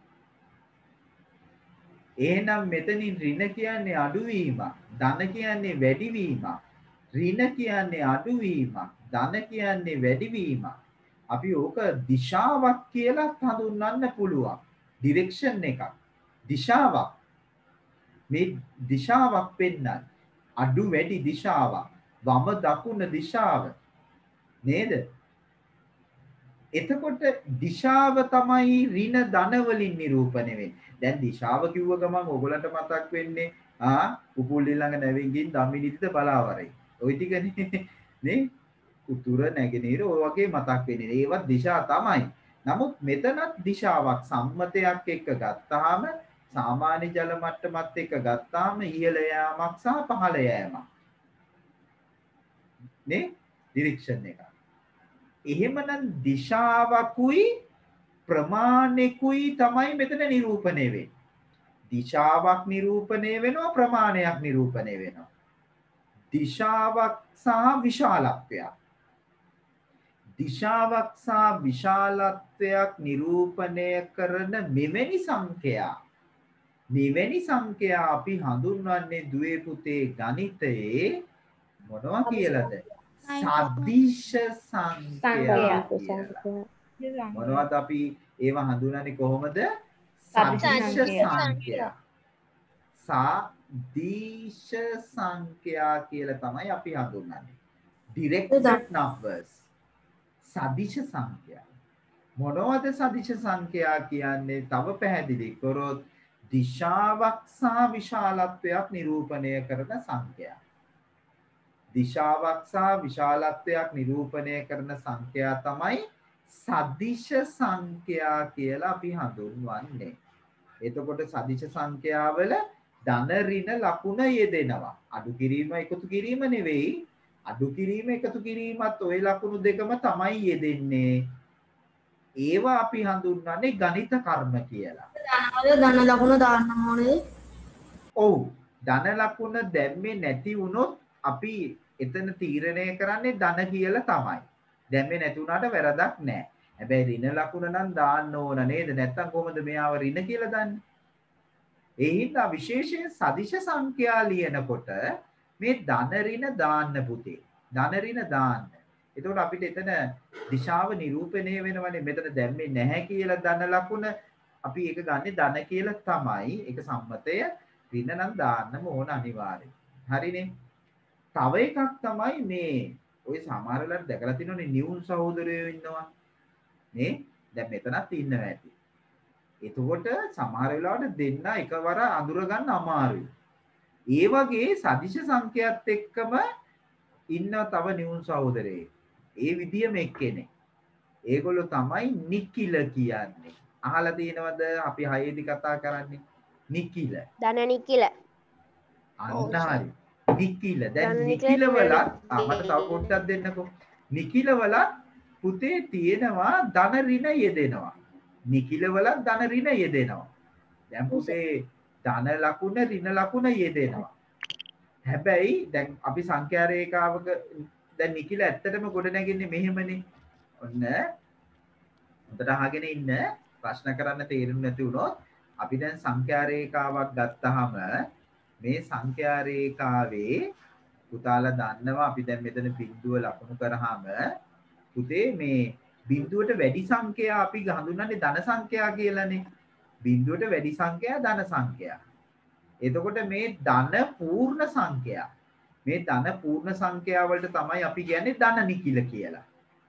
එහෙනම් මෙතනින් ඍණ කියන්නේ අඩුවීමක්, ධන කියන්නේ වැඩිවීමක්. ඍණ කියන්නේ අඩුවීමක්, ධන කියන්නේ වැඩිවීමක්. අපි ඕක දිශාවක් කියලා හඳුන්වන්න පුළුවන්. ඩිරෙක්ෂන් එකක්. දිශාවක්. මේ දිශාවක් පෙන්නන අඩු වැඩි දිශාවක්. වම දකුණ දිශාව. නේද? එතකොට දිශාව තමයි ඍණ ධන වලින් නිරූපණය වෙන්නේ. දැන් දිශාව කිව්ව ගමන් ඔයගලන්ට මතක් වෙන්නේ උපුල් ළඟ නැවෙන්ගින් ධම්මිනිතිත බලාවරයි. ওই ටිකනේ නේ උතුර නැගෙනහිර ඔය වගේ මතක් වෙන්නේ. ඒවත් දිශා තමයි. නමුත් මෙතනත් දිශාවක් සම්මතයක් එක්ක ගත්තාම සාමාන්‍ය ජල මට්ටමත් එක්ක ගත්තාම ඉහළ යාමක් සහ පහළ යාමක්. නේ ඩිරෙක්ෂන් එක. එහෙමනම් දිශාවකුයි ප්‍රමාණිකුයි තමයි මෙතන නිරූපණය වෙන්නේ. දිශාවක් නිරූපණය වෙනවා ප්‍රමාණයක් නිරූපණය වෙනවා. දිශාවක් සහ විශාලත්වයක්. දිශාවක් සහ විශාලත්වයක් නිරූපණය කරන මෙවැනි සංඛ්‍යා අපි හඳුන්වන්නේ දුවේ පුතේ ගණිතයේ මොනවා කියලාද? සදිශ සංඛ්‍යා. මොනවද අපි ඒව හඳුනන්නේ කොහොමද? සදිශ සංඛ්‍යා. සදිශ සංඛ්‍යා කියලා තමයි අපි හඳුන්වන්නේ. Directed numbers. සදිශ සංඛ්‍යා. මොනවද සදිශ සංඛ්‍යා කියන්නේ? තව පැහැදිලි කරොත් දිශාවක් සහ විශාලත්වයක් නිරූපණය කරන සංඛ්‍යා. දිශාවක් සහ විශාලත්වයක් නිරූපණය කරන සංඛ්‍යා තමයි සදිශ සංඛ්‍යා කියලා අපි හඳුන්වන්නේ. එතකොට සදිශ සංඛ්‍යාවල ධන ඍණ ලකුණ යෙදෙනවා. අඩු කිරීම එකතු කිරීම නෙවෙයි. අඩු කිරීම එකතු කිරීමත් ওই ලකුණු දෙකම තමයි යෙදෙන්නේ. ඒවා අපි හඳුන්වන්නේ ගණිත කර්ම කියලා. ධන ලකුණ දාන්න ඕනේ. ඔව්. ධන ලකුණ දැම්මේ නැති වුණොත් අපි එතන තීරණය කරන්නේ ධන කියලා තමයි. දැම්මේ නැති වුණාට වැරදක් නැහැ. හැබැයි ඍණ ලකුණ නම් දාන්න ඕන නේද? නැත්තම් කොහොමද මෙයාව ඍණ කියලා දන්නේ? ඒ හින්දා විශේෂයෙන් සදිශ සංඛ්‍යා ලියනකොට මේ ධන ඍණ දාන්න පුතේ. ධන ඍණ දාන්න. එතකොට අපිට එතන දිශාව නිරූපණය වෙනවනේ. මෙතන දැම්මේ නැහැ කියලා ධන ලකුණ අපි ඒක ගන්නෙ ධන කියලා තමයි. ඒක සම්මතය. ඍණ නම් දාන්නම ඕන අනිවාර්යයෙන්. හරිනේ. තව එකක් තමයි මේ ඔය සමහර වෙලාවට දැකලා තියෙනවනේ නියුන් සහෝදරයෝ ඉන්නවා. නේ? දැන් මෙතනත් ඉන්නවා ඇති. එතකොට සමහර වෙලාවට දෙන්න එකවර අඳුර ගන්න අමාරුයි. ඒ වගේ සදිශ සංඛ්‍යාත් එක්කම ඉන්න තව නියුන් සහෝදරයෙක්. ඒ විදියම එක්කෙනෙක්. ඒගොල්ලෝ තමයි නිකිල කියන්නේ. අහලා තියෙනවද අපි 6 දී කතා කරන්නේ? නිකිල. ධන නිකිල. අන්න හරි. නිකිල. දැන් ධන නිකිල නිකිල වලත් මට තව පොඩ්ඩක් දෙන්නකෝ. නිකිල වලත් පුතේ තියෙනවා ධන ඍණ යෙදෙනවා. නිකිල වලත් ධන ඍණ යෙදෙනවා. දැන් පුතේ ධන ලකුණ ඍණ ලකුණ යෙදෙනවා. හැබැයි දැන් අපි සංඛ්‍යා රේඛාවක දැන් නිකිල ඇත්තටම ගොඩ නැගෙන්නේ මෙහෙමනේ. ඔන්න හොඳට අහගෙන ඉන්න ප්‍රශ්න කරන්න තේරුම් නැති වුණොත් අපි දැන් සංඛ්‍යා රේඛාවක් ගත්තාම මේ සංඛ්‍යා රේඛාවේ පුතාලා දන්නවා අපි දැන් මෙතන බිඳුව ලකුණු කරාම පුතේ මේ බිඳුවට වැඩි සංඛ්‍යා අපි හඳුන්වන්නේ ධන සංඛ්‍යා කියලානේ. බිඳුවට වැඩි සංඛ්‍යා ධන සංඛ්‍යා. එතකොට මේ ධන පූර්ණ සංඛ්‍යා. මේ ධන පූර්ණ සංඛ්‍යා වලට තමයි අපි කියන්නේ ධන නිකිල කියලා.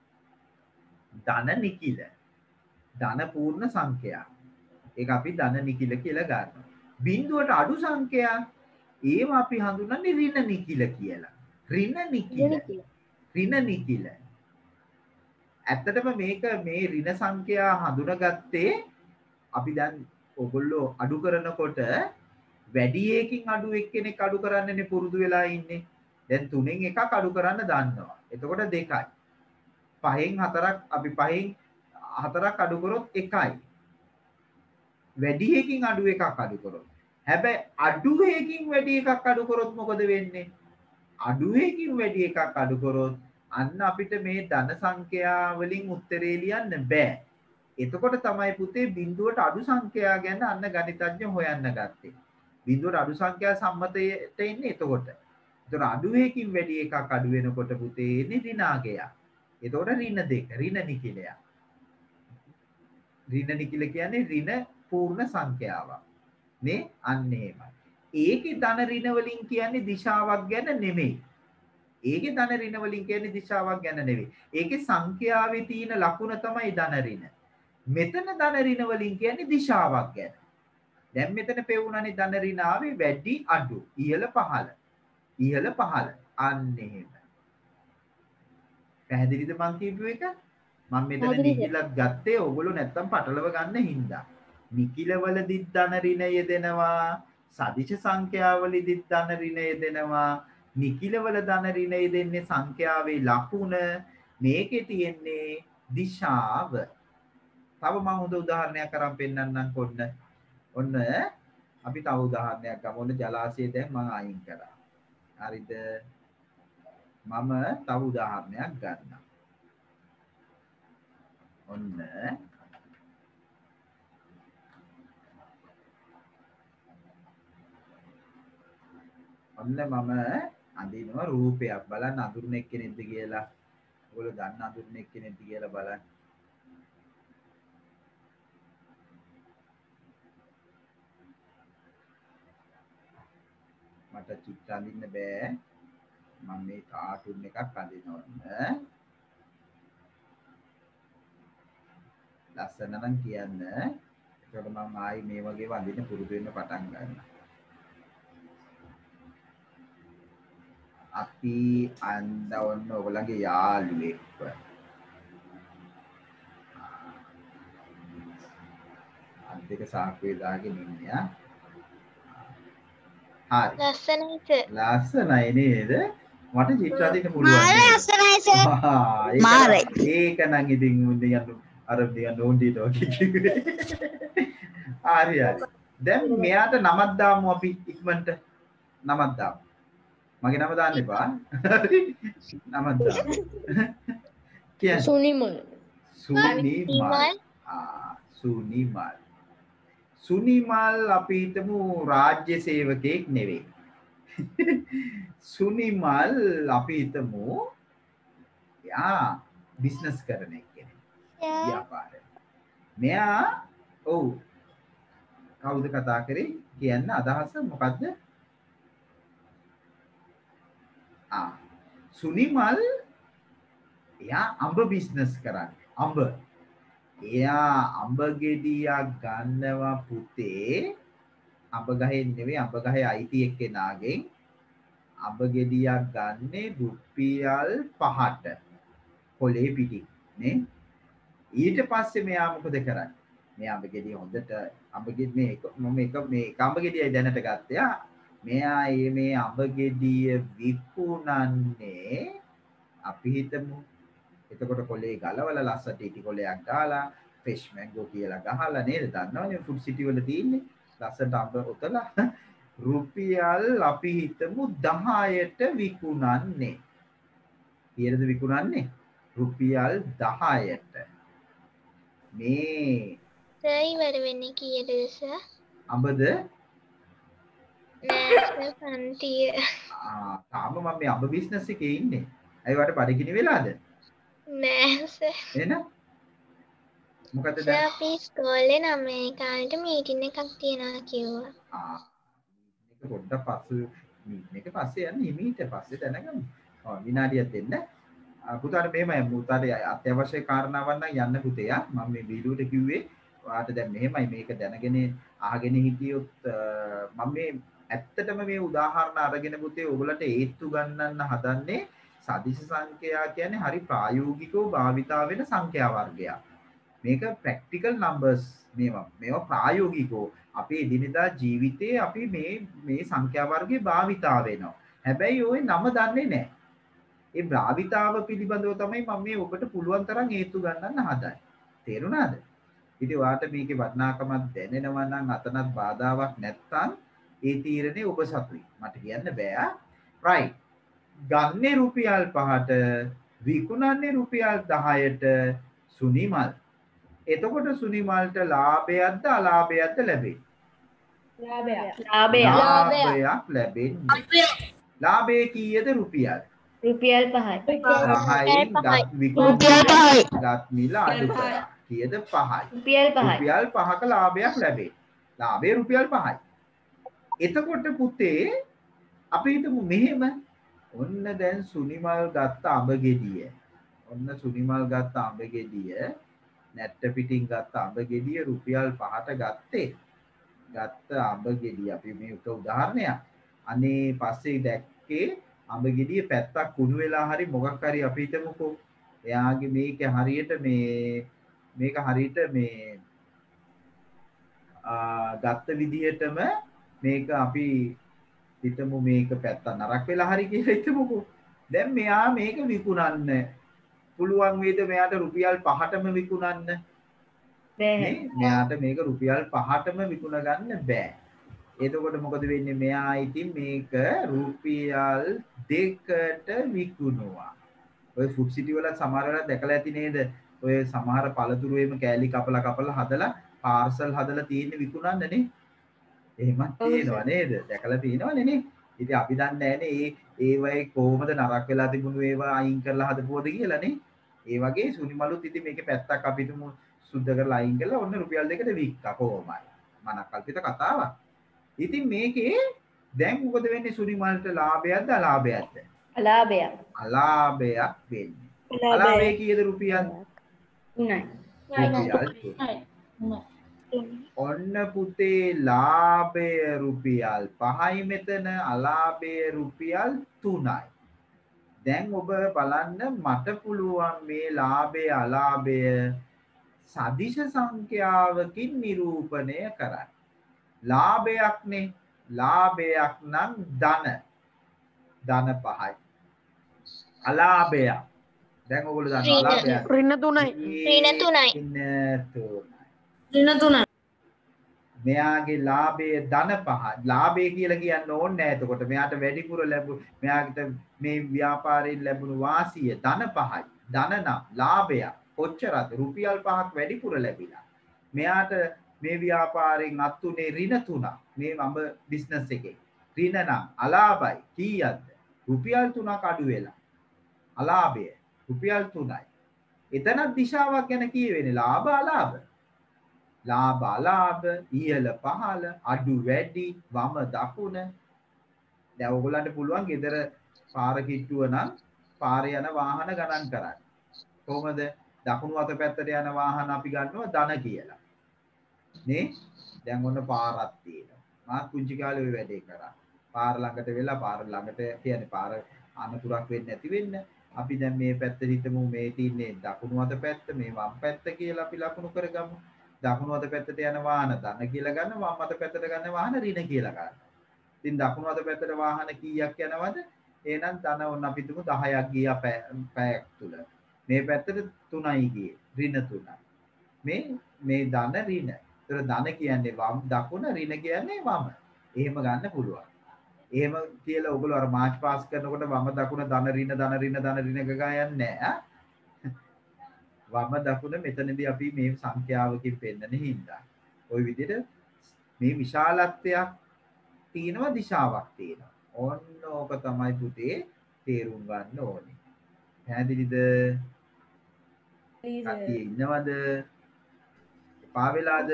ධන නිකිල. ධන පූර්ණ සංඛ්‍යා. ඒක අපි ධන නිකිල කියලා ගන්නවා. බිඳුවට අඩු සංඛ්‍යා ඒවා අපි හඳුන්වන්නේ ඍණ නිකිල කියලා. ඍණ නිකිල. ඍණ නිකිල. ඇත්තටම මේක මේ ඍණ සංඛ්‍යා හඳුනාගත්තේ අපි දැන් ඔයගොල්ලෝ අඩු කරනකොට වැඩි එකකින් අඩු එක්කෙනෙක් අඩු කරන්නනේ පුරුදු වෙලා ඉන්නේ. දැන් 3න් එකක් අඩු කරන්න දන්නවා. එතකොට 2යි. 5න් 4ක් අපි 5න් 4ක් අඩු කරොත් 1යි. වැඩි එකකින් අඩු එකක් අඩු කරොත්. හැබැයි අඩු එකකින් වැඩි එකක් අඩු කරොත් මොකද වෙන්නේ? අඩු එකකින් වැඩි එකක් අඩු කරොත් අන්න අපිට මේ ධන සංඛ්‍යා වලින් උත්තරේ ලියන්න බෑ. එතකොට තමයි පුතේ බිඳුවට අඩු සංඛ්‍යා ගැන අන්න ගණිතඥ හොයන්න ගත්තේ. බිඳුවට අඩු සංඛ්‍යා සම්මතයට එන්නේ එතකොට. එතකොට අඩු එකකින් වැඩි එකක් අඩු වෙනකොට පුතේ එන්නේ ඍණාගය. එතකොට ඍණ 2 ඍණ නිකිලය. ඍණ නිකිල කියන්නේ ඍණ පූර්ණ සංඛ්‍යාවක්. නේ අන්න එහෙමයි. ඒකේ ධන ඍණ වලින් කියන්නේ දිශාවක් ගැන නෙමෙයි. ඒකේ ධන ඍණ වලින් කියන්නේ දිශාවක් ගැන නෙවෙයි. ඒකේ සංඛ්‍යාවේ තියෙන ලකුණ තමයි ධන ඍණ. මෙතන ධන ඍණ වලින් කියන්නේ දිශාවක් ගැන. දැන් මෙතන පෙවුණානේ ධන ඍණ ආවේ වැඩි අඩු ඉහළ පහළ. ඉහළ පහළ. අන්න එහෙම. පැහැදිලිද මං කියපු එක? මම මෙතන නිකිලක් ගත්තේ ඕගොල්ලෝ නැත්තම් පටලව ගන්න හින්දා. නිකිලවලදිත් ධන ඍණ යෙදෙනවා. සදිශ සංඛ්‍යාවලදිත් ධන ඍණ යෙදෙනවා. නිකිලවල ධන ඍණ යෙදෙන්නේ සංඛ්‍යාවේ ලකුණ. මේකේ තියෙන්නේ දිශාව. තව මම හොඳ උදාහරණයක් අරන් පෙන්නන්නම් කොන්න. ඔන්න අපි තව උදාහරණයක් ගමු. ඔන්න ජලාශය දැන් මම අයින් කරා. හරිද? මම තව උදාහරණයක් ගන්නම්. ඔන්න මම අඳිනවා රූපයක් බලන්න අඳුරන එක්කෙනෙක්ද කියලා. ඔයගොල්ලෝ දන්න අඳුරන එක්කෙනෙක්ද කියලා බලන්න. මට චිත්‍ර අඳින්න බෑ. මම මේ කාටුන් එකක් අඳිනවා. ලස්සන නම් කියන්න. ඒකට මම ආයි මේ වගේ වඳින්න පුරුදු වෙන්න පටන් ගන්නවා. අපි අඳවන්න ඔයගොල්ලන්ගේ යාළුවෙක්. අන්තික සාක්කුවේ දාගෙන ඉන්නේ. හරි. ලස්සනයි නේද? මට චිත්‍ර අඳින්න පුළුවන්. මාරයි. ඒක නම් ඉතින් මුන්නේ යන්න අර නිකන් ඕන්ඩීට වගේ කිව්වේ. හරි හරි. දැන් මෙයාට නමක් දාමු අපි ඉක්මනට. නමක් දාමු. මගේ නම දාන්න එපා. නමක් දාමු. කියන්නේ සුනිමල්. සුනිමල්. සුනිමල් අපි හිතමු රාජ්‍ය සේවකයෙක් නෙවෙයි. සුනිමල් අපි හිතමු යා බිස්නස් කරන කෙනෙක්. ව්‍යාපාරය. මෙයා ඔව් කවුද කතා කරේ කියන්න අදහස මොකද්ද? සුනිමල් එයා අඹ බිස්නස් කරන්නේ. අඹ. එයා අඹ ගෙඩියක් ගන්නවා පුතේ. අඹ ගහේ නෙවෙයි අඹ ගහේ අයිති එක්කෙනාගෙන් අඹ ගෙඩියක් ගන්නේ රුපියල් 5ට. කොලේ පිටින් නේ. ඊට පස්සේ මෙයා මොකද කරන්නේ? මේ අඹ ගෙඩිය හොඳට අඹ ගෙඩිය මේ අඹ ගෙඩියයි දැනට ගත්තේ. මෙයා මේ අඹ ගෙඩිය විකුණන්නේ අපි හිතමු. එතකොට කොලේ ගලවලා ලස්සට ඉටි කොලයක් ගාලා ෆ්‍රෙෂ් මැංගෝ කියලා ගහලා නේද? දන්නවනේ ෆුඩ් සිටි වල තියෙන්නේ. ලස්සට අඹ ඔතලා රුපියල් අපි හිතමු 10ට විකුණන්නේ. කීයටද විකුණන්නේ? රුපියල් 10ට. මේ සර් ඉවර වෙන්නේ කීයටද සර්? අඹද? නෑ සර් පන්තිය. තාම මම මේ අඹ බිස්නස් එකේ ඉන්නේ. ඇයි වට බඩගිනි වෙලාද? නෑ සර්. එහෙනම් මොකද සර් අපි ඉස්කෝලේ 9 කාලේට මීටින් එකක් තියනවා කිව්වා. මේක පොඩ්ඩක් මේක පස්සේ යන්න හිමීට පස්සේ දැනගමු. විනාඩියක් දෙන්න. පුතාට මෙහෙමයි පුතාට අත්‍යවශ්‍ය කාරණාවක් නම් යන්න පුතේ. මම මේ වීඩියෝට කිව්වේ ඔයාට දැන් මෙහෙමයි මේක දැනගෙන අහගෙන හිටියොත් මම මේ ඇත්තටම මේ උදාහරණ අරගෙන පුතේ ඔයගලට ඒත්තු ගන්නන්න හදන්නේ සදිශ සංඛ්‍යා කියන්නේ හරි ප්‍රායෝගිකව භාවිතා වෙන සංඛ්‍යා වර්ගයක්. මේක ප්‍රැක්ටිකල් නම්බර්ස් මේවා ප්‍රායෝගිකව අපේ එදිනෙදා ජීවිතේ අපි මේ සංඛ්‍යා වර්ගේ භාවිතා වෙනවා. හැබැයි ওই නම දන්නේ නැහැ. ඒ භාවිතාව පිළිබඳව තමයි මම මේ ඔබට පුළුවන් තරම් හේතු ගන්නන්න හදන්නේ. තේරුණාද? ඉතින් ඔයාට මේකේ වටිනාකමක් දැනෙනවා නම් අතනත් බාධාවක් නැත්තම් ඒ තීරණේ ඔබ සතුයි. මට කියන්න බෑ. right. ගන්නේ රුපියල් 5ට විකුණන්නේ රුපියල් 10ට සුනිමල්. එතකොට සුනිමල්ට ලාභයක්ද අලාභයක්ද ලැබෙන්නේ? ලාභයක් ලැබෙන්නේ. ලාභය කීයද රුපියල්? රුපියල් 5යි. 5යි රුපියල් 5යි. ගත් මිල අඩු කරා. කීයද 5යි. රුපියල් 5යි. රුපියල් 5ක ලාභයක් ලැබේ. ලාභය රුපියල් 5යි. එතකොට පුතේ අපි හිතමු මෙහෙම ඔන්න දැන් සුනිමල් ගත්ත අඹ ගෙඩිය. ඔන්න සුනිමල් ගත්ත අඹ ගෙඩිය නැට්ට පිටින් ගත්ත අඹ ගෙඩිය රුපියල් 5ට ගත්තේ. ගත්ත අඹ ගෙඩිය අපි මේක උදාහරණයක්. අනේ පස්සේ දැක්කේ අඹ ගෙඩිය පැත්තක් කුණු වෙලා හරි මොකක් හරි අපි හිතමුකෝ. එයාගේ මේක හරියට මේක හරියට ගත්ත විදිහටම මේක අපි හිතමු මේක පැත්ත නරක වෙලා හරි කියලා හිතමුකෝ. දැන් මෙයා මේක විකුණන්න පුළුවන් වේද මෙයාට රුපියල් 5ටම විකුණන්න? බෑ. මෙයාට මේක රුපියල් 5ටම විකුණ ගන්න බෑ. එතකොට මොකද වෙන්නේ? මෙයා ඉතින් මේක රුපියල් 2ට විකුණුවා. ඔය ෆුඩ් සිටි වල සමහර වෙලාවට දැකලා ඇති නේද? ඔය සමහර පළතුරු එහෙම කෑලි කපලා හදලා පාර්සල් හදලා තියෙන විකුණන්නනේ. එහෙමත් තියෙනවා නේද? දැකලා තියෙනවනේ නේ. ඉතින් අපි දන්නේ නැහැනේ ඒවයි කොහොමද නරක වෙලා තිබුණු ඒවා අයින් කරලා හදපුවද කියලා නේ. ඒ වගේ සුනිමලුත් ඉතින් මේකේ පැත්තක් අපි තුමු සුද්ධ කරලා අයින් කරලා ඔන්න රුපියල් 2කට වික්කා කොහොමයි. මනක්කල්පිත කතාවක්. ඉතින් මේකේ දැන් මොකද වෙන්නේ සුනිමල්ට ලාභයක්ද අලාභයක්ද? අලාභයක්. අලාභයක් වෙන්නේ. අලාභය කීයද රුපියල්? 3යි. ඔන්න පුතේ ලාභය රුපියල් 5යි මෙතන අලාභය රුපියල් 3යි. දැන් ඔබ බලන්න මට පුළුවන් මේ ලාභය අලාභය සදිශ සංඛ්‍යාවකින් නිරූපණය කරන්න. ලාභයක්නේ ලාභයක් නම් ධන 5යි. අලාභයක් දැන් ඔයගොල්ලෝ දන්නවා අලාභයක් ඍණ 3යි. ඍණ 3යි. මෙයාගේ ලාභය ධන 5. ලාභය කියලා කියන්න ඕනේ නැහැ. එතකොට මෙයාට වැඩිපුර මෙයාට මේ ව්‍යාපාරයෙන් ලැබුණු වාසිය ධන 5යි. ධන නම් ලාභය කොච්චරද? රුපියල් 5ක් වැඩිපුර ලැබිලා. මෙයාට මේ ව්‍යාපාරයෙන් අත්ුනේ ඍණ 3ක්. මේ අඹ බිස්නස් එකේ. ඍණ නම් අලාභයි කීයක්ද? රුපියල් 3ක් අඩු වෙලා. අලාභය රුපියල් 3යි. එතන දිශාවක් ගැන කියවෙන්නේ ලාභ අලාභ. ලාභ අලාභ ඉහළ පහළ අඩු වැඩි වම දකුණ. දැන් ඔයගොල්ලන්ට පුළුවන් ගෙදර පාර කිට්ටුව නම් පාරේ යන වාහන ගණන් කරන්න. කොහොමද? දකුණු අත පැත්තට යන වාහන අපි ගන්නවා ධන කියලා. නේ? දැන් ඔන්න පාරක් තියෙනවා. මාත් පුංචි කාලේ ওই වැඩේ කරා. පාර ළඟට වෙලා පාර ළඟට කියන්නේ පාර අනතුරක් වෙන්නේ නැති වෙන්න. අපි දැන් මේ පැත්තට හිටමු මේ තින්නේ දකුණු අත පැත්ත මේ වම් පැත්ත කියලා අපි ලකුණු කරගමු. දකුණු අත පැත්තට යන වාහන ධන කියලා ගන්න, වම් අත පැත්තට ගන්න වාහන ඍණ කියලා ගන්න. ඉතින් දකුණු අත පැත්තට වාහන කීයක් යනවද? එහෙනම් ධන ඔන්න අපි තුමු 10ක් ගියා පැයක් තුල. මේ පැත්තට 3යි ගියේ. ඍණ 3යි. මේ ධන ඍණ. ඒතර ධන කියන්නේ වම් දකුණ, ඍණ කියන්නේ වම. එහෙම ගන්න පුළුවන්. එහෙම කියලා ඔයගොල්ලෝ අර මාර්ච් පාස් කරනකොට වම දකුණ ධන ඍණ ධන ඍණ ධන ඍණ ගගා යන්නේ නැහැ. වම දකුණ මෙතනදී අපි මේ සංඛ්‍යාවකින් පෙන්නන හින්දා. ওই විදිහට මේ විශාලත්වයක් තියෙනවා දිශාවක් තියෙනවා. ඕන්න ඕක තමයි පුතේ තේරුම් ගන්න ඕනේ. පැහැදිලිද? කතියේ ඉන්නවද? එපා වෙලාද?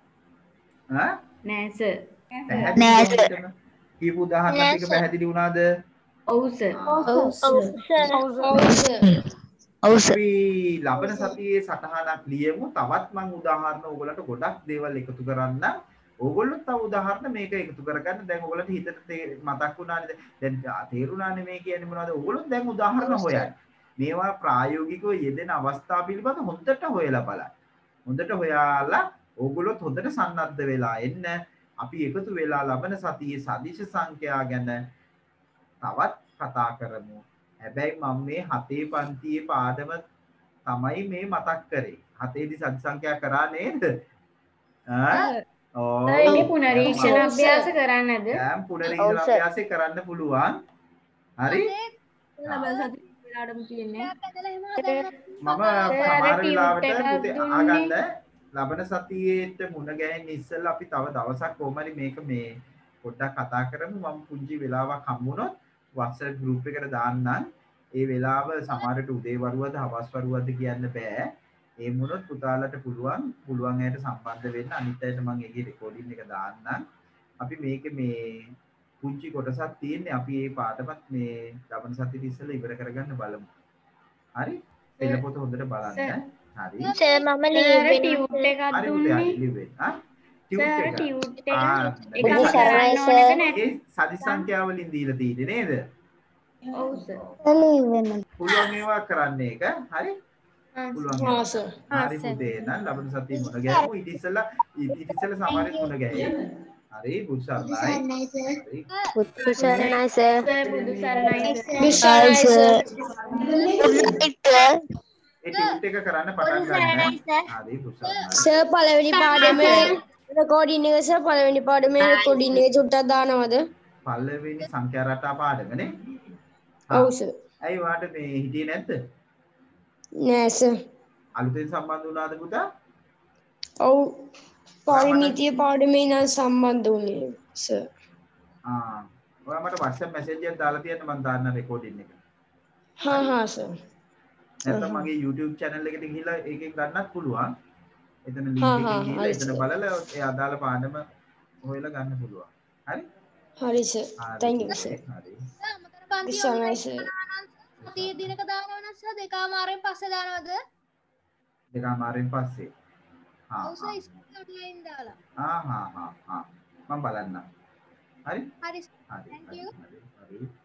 නෑ සර්. නෑ සර්. කීප උදාහරණ ටික පැහැදිලි වුණාද? ඔව් සර්. ඔව් සර්. අපි ලබන සතියේ සටහනක් ලියමු. තවත් මම උදාහරණ ඕගොල්ලන්ට ගොඩක් දේවල් එකතු කරන්න. ඕගොල්ලෝ තව උදාහරණ මේක එකතු කරගන්න. දැන් ඕගොල්ලන්ට හිතට මතක් වුණානේ. දැන් තේරුණානේ මේ කියන්නේ මොනවද? ඕගොල්ලෝ දැන් උදාහරණ හොයන්න. මේවා ප්‍රායෝගිකව යෙදෙන අවස්ථා පිළිබඳ හොඳට හොයලා බලන්න. හොඳට හොයාලා ඕගොල්ලොත් හොඳට සන්නද්ධ වෙලා එන්න. අපි එකතු වෙලා ලබන සතියේ සදිශ සංඛ්‍යා ගැන තවත් කතා කරමු. හැබැයි මම මේ 7 පන්තියේ පාඩම තමයි මේ මතක් කරේ. 7 දී සදි සංඛ්‍යා කරා නේද? ඒක පුනරීක්ෂණ අභ්‍යාස කරන්නද? දැන් පුනරීක්ෂණ අභ්‍යාසය කරන්න පුළුවන්. හරි? ලබන සතියේ වෙලාවටම තියෙන්නේ. මම සමහර වෙලාවට පුතේ අහගන්න ලබන සතියේට මුණ ගැහෙන්න ඉස්සෙල්ලා අපි තව දවසක් කොහමරි මේක මේ පොඩ්ඩක් කතා කරමු. මම පුංචි වෙලාවක් හම්බුනොත් WhatsApp group එකට දාන්නම්. ඒ වෙලාව සමහරට උදේ වරුවද හවස් වරුවද කියන්න බෑ. ඒ මොනොත් පුතාලට පුළුවන් අයට සම්බන්ධ වෙන්න. අනිත් අයට මම ඒකේ රෙකෝඩින් එක දාන්නම්. අපි මේක මේ පුංචි කොටසක් තියෙන්නේ. අපි මේ පාඩමත් මේ ලබන සතියේ ඉස්සෙල්ලා ඉවර කරගන්න බලමු. හරි? පෙළ පොත හොඳට බලන්න. හරි. සර් මම ලීව් ටියුට් එකක් දුන්නේ. ඒ සදි සංඛ්‍යාව වලින් දීලා තියෙන්නේ නේද? ඔව් සර්. පුළුවන් ඒවා කරන්න ඒක. හරි? පුළුවන්. හරි පුතේ නම් ලබන සතියේ මුණ ගැහුවු ඊට ඉස්සෙල්ලා සමහරෙක් මුණ ගැහේ. හරි බුදු සරණයි. හරි. බුදු සරණයි සර්. බුදු සරණයි සර්. ඒ ටියුට් එක කරන්න පටන් ගන්න. හරි බුදු සරණයි. සර් පළවෙනි පාඩමේ රෙකෝඩින් එක සර් පළවෙනි පාඩමේ රෙකෝඩින් එක චුට්ටක් දානවද? පළවෙනි සංඛ්‍යා රටා පාඩමනේ. ඔව් සර්. ඇයි වාට මේ හිටියේ නැද්ද? නෑ සර්. අලුතෙන් සම්බන්ධ වුණාද පුතා? ඔව්. පරිමිතිය පාඩමේ නම් සම්බන්ධ වුණේ සර්. ඔයා මට WhatsApp message එකක් දාලා තියන්න මම දාන්න රෙකෝඩින් එක. හා සර්. නැත්නම් මගේ YouTube channel එකට ගිහිල්ලා ඒකෙන් ගන්නත් පුළුවන්. එතන link එකකින් ගිහිල්ලා එතන බලලා ඒ අදාළ පාඩම හොයලා ගන්න පුළුවන්. හරි? හරි සර්. thank you sir. හරි. සමතර පන්ති දිනක දානවා නම් සර් දෙකමාරෙන් පස්සේ දානවද? දෙකමාරෙන් පස්සේ. ඔව් සර් ඔන්ලයින් දාලා. මම බලන්නම්. හරි? හරි. thank you. හරි.